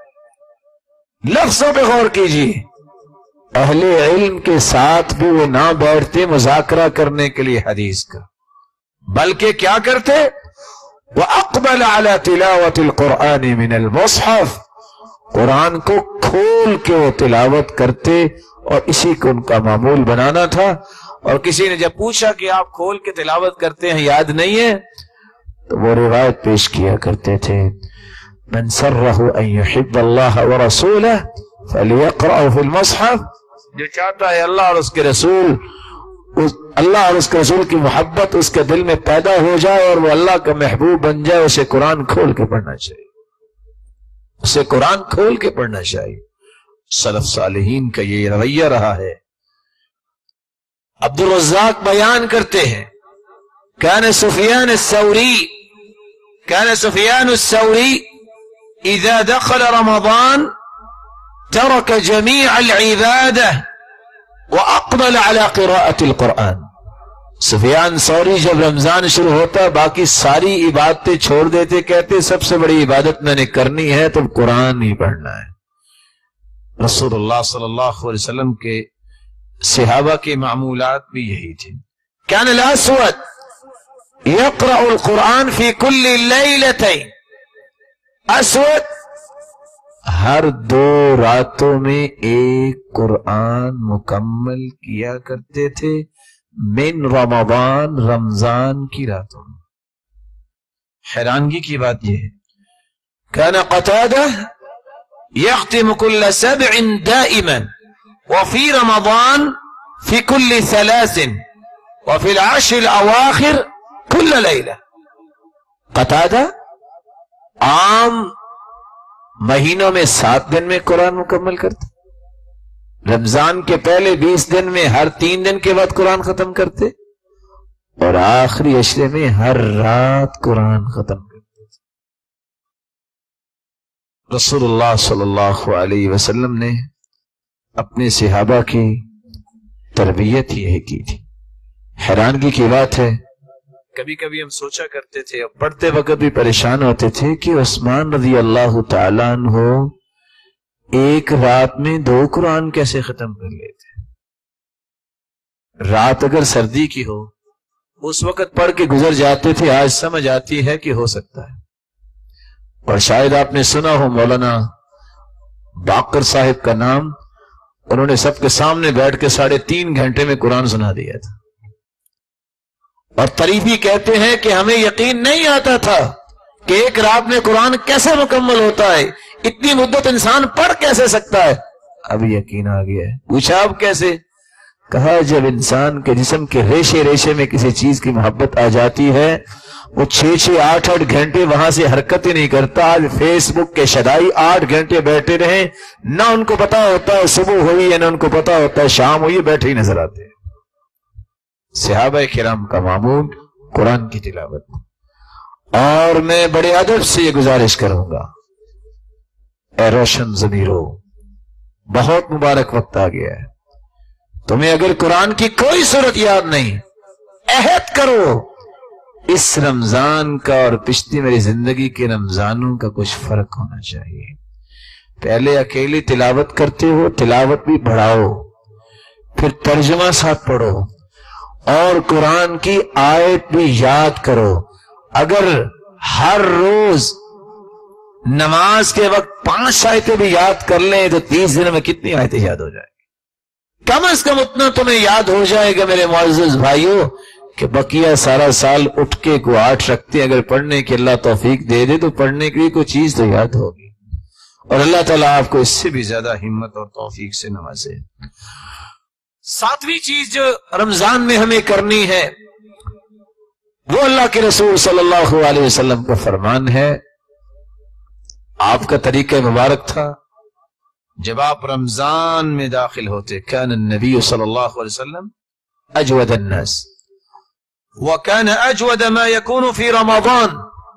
لفظوں پہ غور کیجیے، اہل علم کے ساتھ بھی وہ نہ بیٹھتے مذاکرہ کرنے کے لیے حدیث کا، بلکہ کیا کرتے؟ وَأَقْبَلَ عَلَى تِلَاوَةِ الْقُرْآنِ مِنَ الْمُصْحَفِ، قرآن کو کھول کے وہ تلاوت کرتے، اور اسی کو ان کا معمول بنانا تھا. اور کسی نے جب پوچھا کہ آپ کھول کے تلاوت کرتے ہیں یاد نہیں ہے، تو وہ روایت پیش کیا کرتے تھے مَنْ سَرَّهُ أَن يُحِبَّ اللَّهَ وَرَسُولَهُ فَلْيَقْرَأْ فِي الْمُصْحَفِ، جو چاہتا ہے اللہ اور اس کے رسول، اس اللہ اور اس کے رسول کی محبت اس کے دل میں پیدا ہو جائے اور وہ اللہ کا محبوب بن جائے، اسے قرآن کھول کے پڑھنا چاہیے، اسے قرآن کھول کے پڑھنا چاہیے. سلف صالحین کا یہ رویہ رہا ہے. عبد الرزاق بیان کرتے ہیں كان سفیان الثوری كان سفیان الثوری اذا دخل رمضان ترك جميع العبادة وأقبل على قراءة القرآن. سفیان ثوری جب رمضان شروع ہوتا باقی ساری عبادتیں چھوڑ دیتے، کہتے سب سے بڑی عبادت میں نے کرنی ہے تو قرآن ہی پڑھنا ہے. رسول اللہ صلی اللہ علیہ وسلم کے صحابہ کے معمولات بھی یہی تھے. كان الأسود يقرأ القرآن في كل ليلتين، اسود ہر دو راتوں میں ایک قرآن مکمل کیا کرتے تھے، من رمضان، رمضان کی راتوں میں. حیرانگی کی بات یہ ہے كان قتادہ يختم كل سبع دائما وفي رمضان في كل ثلاث وفي العشر الأواخر كل ليلة. قتادہ عام مہینوں میں سات دن میں قرآن مکمل کرتے، رمضان کے پہلے بیس دن میں ہر تین دن کے بعد قرآن ختم کرتے، اور آخری عشرے میں ہر رات قرآن ختم کرتے. رسول اللہ صلی اللہ علیہ وسلم نے اپنے صحابہ کی تربیت ہی یہی کی تھی. حیرانگی کی بات ہے، کبھی کبھی ہم سوچا کرتے تھے اور پڑھتے وقت بھی پریشان ہوتے تھے کہ عثمان رضی اللہ تعالیٰ عنہ ایک رات میں دو قرآن کیسے ختم کر لیتے. رات اگر سردی کی ہو اس وقت پڑھ کے گزر جاتے تھے، آج سمجھ آتی ہے کہ ہو سکتا ہے. اور شاید آپ نے سنا ہو مولانا باقر صاحب کا نام، انہوں نے سب کے سامنے بیٹھ کے ساڑھے تین گھنٹے میں قرآن سنا دیا تھا، اور طریفی کہتے ہیں کہ ہمیں یقین نہیں آتا تھا کہ ایک رات میں قرآن کیسے مکمل ہوتا ہے، اتنی مدت انسان پڑھ کیسے سکتا ہے؟ اب یقین آ گیا ہے۔ پوچھا اب کیسے؟ کہا جب انسان کے جسم کے ریشے ریشے میں کسی چیز کی محبت آ جاتی ہے، وہ چھ چھ آٹھ آٹھ گھنٹے وہاں سے حرکت ہی نہیں کرتا۔ آج فیس بک کے شدائی آٹھ گھنٹے بیٹھے رہیں، نہ ان کو پتا ہوتا ہے صبح ہوئی ہے، نہ ان کو پتا ہوتا ہے شام ہوئی، بیٹھے ہی نظر آتے ہیں۔ صحابہ کرام کا معمول قرآن کی تلاوت۔ اور میں بڑے ادب سے یہ گزارش کروں گا، اے روشن ضمیرو، بہت مبارک وقت آ گیا ہے، تمہیں اگر قرآن کی کوئی صورت یاد نہیں، عہد کرو اس رمضان کا اور پچھلی میری زندگی کے رمضانوں کا کچھ فرق ہونا چاہیے۔ پہلے اکیلی تلاوت کرتے ہو، تلاوت بھی بڑھاؤ، پھر ترجمہ ساتھ پڑھو، اور قرآن کی آیت بھی یاد کرو۔ اگر ہر روز نماز کے وقت پانچ آیتیں بھی یاد کر لیں تو تیس دن میں کتنی آیتیں یاد ہو جائیں گی؟ کم از کم اتنا تمہیں یاد ہو جائے گا میرے معزز بھائیوں کہ بقیہ سارا سال اٹھ کے کو آٹھ رکھتے، اگر پڑھنے کی اللہ توفیق دے دے تو پڑھنے کی کوئی چیز تو یاد ہوگی، اور اللہ تعالیٰ آپ کو اس سے بھی زیادہ ہمت اور توفیق سے نوازے۔ ساتویں چیز جو رمضان میں ہمیں کرنی ہے وہ اللہ کے رسول صلی اللہ علیہ وسلم کا فرمان ہے۔ آپ کا طریقہ مبارک تھا، جب آپ رمضان میں داخل ہوتے، کان النبی صلی اللہ علیہ وسلم اجود الناس وکان اجود ما یکون فی رمضان۔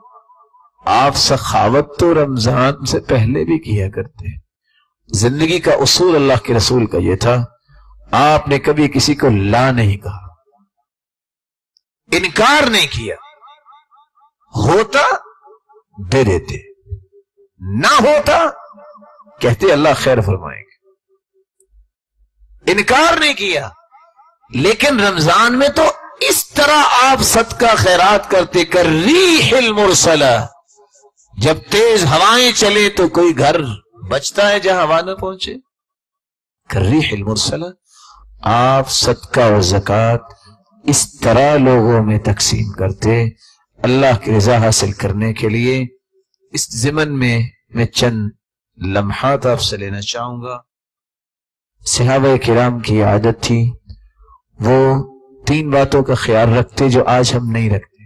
آپ سخاوت تو رمضان سے پہلے بھی کیا کرتے، زندگی کا اصول اللہ کے رسول کا یہ تھا، آپ نے کبھی کسی کو لا نہیں کہا، انکار نہیں کیا، ہوتا دے دیتے، نہ ہوتا کہتے اللہ خیر فرمائیں گے، انکار نہیں کیا۔ لیکن رمضان میں تو اس طرح آپ صدقہ خیرات کرتے، کر ریح المرسلہ، جب تیز ہوائیں چلے تو کوئی گھر بچتا ہے جہاں ہوا نہ پہنچے، کر ریح المرسلہ۔ آپ صدقہ و زکوٰۃ اس طرح لوگوں میں تقسیم کرتے اللہ کی رضا حاصل کرنے کے لیے۔ اس ضمن میں میں چند لمحات آپ سے لینا چاہوں گا۔ صحابہ کرام کی عادت تھی، وہ تین باتوں کا خیال رکھتے جو آج ہم نہیں رکھتے۔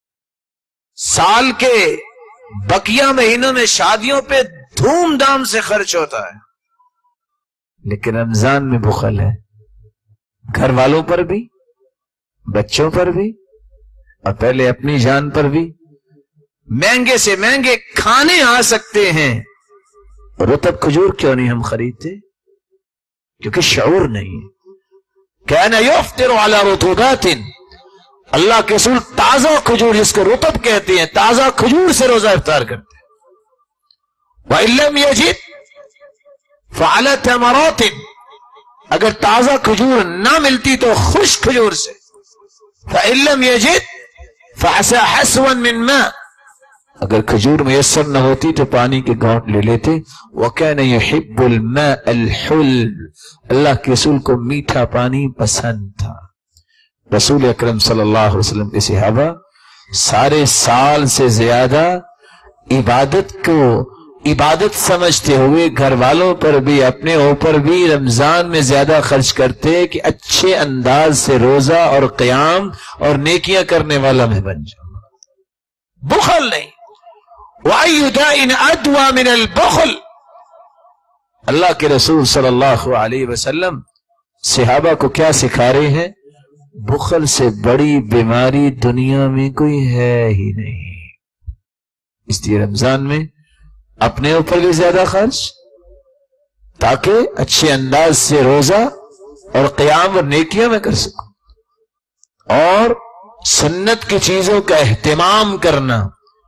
سال کے بقیہ مہینوں میں شادیوں پہ دھوم دھام سے خرچ ہوتا ہے، لیکن رمضان میں بخل ہے، گھر والوں پر بھی، بچوں پر بھی، اور پہلے اپنی جان پر بھی۔ مہنگے سے مہنگے کھانے آ سکتے ہیں، رطب کھجور کیوں نہیں ہم خریدتے؟ کیونکہ شعور نہیں ہے۔ کان یفطر علی رطوبات، اللہ کے رسول تازہ کھجور، جس کو رطب کہتے ہیں، تازہ کھجور سے روزہ افطار کرتے ہیں۔ وَإِن لَّمْ يَجِدْ فَعَلَى تَمَرَاتٍ، اگر تازہ کھجور نہ ملتی تو خشک کھجور سے۔ فَإِن لَّمْ يَجِدْ فَعَسَى حَسْوًا مِّن مَّاءٍ، اگر کھجور میسر نہ ہوتی تو پانی کے گھونٹ لے لیتے۔ وَكَانَ يُحِبُّ الْمَاءَ الْحُلْوَ، اللہ کے رسول کو میٹھا پانی پسند تھا۔ رسول اکرم صلی اللہ علیہ وسلم کے صحابہ سارے سال سے زیادہ عبادت کو عبادت سمجھتے ہوئے گھر والوں پر بھی اپنے اوپر بھی رمضان میں زیادہ خرچ کرتے کہ اچھے انداز سے روزہ اور قیام اور نیکیاں کرنے والا میں بن جاؤں، بخل نہیں۔ وَأَيُّ دَاءٍ أَدْوَى مِنَ الْبُخْلِ، اللہ کے رسول صلی اللہ علیہ وسلم صحابہ کو کیا سکھا رہے ہیں؟ بخل سے بڑی بیماری دنیا میں کوئی ہے ہی نہیں۔ اس لیے رمضان میں اپنے اوپر بھی زیادہ خرچ، تاکہ اچھے انداز سے روزہ اور قیام اور نیکیاں میں کر سکوں، اور سنت کی چیزوں کا اہتمام کرنا۔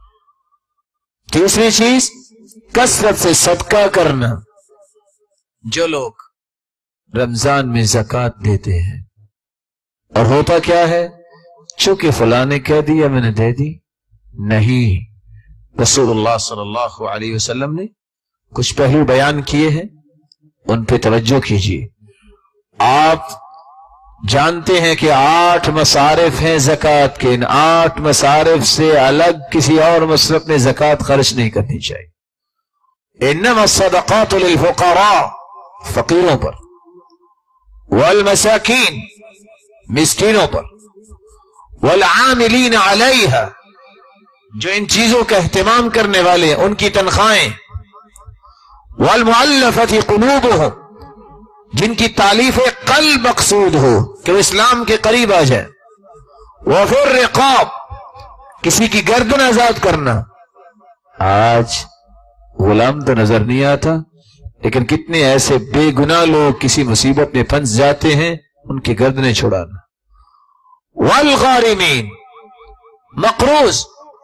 تیسری چیز کثرت سے صدقہ کرنا۔ جو لوگ رمضان میں زکوٰۃ دیتے ہیں، اور ہوتا کیا ہے، چونکہ فلاں نے کہہ دیا میں نے دے دی، نہیں، رسول اللہ صلی اللہ علیہ وسلم نے کچھ پہلو بیان کیے ہیں۔ उन पे तवज्जो कीजिए। आप जानते हैं कि आठ मसारिफ हैं ज़कात के, इन आठ मसारिफ से अलग किसी और मसरफ में ज़कात खर्च नहीं करनी चाहिए। इन्नमा सदक़ातु लिल फुक़रा, फकीरों पर, वल मसाकीन, मिस्कीनों पर, वल आमिलीन अलैहा, जो इन चीजों का एहतमाम करने वाले हैं उनकी तनख्वाहें, वल मुअल्लफति क़ुलूबुहुम, जिनकी तालीफ कल्ब मकसूद हो कि वो इस्लाम के करीब आ जाए, व फिर रिक़ाब, किसी की गर्दन आजाद करना। आज गुलाम तो नजर नहीं आता, लेकिन कितने ऐसे बेगुनाह लोग किसी मुसीबत में फंस जाते हैं, उनकी गर्दनें छुड़ाना। वल गारिमीन, मकरूज,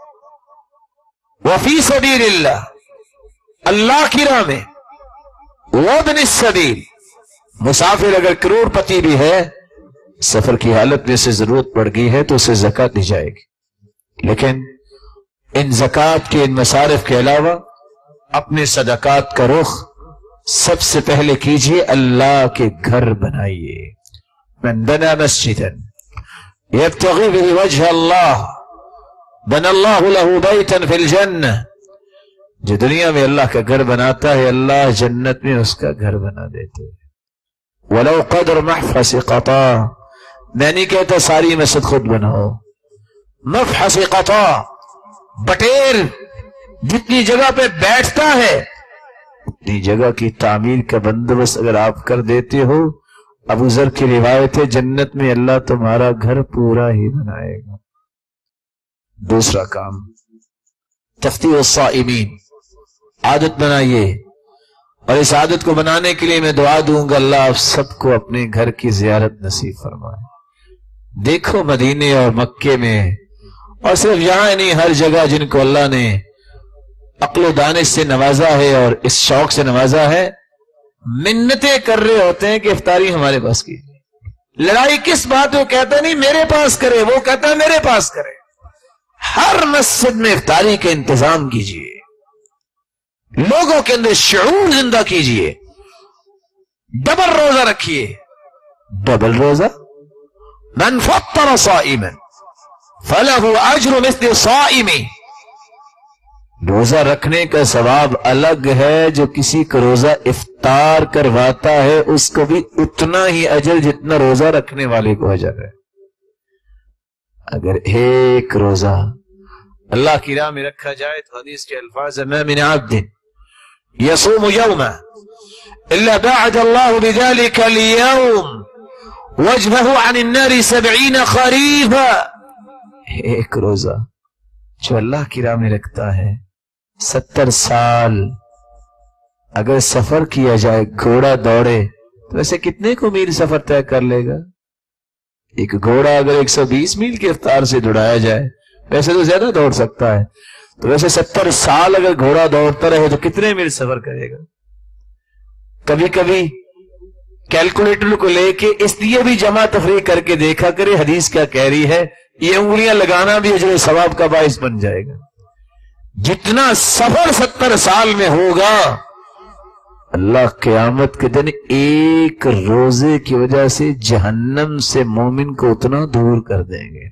वफी सबीलिल्लाह, अल्लाह की राह में, वब्निस सबील, मुसाफिर अगर करोड़पति भी है, सफर की हालत में से जरूरत पड़ गई है तो उसे ज़कात दी जाएगी। लेकिन इन ज़कात के, इन मसारिफ के अलावा अपने सदकात का रुख सबसे पहले कीजिए अल्लाह के घर बनाइए। मन बना मस्जिदन यब्तगी बिही वजह अल्लाह बनल्लाहु लहू बैतन फिल जन्नह, जो दुनिया में अल्लाह का घर बनाता है, अल्लाह जन्नत में उसका घर बना देते हैं। वलो कदर महफस कता, मैं नहीं कहता सारी मस्जिद खुद बनाओ, महफस कता, बटेर जितनी जगह पे बैठता है उतनी जगह की तामीर का बंदोबस्त अगर आप कर देते हो, अबू जर की रिवायत है, जन्नत में अल्लाह तुम्हारा घर पूरा ही बनाएगा। दूसरा काम, तफ्तीह अस्साइमीन, आदत बनाइए, और इस आदत को बनाने के लिए मैं दुआ दूंगा अल्लाह आप सबको अपने घर की जियारत नसीब फरमाए। देखो मदीने और मक्के में, और सिर्फ यहां नहीं, हर जगह जिनको अल्लाह ने अक्ल दानिश से नवाजा है और इस शौक से नवाजा है, मिन्नतें कर रहे होते हैं कि इफ्तारी हमारे पास कीजिए। लड़ाई किस बात को कहता नहीं मेरे पास करे, वो कहता है मेरे पास करे। हर मस्जिद में इफ्तारी का इंतजाम कीजिए, लोगों के अंदर शऊर जिंदा कीजिए, डबल रोजा रखिए। डबल रोजा, मन फत्तर साइमन फलहु अज्रु मिस्ल साइमी, रोजा रखने का सवाब अलग है, जो किसी को रोजा इफ्तार करवाता है उसको भी उतना ही अजर जितना रोजा रखने वाले को अजर है। अगर एक रोजा अल्लाह की राह में रखा जाए तो हदीस के अल्फाज है, मा मिन अब्दिन यसूमु यौमा इल्ला बअद अल्लाहु बिज़ालिका अल-यौम वजहहु अनिन नारि सबईन खरीफा। एक रोजा जो अल्लाह की राह में रखता है, सत्तर साल अगर सफर किया जाए, घोड़ा दौड़े तो वैसे कितने को मील सफर तय कर लेगा? एक घोड़ा अगर एक सौ बीस मील की रफ्तार से दौड़ाया जाए, वैसे तो ज्यादा दौड़ सकता है, तो वैसे सत्तर साल अगर घोड़ा दौड़ता रहे तो कितने मील सफर करेगा? कभी कभी कैलकुलेटर को लेके इसलिए भी जमा तफरीक करके देखा करे हदीस क्या कह रही है, ये उंगलियां लगाना भी अजर सवाब का बाइस बन जाएगा। जितना सफर सत्तर साल में होगा, अल्लाह क़यामत के दिन एक रोजे की वजह से जहन्नम से मोमिन को उतना दूर कर देंगे।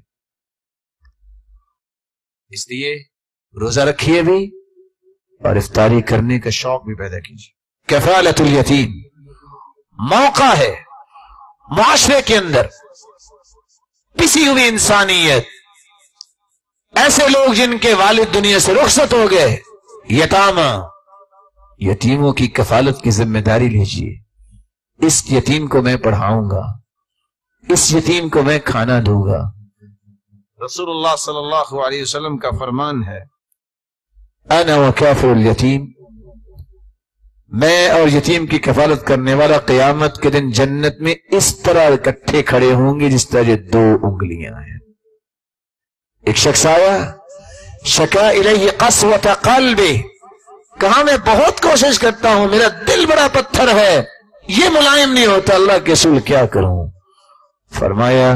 इसलिए रोजा रखिए भी और इफ्तारी करने का शौक भी पैदा कीजिए। कफालतुल यतीम, मौका है माशरे के अंदर पिसी हुई इंसानियत, ऐसे लोग जिनके वालिद दुनिया से रुखसत हो गए, यतामा, यतीमों की कफालत की जिम्मेदारी लीजिए। इस यतीम को मैं पढ़ाऊंगा, इस यतीम को मैं खाना दूंगा। रसूलुल्लाह सल्लल्लाहु अलैहि वसल्लम का फरमान है, अना व काफिरुल यतीम, मैं और यतीम की कफालत करने वाला क़यामत के दिन जन्नत में इस तरह इकट्ठे खड़े होंगे जिस तरह ये दो उंगलियां हैं। एक शख्स आया, शका इलैहि क़स्वत क़ल्बी, कहा मैं बहुत कोशिश करता हूं, मेरा दिल बड़ा पत्थर है, ये मुलायम नहीं होता, अल्लाह के रसूल क्या करूं? फरमाया,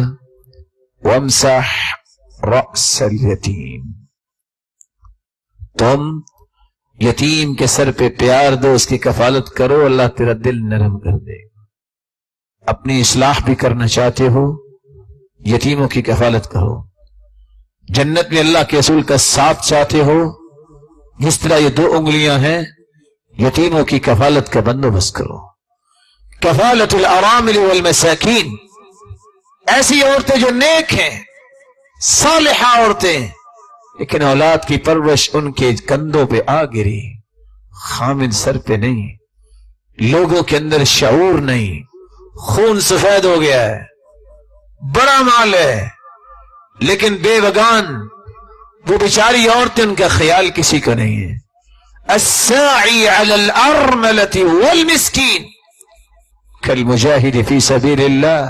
वमसह रअसल यतीम, तुम یتیم کے سر پہ پیار دو، اس کی کفالت کرو، اللہ تیرا دل نرم کر دے. اپنی اصلاح بھی کرنا چاہتے ہو، یتیموں کی کفالت کرو. جنت میں اللہ کے رسول کا ساتھ چاہتے ہو، جس طرح یہ دو انگلیاں ہیں، یتیموں کی کفالت کا بندوبست کرو. کفالت الارامل والمساکین، ایسی عورتیں جو نیک ہیں، صالحہ عورتیں، لیکن اولاد کی پرورش ان کے کندھوں پہ آ گری، خامد سر پہ نہیں، لوگوں کے اندر شعور نہیں، خون سفید ہو گیا ہے، بڑا مال ہے لیکن بے وگان، وہ بیچاری عورتیں، ان کا خیال کسی کا نہیں ہے. الساعی علی الارملۃ والمسکین کالمجاہد فی سبیل اللہ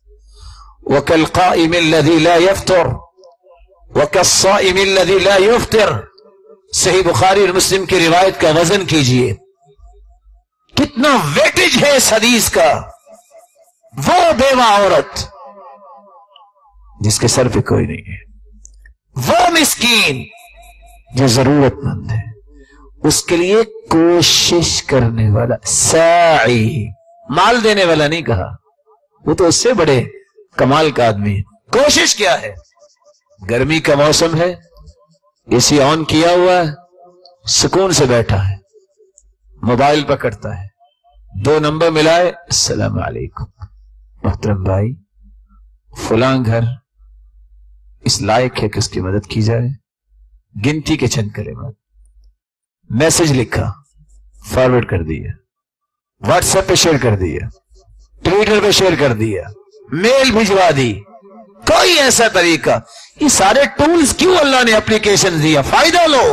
وکالقائم الذی لا یفطر وکالصائم الذی لا یفطر. صحیح بخاری اور مسلم کی روایت کا وزن کیجئے، کتنا ویٹیج ہے اس حدیث کا. وہ بیوہ عورت جس کے سر پہ کوئی نہیں ہے، وہ مسکین جو ضرورت مند ہے، اس کے لیے کوشش کرنے والا. ساعی، مال دینے والا نہیں کہا، وہ تو اس سے بڑے کمال کا آدمی ہے. کوشش کیا ہے؟ گرمی کا موسم ہے، اے سی آن کیا ہوا ہے، سکون سے بیٹھا ہے، موبائل پکڑتا ہے، دو نمبر ملائے، السلام علیکم محترم بھائی، فلاں گھر اس لائق ہے کہ اس کی مدد کی جائے. گنتی کے چند کلمات، میسج لکھا، فارورڈ کر دیا، واٹس ایپ پہ شیئر کر دیا، ٹویٹر پہ شیئر کر دیا، میل بھجوا دی. کوئی ایسا طریقہ، یہ سارے ٹولز کیوں اللہ نے اپلیکیشن دیا؟ فائدہ لو.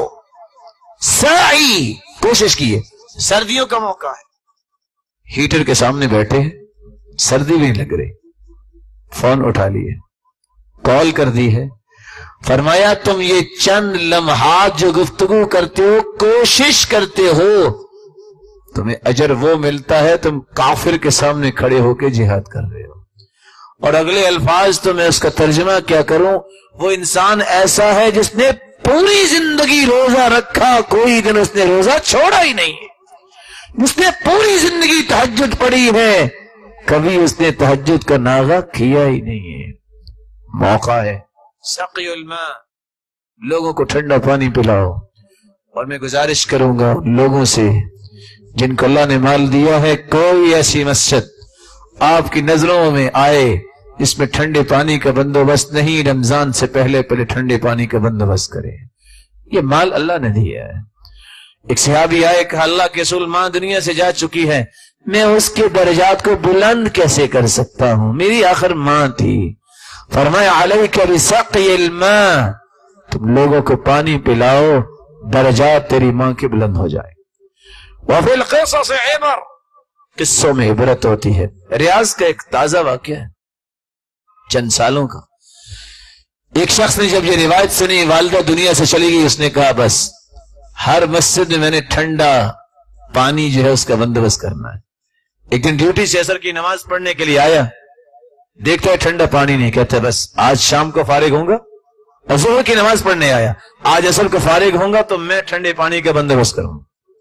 سائی، کوشش کیے. سردیوں کا موقع ہے، ہیٹر کے سامنے بیٹھے، سردی بھی نہیں لگ رہی، فون اٹھا لیے، کال کر دی ہے، فرمایا تم یہ چند لمحات جو گفتگو کرتے ہو، کوشش کرتے ہو، تمہیں اجر وہ ملتا ہے تم کافر کے سامنے کھڑے ہو کے جہاد کر رہے ہو. اور اگلے الفاظ تو میں اس کا ترجمہ کیا کروں؟ وہ انسان ایسا ہے جس نے پوری زندگی روزہ رکھا، کوئی دن اس نے روزہ چھوڑا ہی نہیں، جس نے پوری زندگی تہجد پڑھی ہے، کبھی اس نے تہجد کا ناغہ کیا ہی نہیں ہے. موقع ہے، سقی الماء، لوگوں کو ٹھنڈا پانی پلاؤ. اور میں گزارش کروں گا لوگوں سے جن کو اللہ نے مال دیا ہے، کوئی ایسی مسجد آپ کی نظروں میں آئے جس میں ٹھنڈے پانی کا بندوبست نہیں، رمضان سے پہلے پہلے ٹھنڈے پانی کا بندوبست کرے. یہ مال اللہ نے دیا ہے. ایک صحابی آئے، کہا اللہ کے رسول، ماں دنیا سے جا چکی ہے، میں اس کے درجات کو بلند کیسے کر سکتا ہوں؟ میری آخر ماں تھی. فرمایا علیک بسقی الماء، تم لوگوں کو پانی پلاؤ، درجات تیری ماں کے بلند ہو جائے. وفی القصص عبر، قصوں میں عبرت ہوتی ہے. ریاض کا ایک تازہ واقعہ ہے چند سالوں کا. ایک شخص نے جب یہ روایت سنی، والدہ دنیا سے چلی گئی، اس نے کہا بس ہر مسجد میں میں نے ٹھنڈا پانی جو ہے اس کا بندوبست کرنا ہے. ایک دن ڈیوٹی سے عصر کی نماز پڑھنے کے لیے آیا، دیکھتا ہے ٹھنڈا پانی نہیں، کہتا ہے بس آج شام کو فارغ ہوں گا. ظہر کی نماز پڑھنے آیا، آج عصر کو فارغ ہوں گا تو میں ٹھنڈے پانی کا بندوبست کروں.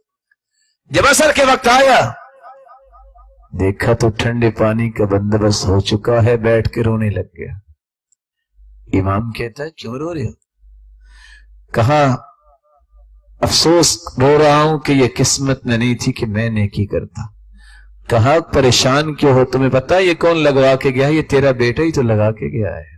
جب عصر کے وقت آیا، دیکھا تو ٹھنڈے پانی کا بندوبست ہو چکا ہے، بیٹھ کے رونے لگ گیا. امام کہتا ہے کیوں رو رہے ہو؟ کہا افسوس رو رہا ہوں کہ یہ قسمت میں نہیں تھی کہ میں نیکی کرتا. کہا پریشان کیوں ہو؟ تمہیں پتا یہ کون لگوا کے گیا؟ یہ تیرا بیٹا ہی تو لگا کے گیا ہے.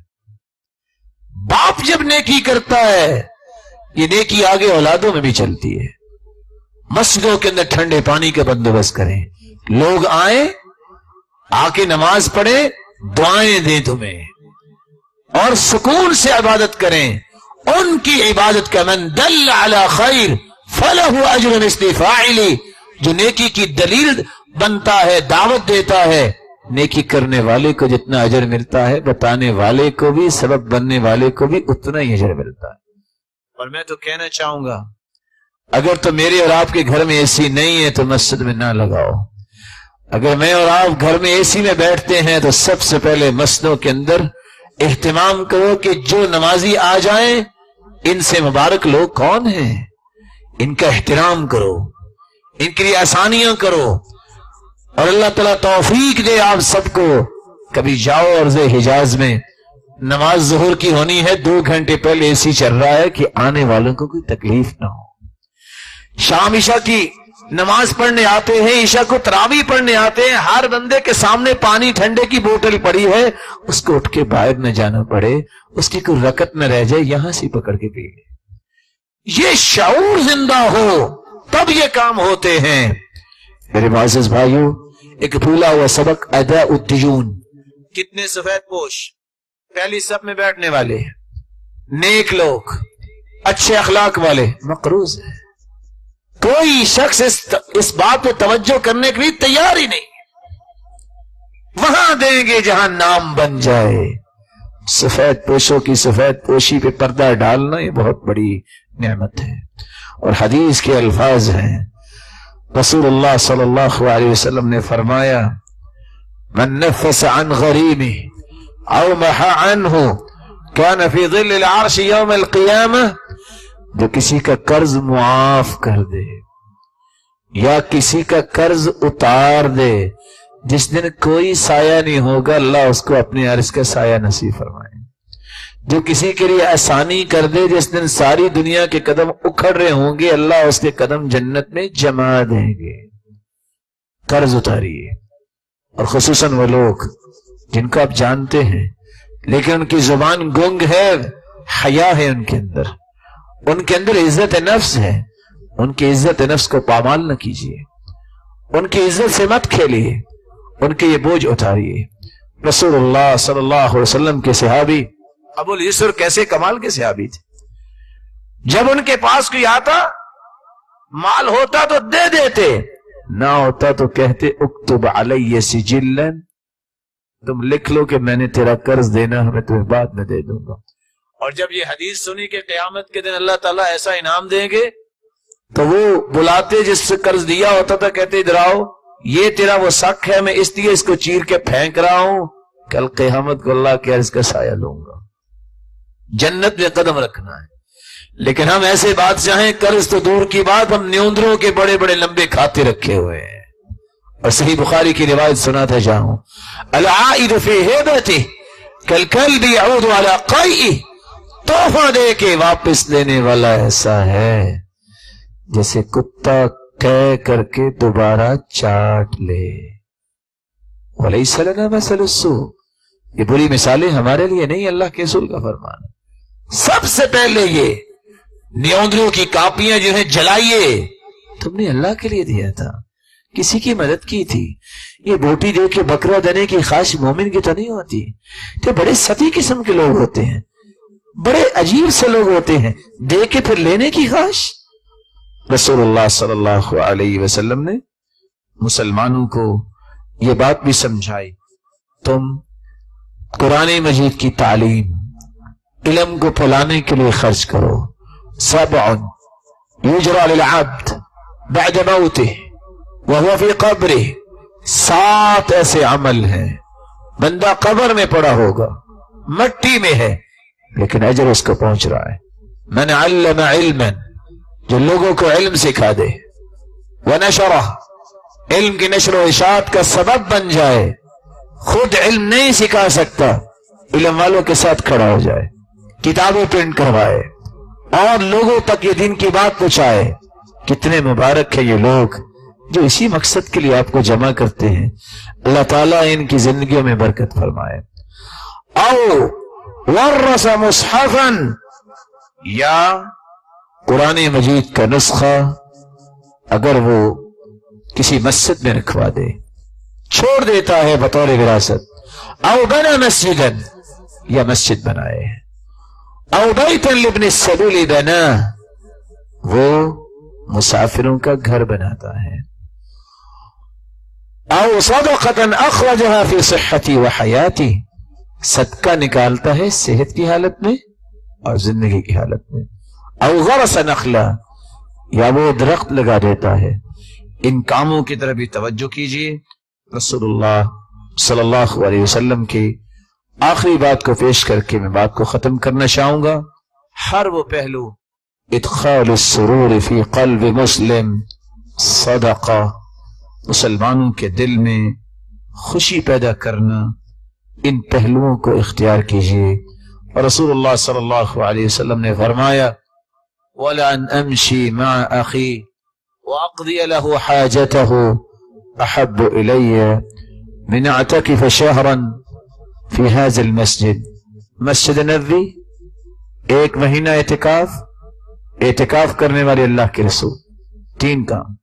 باپ جب نیکی کرتا ہے، یہ نیکی آگے اولادوں میں بھی چلتی ہے. مسجدوں کے اندر ٹھنڈے پانی کا بندوبست کریں، لوگ آئیں، آ کے نماز پڑھیں، دعائیں دیں تمہیں، اور سکون سے عبادت کریں. ان کی عبادت کا من دل علی خیر فلہ اجر مثل فاعلی، جو نیکی کی دلیل بنتا ہے، دعوت دیتا ہے، نیکی کرنے والے کو جتنا اجر ملتا ہے، بتانے والے کو بھی، سبب بننے والے کو بھی اتنا ہی اجر ملتا ہے. اور میں تو کہنا چاہوں گا، اگر تو میرے اور آپ کے گھر میں اے سی نہیں ہے تو مسجد میں نہ لگاؤ. اگر میں اور آپ گھر میں اے سی میں بیٹھتے ہیں تو سب سے پہلے مسجدوں کے اندر اہتمام کرو کہ جو نمازی آ جائیں، ان سے مبارک لوگ کون ہیں؟ ان کا احترام کرو، ان کے لیے آسانیاں کرو، اور اللہ تعالیٰ توفیق دے آپ سب کو. کبھی جاؤ عرض حجاز میں، نماز ظہر کی ہونی ہے، دو گھنٹے پہلے اے سی چل رہا ہے کہ آنے والوں کو کوئی تکلیف نہ ہو. شام عشاء کی نماز پڑھنے آتے ہیں، عشاء کو تراویح پڑھنے آتے ہیں، ہر بندے کے سامنے پانی ٹھنڈے کی بوتل پڑی ہے، اس کو اٹھ کے باہر نہ جانا پڑے، اس کی کوئی رکعت نہ رہ جائے، یہاں سے پکڑ کے پی لے. یہ شعور زندہ ہو تب یہ کام ہوتے ہیں. میرے معزز بھائیوں، ایک بھولا ہوا سبق اداء الدیون. کتنے سفید پوش پہلی صف میں بیٹھنے والے، نیک لوگ، اچھے اخلاق والے مقروض ہیں. کوئی شخص اس, اس بات پہ توجہ کرنے کے لیے تیار ہی نہیں. وہاں دیں گے جہاں نام بن جائے. سفید پوشوں کی سفید پوشی پہ پردہ ڈالنا یہ بہت بڑی نعمت ہے. اور حدیث کے الفاظ ہیں، رسول اللہ صلی اللہ علیہ وسلم نے فرمایا، من نفس عن غریمه او محا عنہ کان فی ظل العرش یوم القیامہ. جو کسی کا قرض معاف کر دے یا کسی کا قرض اتار دے، جس دن کوئی سایہ نہیں ہوگا، اللہ اس کو اپنے عرش کا سایہ نصیب فرمائے. جو کسی کے لیے آسانی کر دے، جس دن ساری دنیا کے قدم اکھڑ رہے ہوں گے، اللہ اس کے قدم جنت میں جما دیں گے. قرض اتاریے. اور خصوصاً وہ لوگ جن کو آپ جانتے ہیں لیکن ان کی زبان گنگ ہے، حیا ہے ان کے اندر، ان کے اندر عزت نفس ہے، ان کی عزت نفس کو پامال نہ کیجیے، ان کی عزت سے مت کھیلیے، ان کے یہ بوجھ اتاریے. رسول اللہ صلی اللہ علیہ وسلم کے صحابی ابو اليسر کیسے کمال کے صحابی تھے. جب ان کے پاس کوئی آتا، مال ہوتا تو دے دیتے، نہ ہوتا تو کہتے اکتب علی سجلا، تم لکھ لو کہ میں نے تیرا قرض دینا، ہمیں تمہیں بعد میں دے دوں گا. اور جب یہ حدیث سنی کہ قیامت کے دن اللہ تعالیٰ ایسا انعام دیں گے، تو وہ بلاتے جس سے قرض دیا ہوتا تھا، کہتے ادھر آؤ، یہ تیرا وہ سک ہے، میں اس لیے اس کو چیر کے پھینک رہا ہوں، کل قیامت کو اللہ کے عرض کا سایہ لوں گا. جنت میں قدم رکھنا ہے. لیکن ہم ایسے بادشاہ ہیں، قرض تو دور کی بات، ہم نیوندروں کے بڑے بڑے لمبے کھاتے رکھے ہوئے ہیں. اور صحیح بخاری کی روایت سناتا جاؤں، العائد فی ہیبتہ کالکلب یعود علی قیئہ. تحفہ دے کے واپس لینے والا ایسا ہے جیسے کتا کہہ کر کے دوبارہ چاٹ لے. ولیس لنا مثل السوء. یہ بری مثالیں ہمارے لیے نہیں، اللہ کے رسول کا فرمان. سب سے پہلے یہ نیوندروں کی کاپیاں جو ہیں جلائیے، تم نے اللہ کے لیے دیا تھا، کسی کی مدد کی تھی. یہ بوٹی دے کے بکرا دینے کی خواہش مومن کی تو نہیں ہوتی. تو بڑے ستی قسم کے لوگ ہوتے ہیں، بڑے عجیب سے لوگ ہوتے ہیں، دے کے پھر لینے کی خواہش. رسول اللہ صلی اللہ علیہ وسلم نے مسلمانوں کو یہ بات بھی سمجھائی، تم قرآن مجید کی تعلیم، علم کو پھیلانے کے لیے خرچ کرو. سبع یجرى للعبد بعد موته وهو في قبره. سات ایسے عمل ہیں، بندہ قبر میں پڑا ہوگا، مٹی میں ہے، لیکن اجر اس کو پہنچ رہا ہے. من علم علما، جو لوگوں کو علم سکھا دے، ونشرہ، علم کی نشر و اشاعت کا سبب بن جائے، خود علم نہیں سکھا سکتا، علم والوں کے ساتھ کھڑا ہو جائے، کتابیں پرنٹ کروائے اور لوگوں تک یہ دین کی بات پہنچائے. کتنے مبارک ہیں یہ لوگ جو اسی مقصد کے لیے آپ کو جمع کرتے ہیں. اللہ تعالیٰ ان کی زندگیوں میں برکت فرمائے. او ورث مصحفا، یا قرآن مجید کا نسخہ اگر وہ کسی مسجد میں رکھوا دے، چھوڑ دیتا ہے بطور وراثت. او بنا مسجدا، یا مسجد بنائے. او بیتا لابن السبیل بنا، وہ مسافروں کا گھر بناتا ہے. او صدقتا اخرجها فی صحتی و حیاتی، صدقہ نکالتا ہے صحت کی حالت میں اور زندگی کی حالت میں. او غرس نخلا، یا وہ درخت لگا دیتا ہے. ان کاموں کی طرف بھی توجہ کیجیے. رسول اللہ صلی اللہ علیہ وسلم کی آخری بات کو پیش کر کے میں بات کو ختم کرنا چاہوں گا. ہر وہ پہلو इदखाल السرور फी क़ल्ब मुस्लिम सदका, मुसलमानों के दिल में खुशी पैदा करना, इन पहलुओं को इख्तियार कीजिए। और रसूलुल्लाह सल्लल्लाहु अलैहि वसल्लम ने फरमाया, वला अन अमशी मअ अखी व अक़दी लहु हाजतहु अहब्बु इलय्या मिन अअतकिफ शहरन फी हाज़िल मस्जिद। मस्जिद नबवी एक महीना एतिकाफ, एतिकाफ करने वाले अल्लाह के रसूल, तीन काम।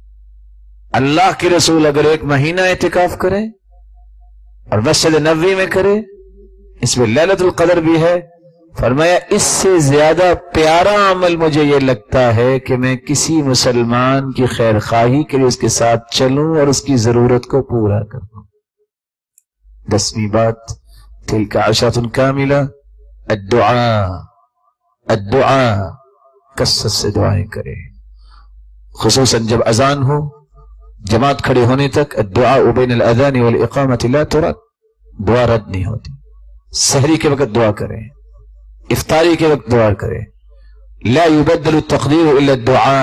अल्लाह के रसूल अगर एक महीना एतिकाफ करे और मस्जिद नबवी में करे, इसमें लैलतुल क़द्र भी है, फरमाया इससे ज्यादा प्यारा अमल मुझे ये लगता है कि मैं किसी मुसलमान की खैर खाही के लिए उसके साथ चलूं और उसकी जरूरत को पूरा करूं। दसवीं बात, तिल्का अशरतुन कामिला, अद्दुआ, अद्दुआ, कसरत से दुआएं करें, खुसूसन जब अजान हो, जमात खड़े होने तक। अद्दुआ बैन अल-अज़ान वल इक़ामत ला तुरद, दुआ रद्द नहीं होती। सहरी के वक्त दुआ करें, इफ्तारी के वक्त दुआ करें। ला युबद्दलु तक़दीर इल्ला दुआ,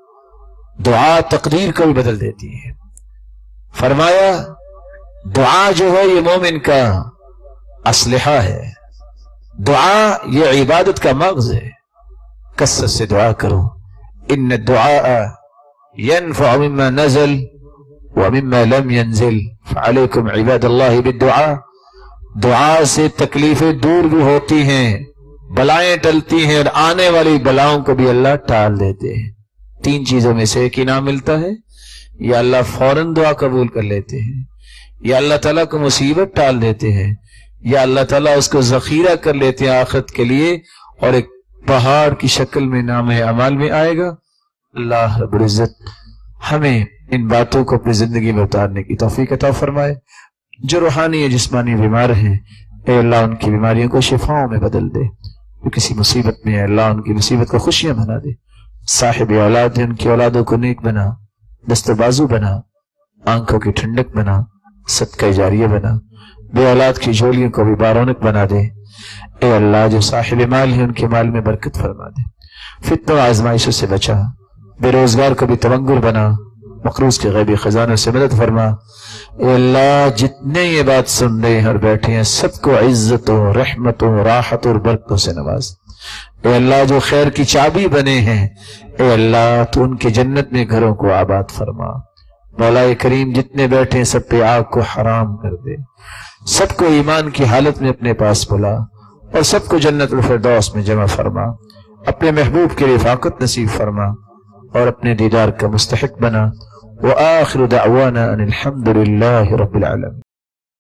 दुआ तकदीर को भी बदल देती है। फरमाया दुआ जो है ये मोमिन का असलहा है, दुआ ये इबादत का मग़ज़ है। कसरत से दुआ करो। इन्न दुआ यनफ़अ मिम्मा नज़ल व मिम्मा लम यंज़िल फ़अलैकुम इबादल्लाहि बिद्दुआ। दुआ से तकलीफें दूर भी होती हैं, बलाएं टलती हैं और आने वाली बलाओं को भी अल्लाह टाल देते हैं। तीन चीजों में से एक इनाम मिलता है, या अल्लाह फौरन दुआ कबूल कर लेते हैं, या अल्लाह ताला को मुसीबत टाल देते हैं, या अल्लाह ताला उसको जखीरा कर लेते हैं आखिरत के लिए, और एक पहाड़ की शक्ल में नाम अमाल में आएगा। अल्लाह रब्बुल इज्जत हमें इन बातों को अपनी जिंदगी में उतारने की तौफीक अता फरमाए। जो रूहानी या जिस्मानी बीमार हैं, ए अल्लाह उनकी बीमारियों को शिफाओं में बदल दे। जो किसी मुसीबत में है, अल्लाह उनकी मुसीबत को खुशियां बना दे। साहिब औलाद है, उनकी औलादों को नेक बना, दस्तबाजू बना, आंखों की ठंडक बना, सदका जारिया बना, बे औलाद की झोलियों को भी बारौनक बना दे। ए अल्लाह जो साहिब माल है, उनके माल में बरकत फरमा दे। फित्ना और आजमाइशों से बचा, बेरोजगार को भी तवंगुर बना, मकरूज के गैबी खजानों से मदद फरमा। ए अल्लाह जितने ये बात सुन रहे हैं और बैठे हैं, सबको इज्जतों, रहमतों, राहतों और बरकतों से नवाज। ए अल्लाह जो खैर की चाबी बने हैं, ए अल्लाह तू उनके जन्नत में घरों को आबाद फरमा। मौला करीम जितने बैठे हैं सब पे आग को हराम कर दे, सबको ईमान की हालत में अपने पास बुला और सबको जन्नतुल फिरदौस में जमा फरमा। अपने महबूब की रिफाकत नसीब फरमा और अपने दीदार का मुस्तहिक बना। व आखिरु दअवाना अनिल हम्दुलिल्लाहि रब्बिल आलमीन।